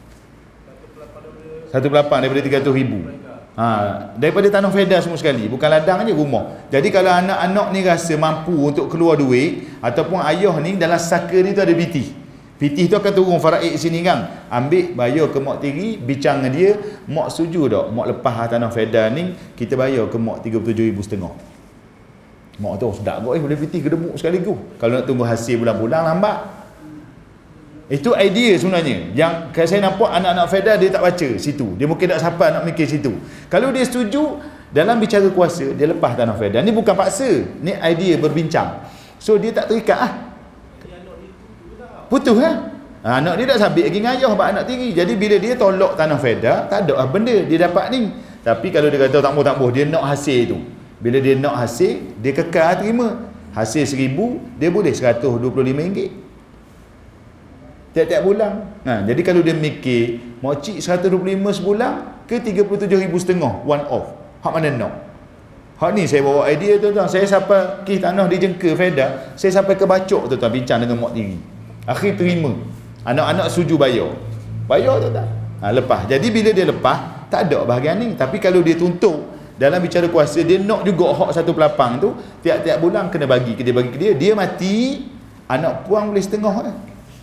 Satu pelapang daripada tiga ratus ribu. Ha, daripada tanah faedah semua sekali, bukan ladang je, rumah. Jadi kalau anak-anak ni rasa mampu untuk keluar duit, ataupun ayah ni dalam saka ni tu ada B T. B T tu akan turun faraid sini kan. Ambil bayar ke mak tiri, bincang dengan dia, mak setuju tak mak lepas tanah faedah ni, kita bayar ke mak tiga puluh tujuh ribu setengah. Mak tu sedap kot, eh boleh piti kedemuk sekaligus. Kalau nak tunggu hasil bulan-bulan lambat. Itu idea sebenarnya. Yang saya nampak anak-anak faedah dia tak baca situ. Dia mungkin tak sampai nak mikir situ. Kalau dia setuju dalam bicara kuasa, dia lepas tanah faedah. Ni bukan paksa. Ni idea berbincang. So dia tak terikat ah. Putus lah. Ha, anak dia tak sabit lagi dengan ayah sebab anak tiri. Jadi bila dia tolak tanah faedah, tak ada lah benda dia dapat ni. Tapi kalau dia kata tak mau tak mau, dia nak hasil tu. Bila dia nak hasil, dia kekal terima. Hasil seribu, dia boleh seratus dua puluh lima ringgit. Tiap-tiap bulan. Ha, jadi kalau dia mikir, mak cik seratus dua puluh lima sebulan ke tiga puluh tujuh ribu setengah, one off. Hak mana nak? Hak ni saya bawa idea tuan-tuan. Saya sampai kes tanah di Jengka faedah, saya sampai ke Bacok tuan-tuan bincang dengan mak tiri. Akhir terima. Anak-anak setuju bayar. Bayar tuan-tuan. Ha, lepas. Jadi bila dia lepas, tak ada bahagian ni. Tapi kalau dia tuntut, dalam bicara kuasa, dia nak juga hak satu pelapang tu, tiap-tiap bulan kena bagi ke dia, bagi ke dia. Dia mati, anak puang boleh setengah kan?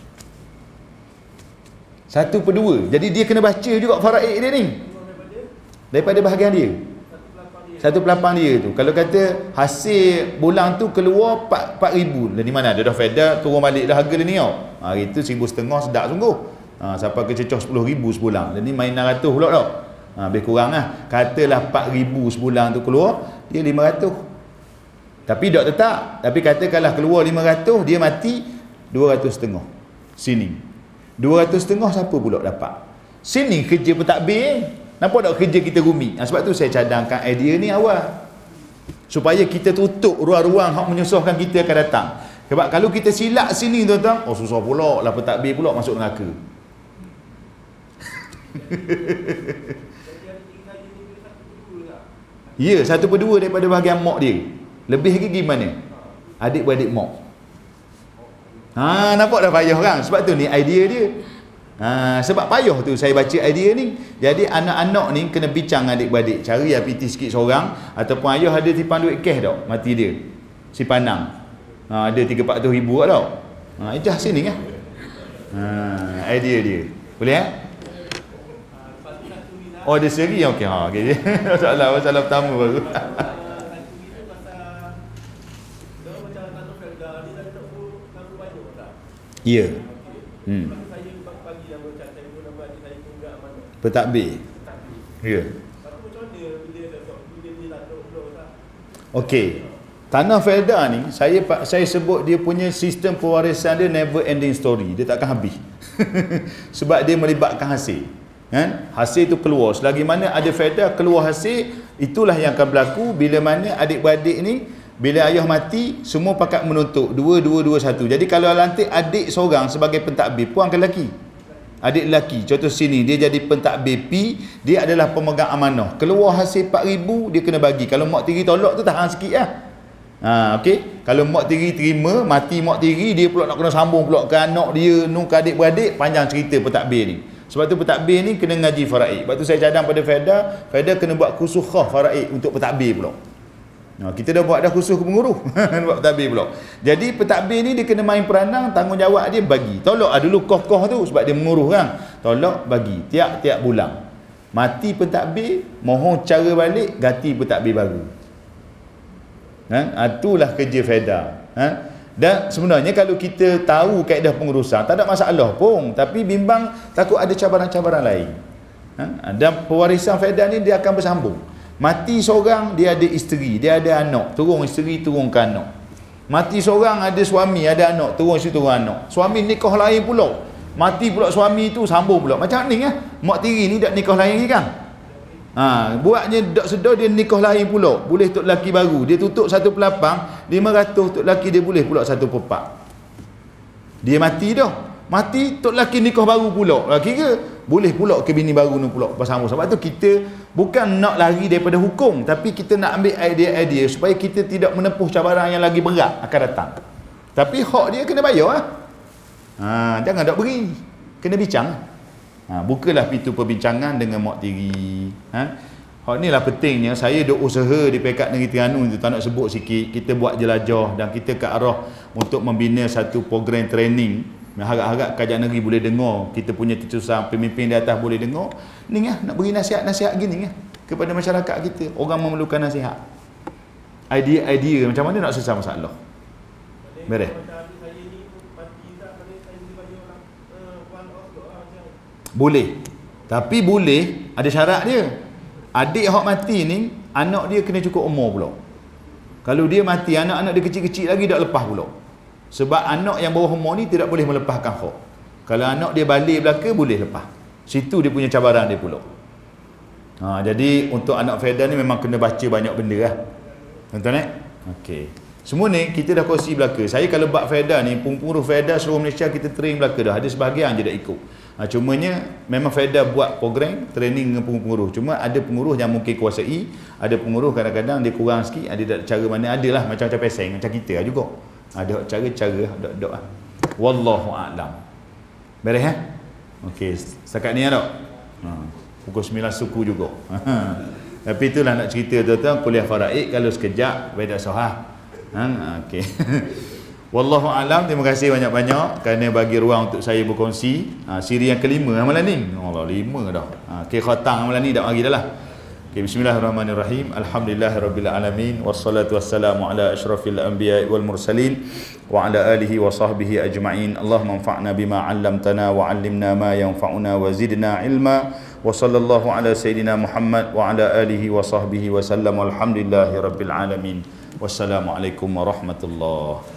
Satu per dua. Jadi dia kena baca juga faraid dia ni. Daripada bahagian dia. Satu pelapang dia tu. Kalau kata hasil bulan tu keluar empat ribu. Di mana ada dah faedah, turun balik dah harga dia ni tau. Hari tu seribu setengah sedap sungguh. Ha, sampai ke cecah sepuluh ribu sebulan. Jadi main enam ratus pula tau. Ha, lebih kurang lah. Katalah empat ribu sebulan tu keluar, dia lima ratus. Tapi tak tetap. Tapi katakanlah keluar lima ratus, dia mati dua ratus setengah. Sini. dua ratus setengah siapa pula dapat? Sini kerja pentadbir. Nampak tak kerja kita rumit? Ha, sebab tu saya cadangkan idea ni awal. Supaya kita tutup ruang-ruang hak menyusahkan kita akan datang. Sebab kalau kita silap sini tuan-tuan, oh susah pula lah pentadbir pula masuk neraka. Ya, satu per dua daripada bahagian mak dia. Lebih lagi gimana? Adik-beradik mak. Ha, nampak dah payah kan? Sebab tu ni idea dia. Ha, sebab payah tu saya baca idea ni. Jadi anak-anak ni kena bincang adik-beradik. Cari ya P T sikit seorang. Ataupun ayah ada tipan duit cash tak? Mati dia. Si Panang. Ha, ada tiga empat ratus ribu tak? Ha, itu hasil ni kan? Ha, idea dia. Boleh eh? Oh, ada seri? Okey. Ha, okey. Masalah, masalah pertama baru. Ya. Hmm. Pentadbir. Ya. Okey. Tanah Felda ni saya saya sebut dia punya sistem pewarisan dia never ending story. Dia takkan habis. Sebab dia melibatkan hasil. Kan? Hasil tu keluar. Selagi mana ada Felda keluar hasil, itulah yang akan berlaku bila mana adik-beradik ni bila ayah mati semua pakat menuntut dua dua dua satu. Jadi kalau lantik adik seorang sebagai pentadbir, puan ke lelaki? Adik lelaki, contoh sini dia jadi pentadbir P, dia adalah pemegang amanah. Keluar hasil empat ribu dia kena bagi. Kalau mak tiri tolak tu tahan sikit lah. Ha, okey. Kalau mak tiri terima, mati mak tiri, dia pula nak kena sambung pula ke anak dia, nu ke adik-beradik, panjang cerita pentadbir ni. Sebab tu pentadbir ni kena ngaji faraid. Sebab tu saya cadang pada Felda, Felda kena buat khusus khah faraid untuk pentadbir pula. Nah, kita dah buat dah khusus ke penguruh. Buat pentadbir pula. Jadi pentadbir ni dia kena main peranan, tanggungjawab dia bagi. Tolak lah dulu koh-koh tu sebab dia menguruh kan. Tolak bagi tiap-tiap bulan. Mati pentadbir, mohon cara balik, ganti pentadbir baru. Ha? Itulah kerja Felda. Ha? Dan sebenarnya kalau kita tahu kaedah pengurusan, tak ada masalah pun. Tapi bimbang takut ada cabaran-cabaran lain. Ha? Dan pewarisan Felda ni dia akan bersambung. Mati seorang, dia ada isteri, dia ada anak, turun isteri, turun ke anak. Mati seorang, ada suami, ada anak, turun isteri, turun anak. Suami nikah lain pula, mati pula suami tu, sambung pula. Macam ni kan, mak tiri ni dak nikah lain lagi kan. Ha, buatnya dak sedar dia nikah lain pula, boleh tok lelaki baru. Dia tutup satu pelapang, lima ratus tok lelaki dia boleh pula satu pepak. Dia mati dah. Mati tok lelaki nikah baru pula. Kira boleh pula ke bini baru ni pula bersama. Sebab tu kita bukan nak lari daripada hukum, tapi kita nak ambil idea-idea supaya kita tidak menempuh cabaran yang lagi berat akan datang. Tapi hak dia kena bayar lah. Ha, jangan tak beri. Kena bincang. Ha, bukalah pintu perbincangan dengan mak tiri. Ha? Hak ni lah pentingnya. Saya duk usaha di pekat Negeri Terengganu tu, tak nak sebut sikit. Kita buat jelajah dan kita ke arah untuk membina satu program training. Harap-harap kerajaan negeri boleh dengar, kita punya terusan pemimpin di atas boleh dengar ni ya, nak beri nasihat-nasihat gini ya kepada masyarakat kita. Orang memerlukan nasihat, idea-idea macam mana nak selesai masalah. Beres. Boleh, tapi boleh ada syarat dia. Adik hak mati ni anak dia kena cukup umur pula. Kalau dia mati anak-anak dia kecil-kecil lagi tak lepas pula. Sebab anak yang bawah umur ni tidak boleh melepaskan hak. Kalau anak dia balik belaka boleh lepas. Situ dia punya cabaran dia pula. Ha, jadi untuk anak Felda ni memang kena baca banyak benda lah. Tuan-tuan eh? Okey. Semua ni kita dah kongsi belaka. Saya kalau buat Felda ni, penguruh Felda seluruh Malaysia kita train belaka dah. Ada sebahagian je dah ikut. Ha, cumanya memang Felda buat program training dengan penguruh. Cuma ada penguruh yang mungkin kuasai, ada penguruh kadang-kadang dia kurang sikit, ada cara mana, adalah macam-macam peseng macam kita lah juga. Ada cara-cara ada dok ah. Wallahu a'lam. Beres eh? Okey, setakat ni ada. Ha, pukul sembilan suku juga. Tapi itulah nak cerita tuan-tuan, kuliah faraid kalau sekejap beda sahah. Ha, okey. Wallahu a'lam. Terima kasih banyak-banyak kerana bagi ruang untuk saya berkongsi. Ha, siri yang kelima amalan ni. Allah, lima dah. Ha, okey, khatang amalan ni dah bagi dah lah. Okay, bismillahirrahmanirrahim. Alhamdulillahirabbil alamin wassalatu wassalamu ala asyrafil anbiya'i wal mursalin wa ala alihi wa sahbihi ajma'in. Allahumma anfa'na bima 'allamtana wa 'allimna ma yanfa'una wa zidna ilma. Wa sallallahu ala sayidina Muhammad wa ala alihi wa sahbihi wa sallam. Alhamdulillahirabbil alamin. Wassalamualaikum warahmatullahi